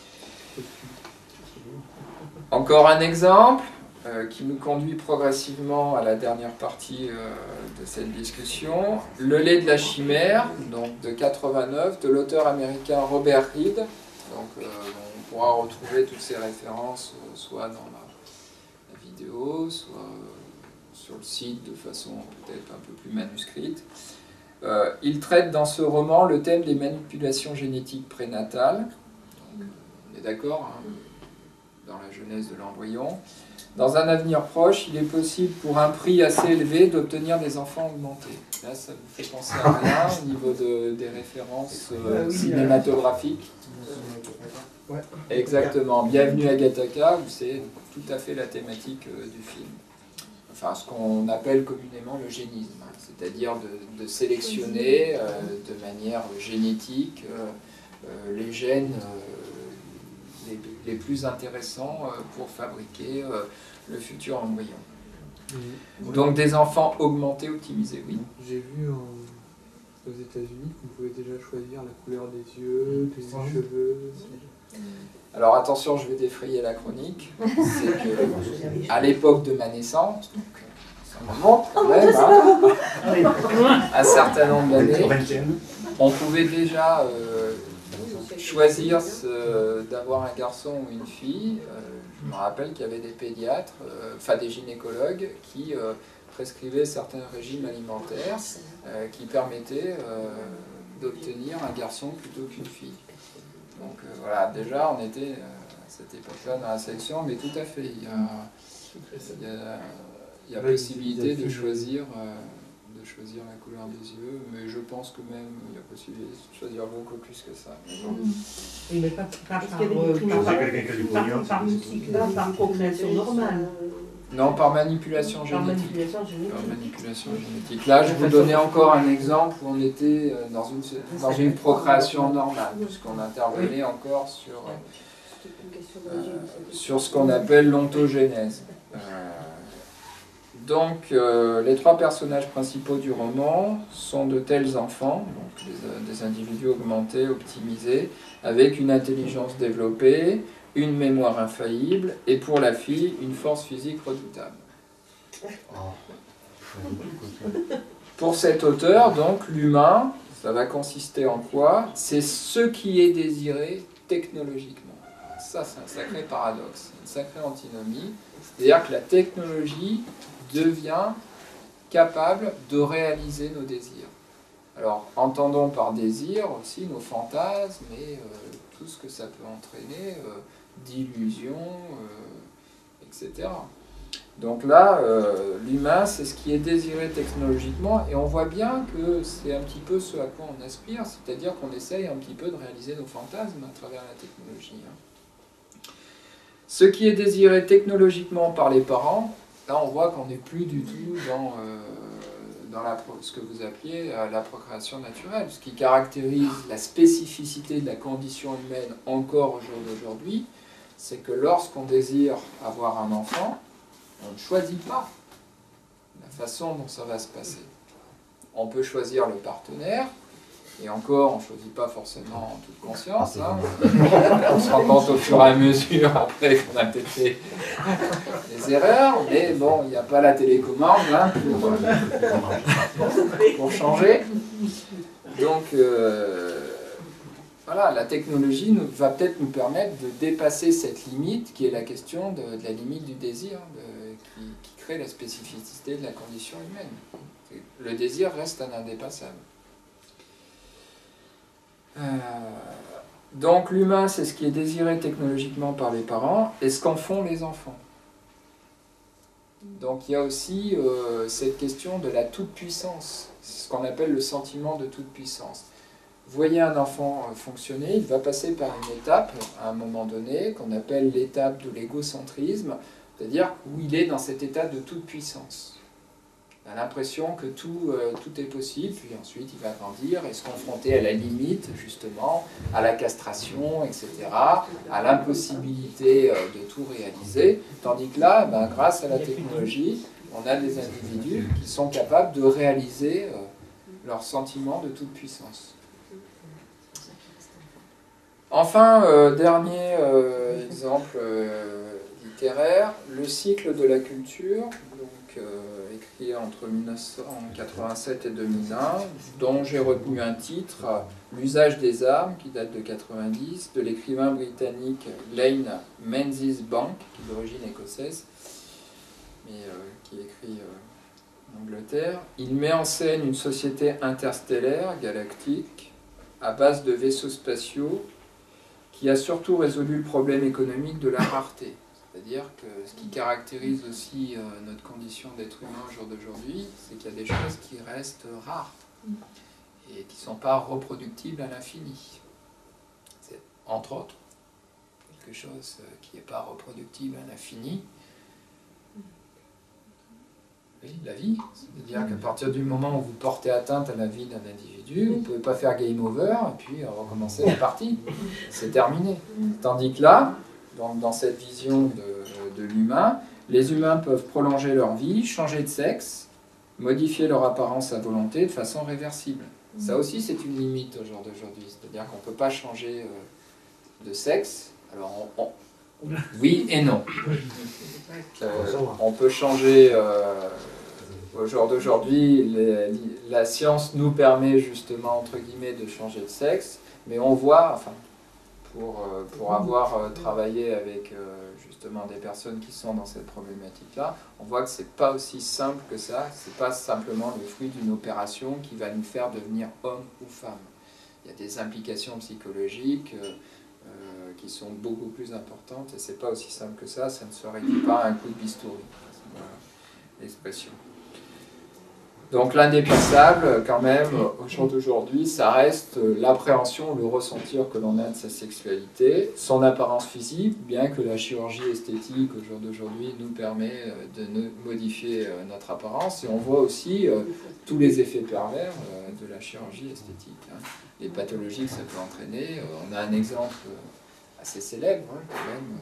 Encore un exemple euh, qui nous conduit progressivement à la dernière partie euh, de cette discussion. Le lait de la chimère, donc de quatre-vingt-neuf, de l'auteur américain Robert Reed. Donc, euh, on pourra retrouver toutes ces références, euh, soit dans la, la vidéo, soit euh, sur le site de façon peut-être un peu plus manuscrite. Euh, il traite dans ce roman le thème des manipulations génétiques prénatales. Donc, on est d'accord, hein, dans la genèse de l'embryon. Dans un avenir proche, il est possible pour un prix assez élevé d'obtenir des enfants augmentés. Là, ça vous fait penser à rien au niveau de, des références euh, cinématographiques. Ouais. Exactement. Bienvenue à Gattaca, où c'est tout à fait la thématique euh, du film. Enfin, ce qu'on appelle communément le génisme, hein, c'est-à-dire de, de sélectionner euh, de manière génétique euh, euh, les gènes euh, les, les plus intéressants euh, pour fabriquer euh, le futur embryon. Mmh. Donc des enfants augmentés, optimisés, oui. J'ai vu en, aux États-Unis qu'on pouvait déjà choisir la couleur des yeux, des cheveux. Alors attention, je vais défrayer la chronique. C'est que à l'époque de ma naissance, donc ça remonte quand même, hein, un certain nombre d'années, on pouvait déjà euh, choisir d'avoir un garçon ou une fille. Euh, je me rappelle qu'il y avait des pédiatres, euh, enfin des gynécologues qui euh, prescrivaient certains régimes alimentaires euh, qui permettaient euh, d'obtenir un garçon plutôt qu'une fille. Donc euh, voilà, déjà on était euh, à cette époque-là dans la sélection, mais tout à fait, il y a, il y a, il y a possibilité de choisir, euh, de choisir la couleur des yeux, mais je pense que même il y a possibilité de choisir beaucoup plus que ça. Oui, mais pas, pas par, par, par, par, par procréation normale. Non, par manipulation génétique. Par manipulation génétique. Par manipulation génétique. Là, je vous donnais encore un exemple où on était dans une, dans une procréation normale, puisqu'on intervenait encore sur, euh, sur ce qu'on appelle l'ontogénèse. Euh, donc, euh, les trois personnages principaux du roman sont de tels enfants, donc des, des individus augmentés, optimisés, avec une intelligence développée, une mémoire infaillible, et pour la fille, une force physique redoutable. Pour cet auteur, donc, l'humain, ça va consister en quoi? C'est ce qui est désiré technologiquement. Ça, c'est un sacré paradoxe, une sacrée antinomie. C'est-à-dire que la technologie devient capable de réaliser nos désirs. Alors, entendons par désir aussi nos fantasmes et euh, tout ce que ça peut entraîner euh, d'illusions, euh, et cetera. Donc là, euh, l'humain, c'est ce qui est désiré technologiquement, et on voit bien que c'est un petit peu ce à quoi on aspire, c'est-à-dire qu'on essaye un petit peu de réaliser nos fantasmes à travers la technologie. Ce qui est désiré technologiquement par les parents, là on voit qu'on n'est plus du tout dans, euh, dans la, ce que vous appeliez euh, la procréation naturelle. Ce qui caractérise la spécificité de la condition humaine encore au jour d'aujourd'hui, c'est que lorsqu'on désire avoir un enfant, on ne choisit pas la façon dont ça va se passer. On peut choisir le partenaire, et encore, on ne choisit pas forcément en toute conscience. Hein. On se rend compte au fur et à mesure, après, qu'on a peut-être fait des erreurs, mais bon, il n'y a pas la télécommande hein, pour, pour changer. Donc, euh, voilà, la technologie nous, va peut-être nous permettre de dépasser cette limite, qui est la question de, de la limite du désir, de, qui, qui crée la spécificité de la condition humaine. Le désir reste un indépassable. Euh, donc l'humain, c'est ce qui est désiré technologiquement par les parents, et ce qu'en font les enfants. Donc il y a aussi euh, cette question de la toute-puissance, ce qu'on appelle le sentiment de toute-puissance. Vous voyez un enfant fonctionner, il va passer par une étape, à un moment donné, qu'on appelle l'étape de l'égocentrisme, c'est-à-dire où il est dans cet état de toute-puissance. Il a l'impression que tout, euh, tout est possible, puis ensuite il va grandir et se confronter à la limite, justement, à la castration, et cetera, à l'impossibilité euh, de tout réaliser, tandis que là, ben, grâce à la technologie, on a des individus qui sont capables de réaliser euh, leur sentiment de toute puissance. Enfin, euh, dernier euh, exemple euh, littéraire, le cycle de la culture, donc euh, écrit entre mille neuf cent quatre-vingt-sept et deux mille un, dont j'ai retenu un titre, L'usage des armes, qui date de quatre-vingt-dix, de l'écrivain britannique Lane Menzies Bank, qui est d'origine écossaise, mais euh, qui écrit euh, en Angleterre. Il met en scène une société interstellaire, galactique, à base de vaisseaux spatiaux, qui a surtout résolu le problème économique de la rareté. C'est-à-dire que ce qui caractérise aussi euh, notre condition d'être humain au jour d'aujourd'hui, c'est qu'il y a des choses qui restent rares et qui ne sont pas reproductibles à l'infini. C'est entre autres quelque chose qui n'est pas reproductible à l'infini. Oui, la vie. C'est-à-dire qu'à partir du moment où vous portez atteinte à la vie d'un individu, vous ne pouvez pas faire game over et puis recommencer la partie. C'est terminé. Tandis que là, dans, dans cette vision de, de l'humain, les humains peuvent prolonger leur vie, changer de sexe, modifier leur apparence à volonté de façon réversible. Ça aussi, c'est une limite au jour d'aujourd'hui. C'est-à-dire qu'on ne peut pas changer euh, de sexe. Alors, on, on, oui et non. Euh, on peut changer... Euh, au jour d'aujourd'hui, la science nous permet justement, entre guillemets, de changer de sexe, mais on voit, enfin, pour, pour avoir travaillé avec justement des personnes qui sont dans cette problématique-là, on voit que c'est pas aussi simple que ça, c'est pas simplement le fruit d'une opération qui va nous faire devenir homme ou femme. Il y a des implications psychologiques euh, euh, qui sont beaucoup plus importantes, et c'est pas aussi simple que ça, ça ne se réduit pas à un coup de bistouri. Voilà l'expression. Donc l'indépassable, quand même, au jour d'aujourd'hui, ça reste l'appréhension, le ressentir que l'on a de sa sexualité, son apparence physique, bien que la chirurgie esthétique, au jour d'aujourd'hui, nous permet de modifier notre apparence. Et on voit aussi euh, tous les effets pervers euh, de la chirurgie esthétique, hein. Les pathologies que ça peut entraîner. On a un exemple assez célèbre, hein, quand même.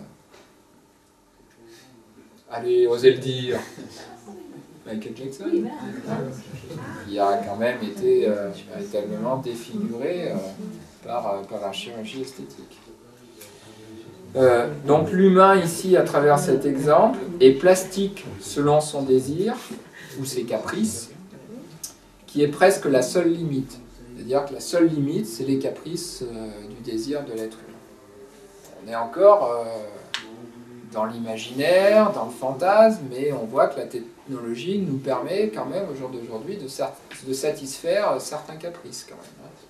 Allez, osez le dire. Michael Jackson, qui a quand même été euh, véritablement défiguré euh, par, euh, par la chirurgie esthétique. Euh, donc l'humain ici, à travers cet exemple, est plastique selon son désir ou ses caprices, qui est presque la seule limite. C'est-à-dire que la seule limite, c'est les caprices euh, du désir de l'être humain. On est encore euh, dans l'imaginaire, dans le fantasme, mais on voit que la technologie nous permet quand même, au jour d'aujourd'hui, de, de satisfaire certains caprices quand même. Hein.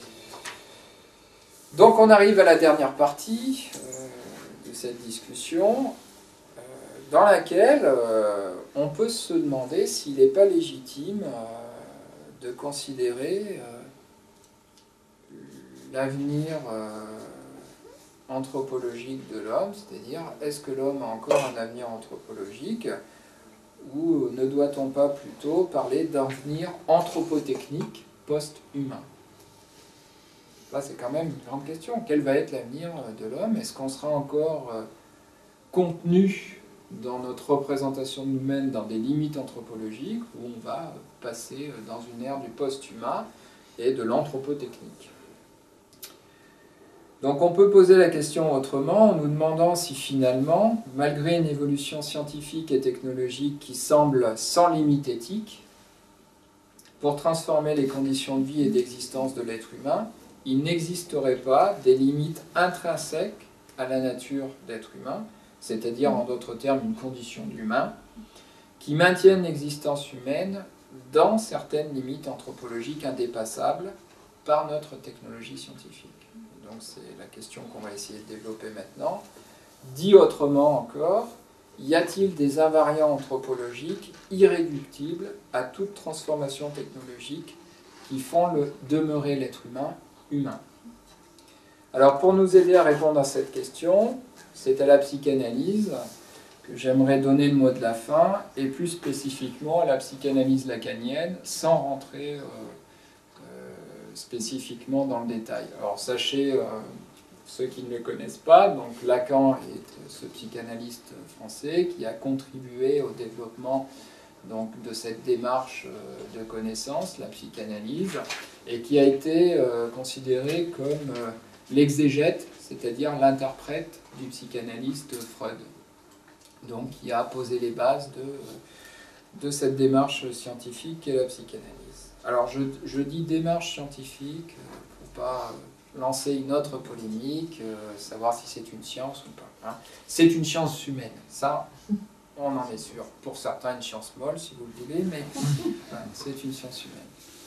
Donc on arrive à la dernière partie euh, de cette discussion, euh, dans laquelle euh, on peut se demander s'il n'est pas légitime euh, de considérer euh, l'avenir euh, anthropologique de l'homme, c'est-à-dire est-ce que l'homme a encore un avenir anthropologique, ou ne doit-on pas plutôt parler d'avenir anthropotechnique post-humain? Là, c'est quand même une grande question. Quel va être l'avenir de l'homme? Est-ce qu'on sera encore euh, contenu dans notre représentation de nous-mêmes dans des limites anthropologiques, ou on va passer dans une ère du post-humain et de l'anthropotechnique? Donc on peut poser la question autrement en nous demandant si finalement, malgré une évolution scientifique et technologique qui semble sans limite éthique, pour transformer les conditions de vie et d'existence de l'être humain, il n'existerait pas des limites intrinsèques à la nature d'être humain, c'est-à-dire en d'autres termes une condition d'humain, qui maintiennent l'existence humaine dans certaines limites anthropologiques indépassables par notre technologie scientifique. Donc c'est la question qu'on va essayer de développer maintenant. Dit autrement encore, y a-t-il des invariants anthropologiques irréductibles à toute transformation technologique qui font le demeurer l'être humain humain? Alors pour nous aider à répondre à cette question, c'est à la psychanalyse que j'aimerais donner le mot de la fin, et plus spécifiquement à la psychanalyse lacanienne, sans rentrer euh, euh, spécifiquement dans le détail. Alors sachez, euh, ceux qui ne le connaissent pas, donc Lacan est ce psychanalyste français qui a contribué au développement donc, de cette démarche de connaissance, la psychanalyse, et qui a été euh, considéré comme euh, l'exégète, c'est-à-dire l'interprète du psychanalyste Freud, donc qui a posé les bases de, de cette démarche scientifique qu'est la psychanalyse. Alors je, je dis démarche scientifique pour ne pas lancer une autre polémique, euh, savoir si c'est une science ou pas. Hein. C'est une science humaine, ça on en est sûr. Pour certains une science molle si vous le voulez, mais hein, c'est une science humaine.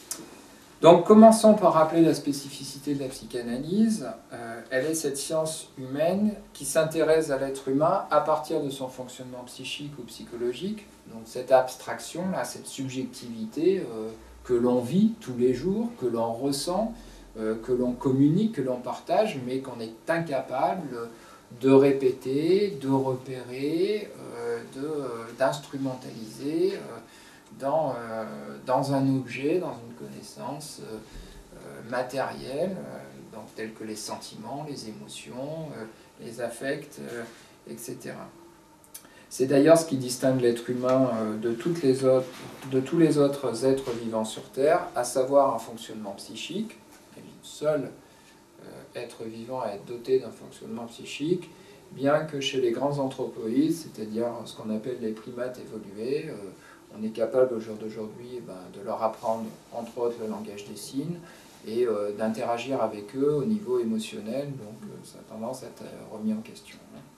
Donc commençons par rappeler la spécificité de la psychanalyse. Euh, elle est cette science humaine qui s'intéresse à l'être humain à partir de son fonctionnement psychique ou psychologique. Donc cette abstraction-là, cette subjectivité euh, que l'on vit tous les jours, que l'on ressent, euh, que l'on communique, que l'on partage, mais qu'on est incapable de répéter, de repérer, euh, de, euh, d'instrumentaliser euh, dans, euh, dans un objet, dans une connaissance euh, euh, matérielle, euh, donc, telle que les sentiments, les émotions, euh, les affects, euh, et cetera. C'est d'ailleurs ce qui distingue l'être humain euh, de, toutes les autres, de tous les autres êtres vivants sur Terre, à savoir un fonctionnement psychique. Il y a une seule être vivant à être doté d'un fonctionnement psychique, bien que chez les grands anthropoïdes, c'est-à-dire ce qu'on appelle les primates évolués, euh, on est capable au jour d'aujourd'hui eh ben, de leur apprendre, entre autres, le langage des signes, et euh, d'interagir avec eux au niveau émotionnel, donc euh, ça a tendance à être remis en question.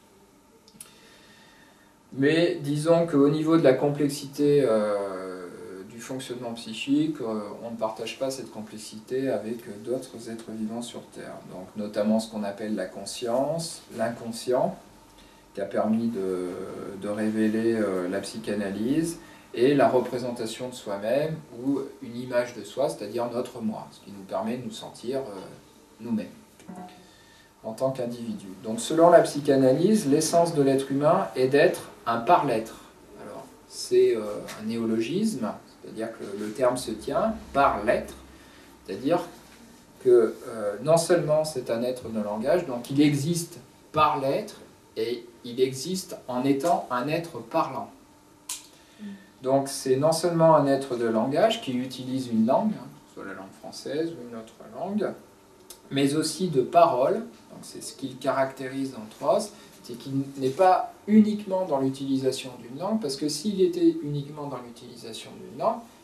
Mais disons qu'au niveau de la complexité euh, du fonctionnement psychique, euh, on ne partage pas cette complexité avec d'autres êtres vivants sur Terre. Donc notamment ce qu'on appelle la conscience, l'inconscient, qui a permis de, de révéler euh, la psychanalyse, et la représentation de soi-même, ou une image de soi, c'est-à-dire notre moi, ce qui nous permet de nous sentir euh, nous-mêmes, en tant qu'individu. Donc selon la psychanalyse, l'essence de l'être humain est d'être un par-l'être. Alors c'est euh, un néologisme, c'est-à-dire que le terme se tient par l'être, c'est-à-dire que euh, non seulement c'est un être de langage, donc il existe par l'être, et il existe en étant un être parlant. Donc c'est non seulement un être de langage qui utilise une langue, hein, soit la langue française ou une autre langue, mais aussi de parole. Donc c'est ce qui le caractérise dans Trost, c'est qu'il n'est pas uniquement dans l'utilisation d'une langue, parce que s'il était uniquement dans l'utilisation d'une langue,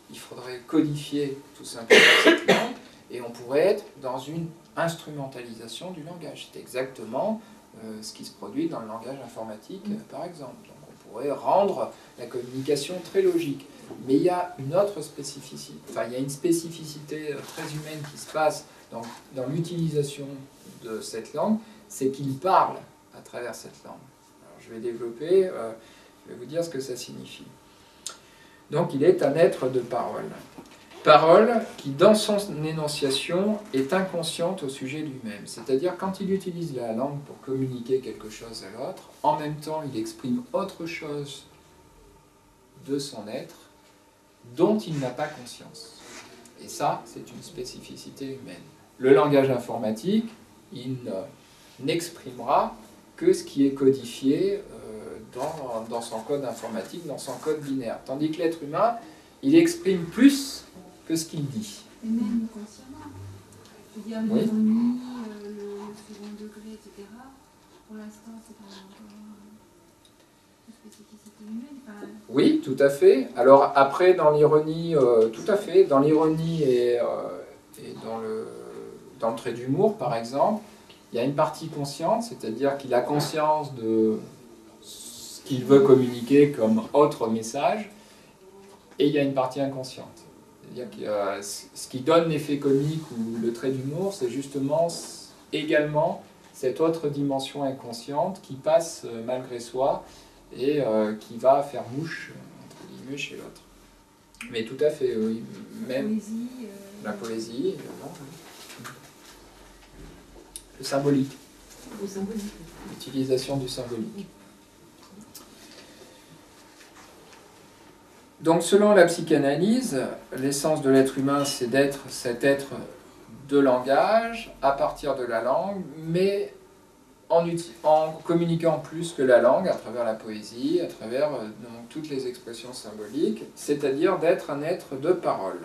il faudrait codifier tout simplement cette langue, et on pourrait être dans une instrumentalisation du langage. C'est exactement euh, ce qui se produit dans le langage informatique, euh, par exemple. Donc on pourrait rendre la communication très logique. Mais il y a une autre spécificité, enfin il y a une spécificité très humaine qui se passe dans, dans l'utilisation de cette langue, c'est qu'il parle à travers cette langue. Alors, je vais développer, euh, je vais vous dire ce que ça signifie. Donc il est un être de parole. Parole qui, dans son énonciation, est inconsciente au sujet lui-même. C'est-à-dire, quand il utilise la langue pour communiquer quelque chose à l'autre, en même temps, il exprime autre chose de son être dont il n'a pas conscience. Et ça, c'est une spécificité humaine. Le langage informatique, il n'exprimera que ce qui est codifié euh, dans, dans son code informatique, dans son code binaire. Tandis que l'être humain, il exprime plus que ce qu'il dit. Et même consciemment. Je veux dire, Oui. l'ironie, euh, le, le second degré, et cetera. Pour l'instant, c'est pas encore une spécificité humaine. Enfin, Oui, tout à fait. Alors après, dans l'ironie, euh, tout à fait, dans l'ironie et, euh, et dans, le, dans le trait d'humour, par exemple, il y a une partie consciente, c'est-à-dire qu'il a conscience de ce qu'il veut communiquer comme autre message, et il y a une partie inconsciente. C'est-à-dire que euh, ce qui donne l'effet comique ou le trait d'humour, c'est justement également cette autre dimension inconsciente qui passe euh, malgré soi et euh, qui va faire mouche, entre guillemets, chez l'autre. Mais tout à fait, oui. Même poésie, euh, la poésie, évidemment. Oui. Le symbolique. Le symbolique. L'utilisation du symbolique. Donc, selon la psychanalyse, l'essence de l'être humain, c'est d'être cet être de langage à partir de la langue, mais en, en communiquant plus que la langue, à travers la poésie, à travers euh, donc, toutes les expressions symboliques, c'est-à-dire d'être un être de parole.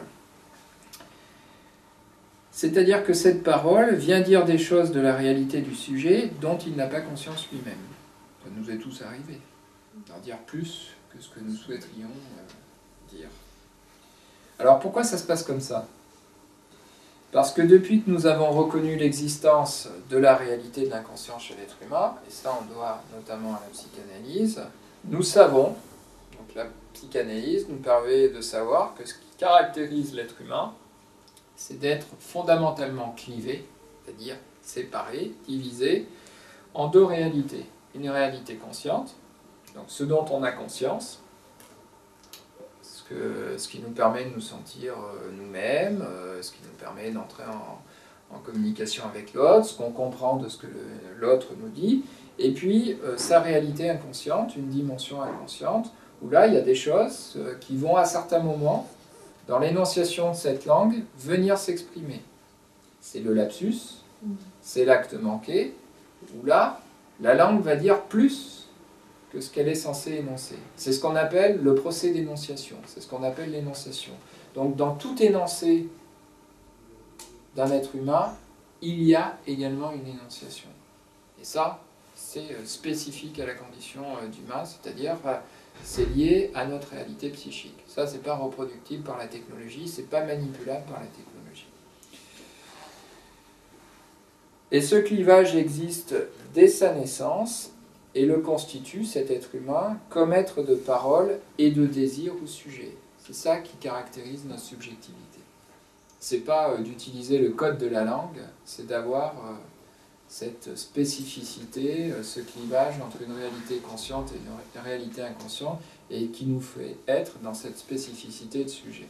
C'est-à-dire que cette parole vient dire des choses de la réalité du sujet dont il n'a pas conscience lui-même. Ça nous est tous arrivé, d'en dire plus que ce que nous souhaiterions euh, dire. Alors pourquoi ça se passe comme ça ? Parce que depuis que nous avons reconnu l'existence de la réalité de l'inconscient chez l'être humain, et ça on doit notamment à la psychanalyse, nous savons, donc la psychanalyse nous permet de savoir que ce qui caractérise l'être humain, c'est d'être fondamentalement clivé, c'est-à-dire séparé, divisé, en deux réalités. Une réalité consciente, donc ce dont on a conscience, ce, que, ce qui nous permet de nous sentir nous-mêmes, ce qui nous permet d'entrer en, en communication avec l'autre, ce qu'on comprend de ce que l'autre nous dit, et puis euh, sa réalité inconsciente, une dimension inconsciente, où là il y a des choses euh, qui vont à certains moments, dans l'énonciation de cette langue, venir s'exprimer. C'est le lapsus, c'est l'acte manqué, où là, la langue va dire plus que ce qu'elle est censée énoncer. C'est ce qu'on appelle le procès d'énonciation, c'est ce qu'on appelle l'énonciation. Donc dans tout énoncé d'un être humain, il y a également une énonciation. Et ça, c'est spécifique à la condition d'humain, c'est-à-dire c'est lié à notre réalité psychique. Ça, c'est pas reproductible par la technologie, c'est pas manipulable par la technologie. Et ce clivage existe dès sa naissance et le constitue, cet être humain, comme être de parole et de désir ou sujet. C'est ça qui caractérise notre subjectivité. C'est pas euh, d'utiliser le code de la langue, c'est d'avoir euh, cette spécificité, euh, ce clivage entre une réalité consciente et une ré réalité inconsciente, et qui nous fait être dans cette spécificité de sujet.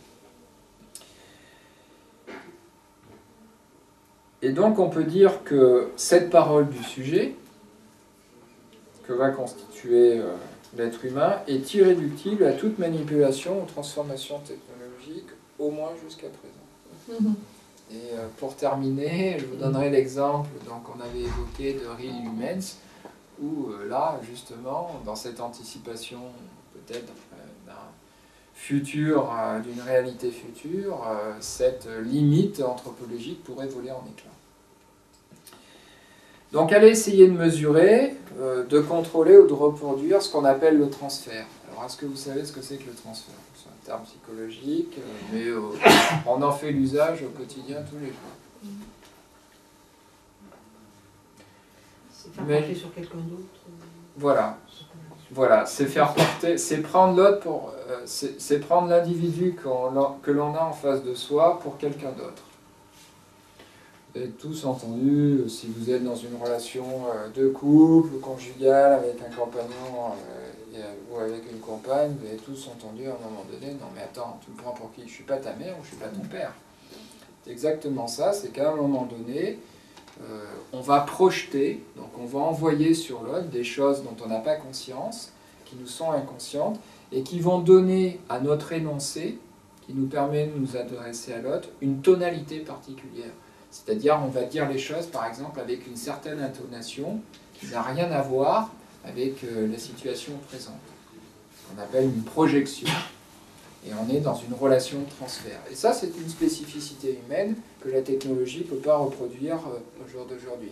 Et donc on peut dire que cette parole du sujet, que va constituer euh, l'être humain, est irréductible à toute manipulation ou transformation technologique, au moins jusqu'à présent. Mmh. Et euh, pour terminer, je vous donnerai l'exemple qu'on avait évoqué de Real Humans, où euh, là, justement, dans cette anticipation peut-être euh, d'un futur, euh, d'une réalité future, euh, cette limite anthropologique pourrait voler en éclats. Donc, elle a essayé de mesurer, euh, de contrôler ou de reproduire ce qu'on appelle le transfert. Alors Alors, est-ce que vous savez ce que c'est que le transfert? C'est un terme psychologique, mais euh, on en fait l'usage au quotidien tous les jours. C'est faire Mais- porter sur quelqu'un d'autre. Voilà. Voilà, c'est faire porter, c'est prendre l'autre pour, euh, c'est c'est prendre l'individu qu'on- que l'on a en face de soi pour quelqu'un d'autre. Vous avez tous entendu, euh, si vous êtes dans une relation euh, de couple, conjugale, avec un compagnon euh, et, euh, ou avec une compagne, vous avez tous entendu à un moment donné, non mais attends, tu me prends pour qui? Je suis pas ta mère ou je suis pas ton père. C'est exactement ça, c'est qu'à un moment donné, Euh, on va projeter, donc on va envoyer sur l'autre des choses dont on n'a pas conscience, qui nous sont inconscientes, et qui vont donner à notre énoncé, qui nous permet de nous adresser à l'autre, une tonalité particulière. C'est-à-dire, on va dire les choses, par exemple, avec une certaine intonation, qui n'a rien à voir avec euh, la situation présente. On appelle une projection. Et on est dans une relation de transfert. Et ça, c'est une spécificité humaine que la technologie ne peut pas reproduire euh, au jour d'aujourd'hui.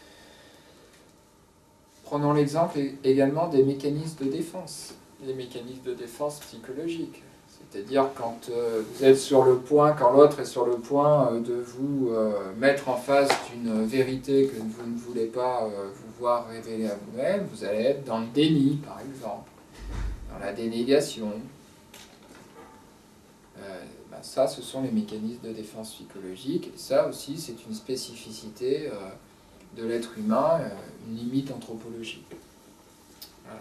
Prenons l'exemple également des mécanismes de défense, les mécanismes de défense psychologiques. C'est-à-dire quand euh, vous êtes sur le point, quand l'autre est sur le point euh, de vous euh, mettre en face d'une vérité que vous ne voulez pas euh, vous voir révéler à vous-même, vous allez être dans le déni, par exemple, dans la dénégation. Euh, ben ça, ce sont les mécanismes de défense psychologique. Et ça aussi, c'est une spécificité euh, de l'être humain, euh, une limite anthropologique. Voilà.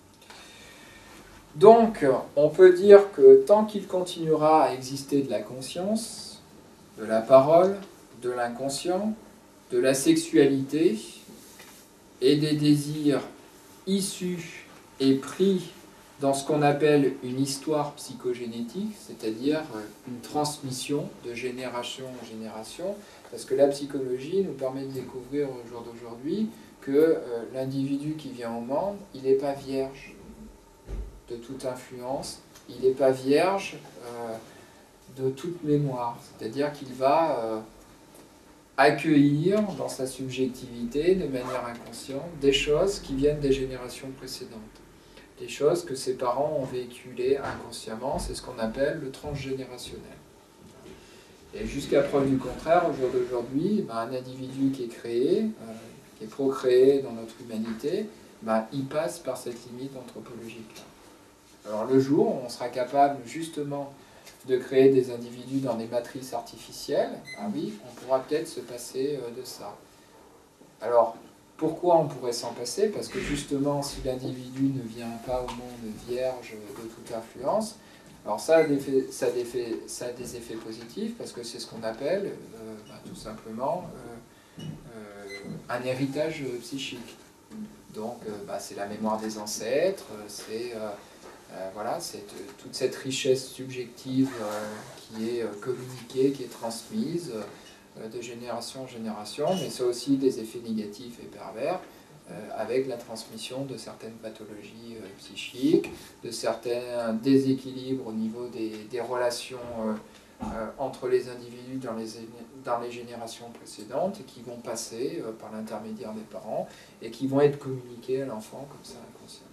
Donc, on peut dire que tant qu'il continuera à exister de la conscience, de la parole, de l'inconscient, de la sexualité et des désirs issus et pris dans ce qu'on appelle une histoire psychogénétique, c'est-à-dire une transmission de génération en génération, parce que la psychologie nous permet de découvrir au jour d'aujourd'hui que euh, l'individu qui vient au monde, il n'est pas vierge de toute influence, il n'est pas vierge euh, de toute mémoire, c'est-à-dire qu'il va euh, accueillir dans sa subjectivité, de manière inconsciente, des choses qui viennent des générations précédentes. Des choses que ses parents ont véhiculées inconsciemment, c'est ce qu'on appelle le transgénérationnel. Et jusqu'à preuve du contraire, au jour d'aujourd'hui, ben, un individu qui est créé, euh, qui est procréé dans notre humanité, ben, il passe par cette limite anthropologique. Alors le jour où on sera capable justement de créer des individus dans des matrices artificielles, ben oui, on pourra peut-être se passer euh, de ça. Alors, pourquoi on pourrait s'en passer? Parce que justement, si l'individu ne vient pas au monde vierge de toute influence, alors ça a des effets, ça a des effets, ça a des effets positifs, parce que c'est ce qu'on appelle euh, bah, tout simplement euh, euh, un héritage psychique. Donc euh, bah, c'est la mémoire des ancêtres, c'est euh, euh, voilà, c'est toute cette richesse subjective euh, qui est euh, communiquée, qui est transmise euh, de génération en génération, mais ça a aussi des effets négatifs et pervers, euh, avec la transmission de certaines pathologies euh, psychiques, de certains déséquilibres au niveau des, des relations euh, euh, entre les individus dans les, dans les générations précédentes, et qui vont passer euh, par l'intermédiaire des parents, et qui vont être communiqués à l'enfant comme ça inconsciemment.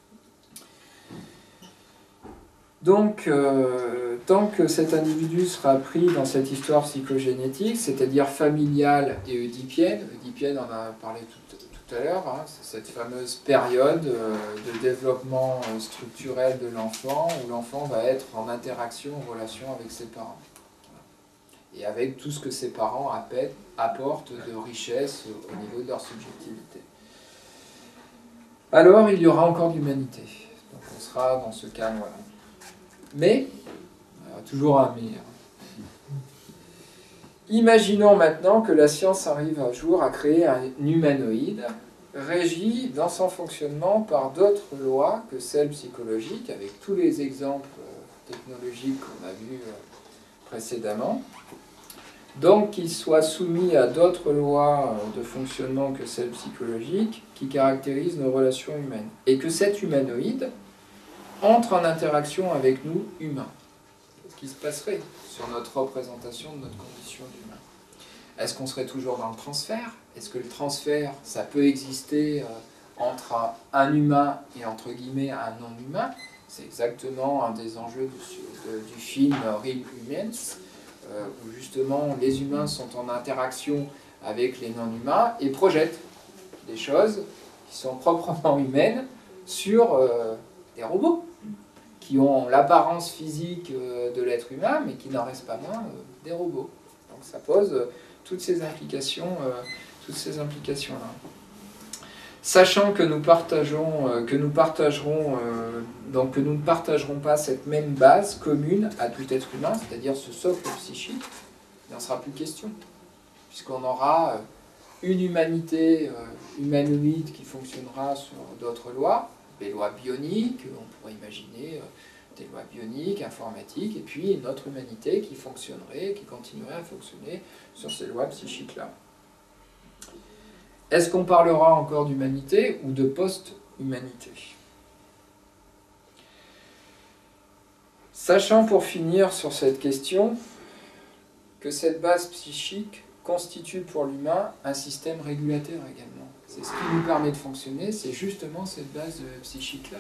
Donc, euh, tant que cet individu sera pris dans cette histoire psychogénétique, c'est-à-dire familiale et oedipienne, oedipienne on en a parlé tout, tout à l'heure, hein, c'est cette fameuse période euh, de développement euh, structurel de l'enfant, où l'enfant va être en interaction, en relation avec ses parents. Et avec tout ce que ses parents apportent de richesse au niveau de leur subjectivité. Alors, il y aura encore de l'humanité. Donc, on sera dans ce cadre-là. Mais, toujours un mais. Imaginons maintenant que la science arrive un jour à créer un humanoïde régi dans son fonctionnement par d'autres lois que celles psychologiques, avec tous les exemples technologiques qu'on a vus précédemment. Donc qu'il soit soumis à d'autres lois de fonctionnement que celles psychologiques qui caractérisent nos relations humaines. Et que cet humanoïde entre en interaction avec nous, humains. Qu'est-ce qui se passerait sur notre représentation de notre condition d'humain? Est-ce qu'on serait toujours dans le transfert? Est-ce que le transfert, ça peut exister euh, entre un humain et entre guillemets un non-humain? C'est exactement un des enjeux du, de, du film Real Humans, euh, où justement les humains sont en interaction avec les non-humains et projettent des choses qui sont proprement humaines sur euh, des robots, qui ont l'apparence physique euh, de l'être humain, mais qui n'en restent pas moins euh, des robots. Donc ça pose euh, toutes ces implications, euh, toutes ces implications-là. Sachant que nous partageons, euh, que nous partagerons, euh, donc que nous ne partagerons pas cette même base commune à tout être humain, c'est-à-dire ce socle psychique, il n'en sera plus question, puisqu'on aura euh, une humanité euh, humanoïde qui fonctionnera sur d'autres lois, des lois bioniques, on pourrait imaginer euh, des lois bioniques, informatiques, et puis une autre humanité qui fonctionnerait, qui continuerait à fonctionner sur ces lois psychiques-là. Est-ce qu'on parlera encore d'humanité ou de post-humanité? Sachant pour finir sur cette question que cette base psychique constitue pour l'humain un système régulateur également. C'est ce qui nous permet de fonctionner, c'est justement cette base psychique-là.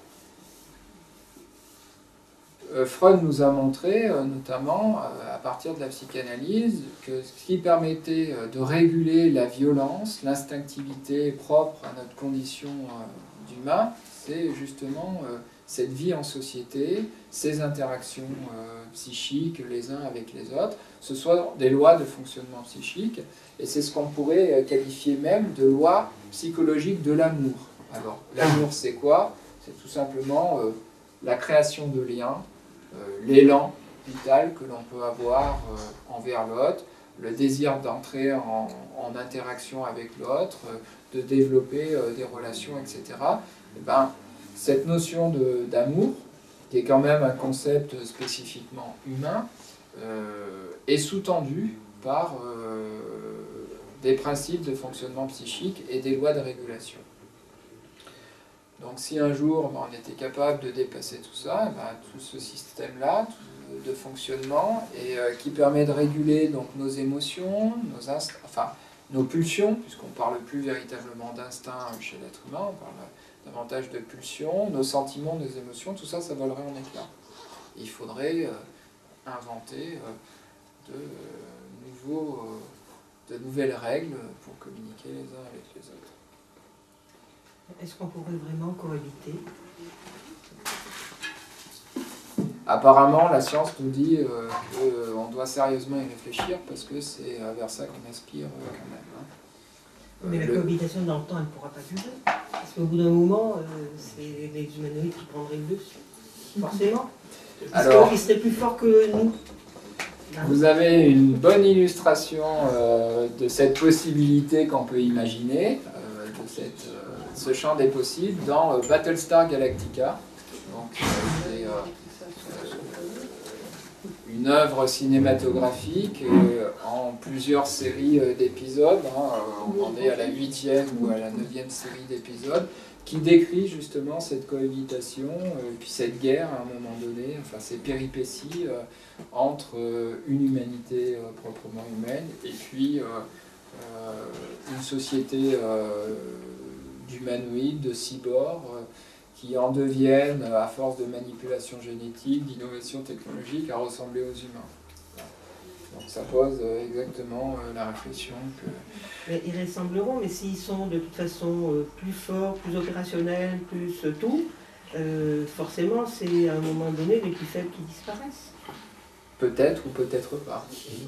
Freud nous a montré, notamment à partir de la psychanalyse, que ce qui permettait de réguler la violence, l'instinctivité propre à notre condition d'humain, c'est justement cette vie en société, ces interactions psychiques les uns avec les autres. Ce sont des lois de fonctionnement psychique, et c'est ce qu'on pourrait qualifier même de loi psychologique de l'amour. Alors, l'amour, c'est quoi? C'est tout simplement euh, la création de liens, euh, l'élan vital que l'on peut avoir euh, envers l'autre, le désir d'entrer en, en interaction avec l'autre, euh, de développer euh, des relations, et cetera. Et ben, cette notion de, d'amour, qui est quand même un concept spécifiquement humain, euh, est sous-tendue par euh, des principes de fonctionnement psychique et des lois de régulation. Donc si un jour ben, on était capable de dépasser tout ça, ben, tout ce système-là de fonctionnement, et euh, qui permet de réguler donc, nos émotions, nos, inst- enfin, nos pulsions, puisqu'on ne parle plus véritablement d'instinct chez l'être humain, on parle davantage de pulsions, nos sentiments, nos émotions, tout ça, ça volerait en éclats. Et il faudrait euh, inventer euh, de, euh, nouveaux, euh, de nouvelles règles pour communiquer les uns avec les autres. Est-ce qu'on pourrait vraiment cohabiter? Apparemment, la science nous dit euh, qu'on doit sérieusement y réfléchir parce que c'est vers ça qu'on aspire euh, quand même. Hein. Mais la Le... cohabitation dans le temps, elle ne pourra pas durer. Parce qu'au bout d'un moment, euh, c'est les humanoïdes qui prendraient le dessus. Forcément. Parce Alors, qu'ils seraient plus forts que nous. Vous avez une bonne illustration euh, de cette possibilité qu'on peut imaginer, euh, de cette, euh, ce champ des possibles, dans euh, Battlestar Galactica. Donc, euh, c'est euh, une œuvre cinématographique euh, en plusieurs séries euh, d'épisodes. Hein, on en est à la huitième ou à la neuvième série d'épisodes, qui décrit justement cette cohabitation, euh, puis cette guerre à un moment donné, enfin ces péripéties euh, entre euh, une humanité euh, proprement humaine et puis euh, euh, une société euh, d'humanoïdes, de cyborgs, euh, qui en deviennent, à force de manipulation génétique, d'innovation technologique, à ressembler aux humains. Donc ça pose euh, exactement euh, la réflexion que... Mais ils ressembleront, mais s'ils sont de toute façon euh, plus forts, plus opérationnels, plus euh, tout, euh, forcément c'est à un moment donné les plus faibles qui disparaissent. Peut-être ou peut-être pas.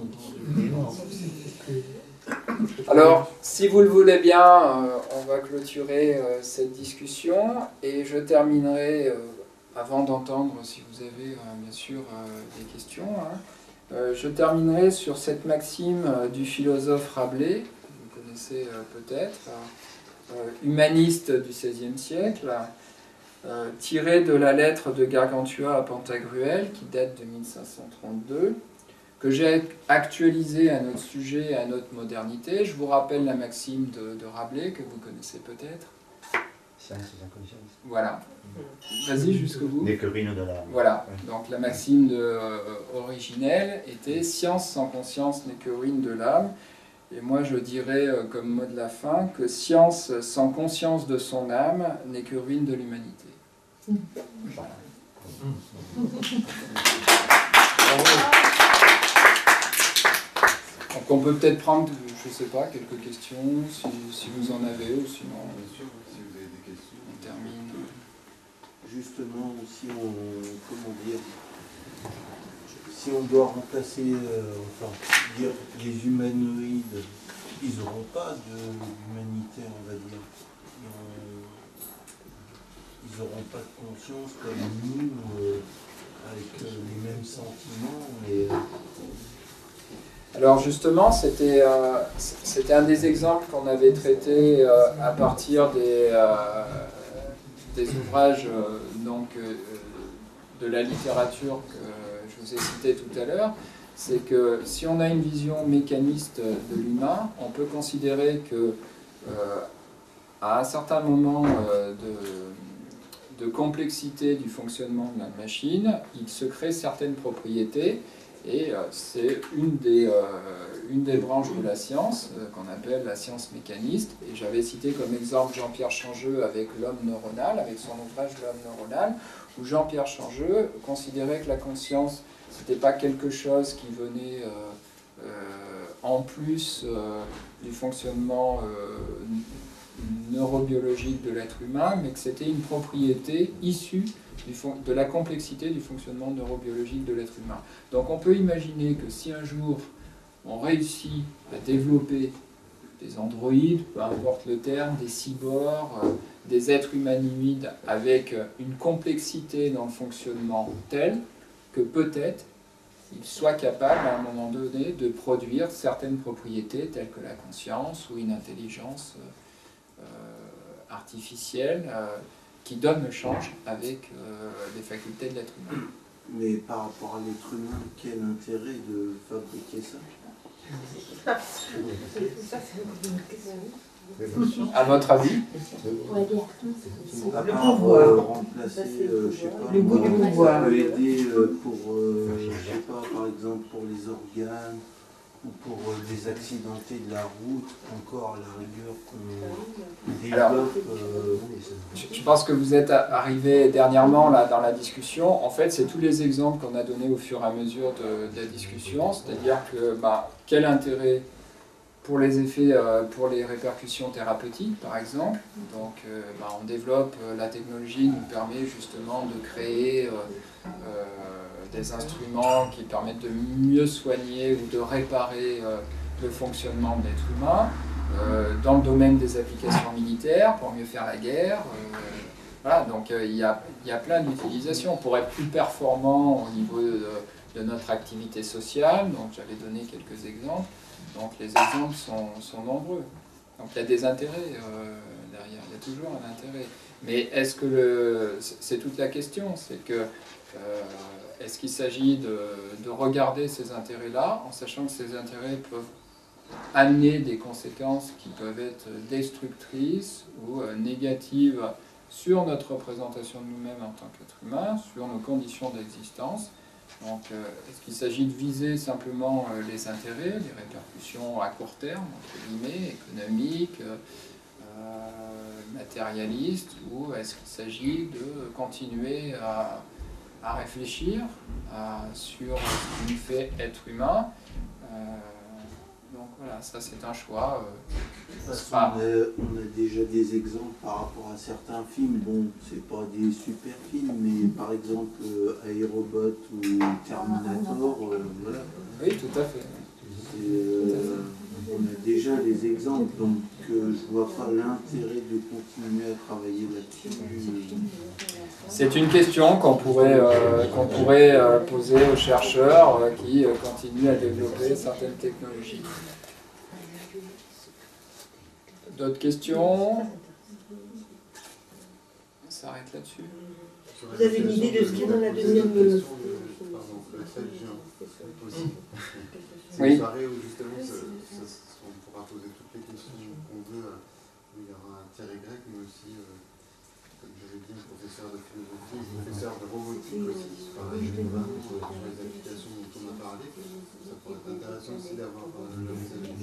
Alors, si vous le voulez bien, euh, on va clôturer euh, cette discussion et je terminerai, euh, avant d'entendre si vous avez euh, bien sûr euh, des questions, hein, euh, je terminerai sur cette maxime euh, du philosophe Rabelais, que vous connaissez euh, peut-être, euh, humaniste du seizième siècle, euh, tiré de la lettre de Gargantua à Pantagruel, qui date de mille cinq cent trente-deux, que j'ai actualisé à notre sujet, à notre modernité. Je vous rappelle la maxime de, de Rabelais, que vous connaissez peut-être. Science sans conscience. Voilà. Vas-y jusqu'au bout. N'est que ruine de l'âme. Voilà. Donc la maxime de, euh, originelle était « Science sans conscience n'est que ruine de l'âme ». Et moi je dirais euh, comme mot de la fin que « Science sans conscience de son âme n'est que ruine de l'humanité ». Voilà. Donc on peut peut-être prendre, je ne sais pas, quelques questions, si, si vous en avez, ou sinon Bien sûr, si vous avez des questions. on termine. Justement, si on, comment dire, si on doit remplacer, euh, enfin, dire les humanoïdes, ils n'auront pas d'humanité, on va dire. Ils n'auront pas de conscience comme nous, euh, avec euh, les mêmes sentiments. Et, euh... Alors justement, c'était euh, c'était un des exemples qu'on avait traité euh, à partir des, euh, des ouvrages euh, donc, euh, de la littérature que je vous ai cité tout à l'heure. C'est que si on a une vision mécaniste de l'humain, on peut considérer que euh, à un certain moment euh, de, de complexité du fonctionnement de la machine, il se crée certaines propriétés. Et euh, c'est une des, euh, une des branches de la science euh, qu'on appelle la science mécaniste. Et j'avais cité comme exemple Jean-Pierre Changeux avec l'homme neuronal, avec son ouvrage L'homme neuronal, où Jean-Pierre Changeux considérait que la conscience, c'était pas quelque chose qui venait euh, euh, en plus euh, du fonctionnement euh, neurobiologique de l'être humain, mais que c'était une propriété issue Du de la complexité du fonctionnement neurobiologique de l'être humain. Donc on peut imaginer que si un jour on réussit à développer des androïdes, peu importe le terme, des cyborgs, euh, des êtres humanoïdes avec une complexité dans le fonctionnement telle que peut-être ils soient capables à un moment donné de produire certaines propriétés telles que la conscience ou une intelligence euh, euh, artificielle euh, qui donne le change avec euh, les facultés de l'être humain. Mais par rapport à l'être humain, quel intérêt de fabriquer ça? Ça, c'est une question. À votre avis? Pour aider À Le part, pouvoir. euh, remplacer, euh, je sais pas, Le goût du moi, pouvoir. ça peut aider euh, pour, euh, je sais pas, par exemple pour les organes ou pour euh, les accidentés de la route, encore à la rigueur qu'on développe. Euh, je, je pense que vous êtes arrivé dernièrement là, dans la discussion. En fait, c'est tous les exemples qu'on a donnés au fur et à mesure de, de la discussion, c'est-à-dire que bah, quel intérêt pour les effets, euh, pour les répercussions thérapeutiques, par exemple. Donc, euh, bah, on développe, euh, la technologie nous permet justement de créer euh, euh, des instruments qui permettent de mieux soigner ou de réparer euh, le fonctionnement de l'être humain. Euh, dans le domaine des applications militaires, pour mieux faire la guerre. Euh, voilà, donc il euh, y, a, y a plein d'utilisations pour être plus performant au niveau de, de notre activité sociale. Donc j'avais donné quelques exemples. Donc les exemples sont, sont nombreux. Donc il y a des intérêts euh, derrière, il y a toujours un intérêt. Mais est-ce que le... c'est toute la question, c'est que euh, est-ce qu'il s'agit de, de regarder ces intérêts-là, en sachant que ces intérêts peuvent amener des conséquences qui peuvent être destructrices ou euh, négatives sur notre représentation de nous-mêmes en tant qu'être humain, sur nos conditions d'existence. Donc, euh, est-ce qu'il s'agit de viser simplement euh, les intérêts, les répercussions à court terme, entre guillemets, économiques, euh, matérialistes, ou est-ce qu'il s'agit de continuer à, à réfléchir à, sur ce qui nous fait être humain? euh, Donc voilà, ça c'est un choix. Euh, De toute façon, on, a, on a déjà des exemples par rapport à certains films. Bon, c'est pas des super films, mais par exemple euh, Aérobot ou Terminator, euh, voilà. Oui, tout à fait. Euh, on a déjà les exemples, donc euh, je vois pas l'intérêt de continuer à travailler là-dessus. C'est une question qu'on pourrait, euh, qu'on pourrait euh, poser aux chercheurs euh, qui euh, continuent à développer certaines technologies. D'autres questions? On s'arrête là-dessus. Vous avez une idée de ce qu'il y a dans la deuxième... Pardon, le treize juin, aussi. C'est une soirée où justement ça, ça, on pourra poser toutes les questions qu'on veut. Il y aura un Thierry Grec, mais aussi, euh, comme je l'ai dit, un professeur de philosophie, un professeur de robotique aussi, qui sera vraiment sur les applications dont on a parlé. Ça pourrait être intéressant aussi d'avoir euh, le visage.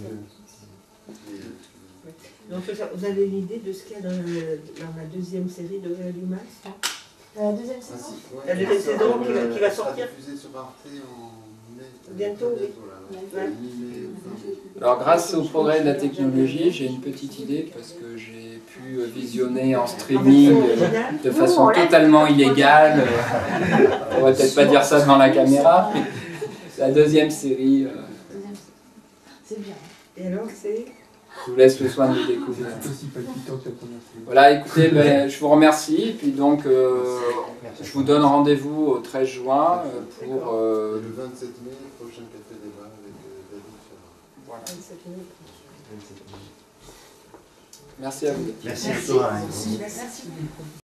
Donc, vous avez une idée de ce qu'il y a dans, le, dans la deuxième série de Réanimas? La deuxième Ah, saison si, ouais. La deuxième saison qui va, qui va Ça sera sortir diffusé sur Arte en mai. Bientôt, oui. Là, Ouais. mi-mai, fin. Alors grâce au progrès de la technologie, j'ai une petite idée parce que j'ai pu visionner en streaming euh, de façon totalement illégale. euh, On va peut-être pas dire ça devant la caméra. Mais la deuxième série, euh, Deuxième saison. C'est bien. Et alors, c'est je vous laisse le soin de le découvrir. C'est aussi palpitant que la première série. Voilà, écoutez, ben, je vous remercie. Puis donc, euh, je vous donne rendez-vous au treize juin euh, pour... euh, Et le vingt-sept mai, prochain café débat avec euh, David Ferrand. voilà. vingt-sept minutes. vingt-sept mai. Merci à vous. Merci à toi. hein. Merci.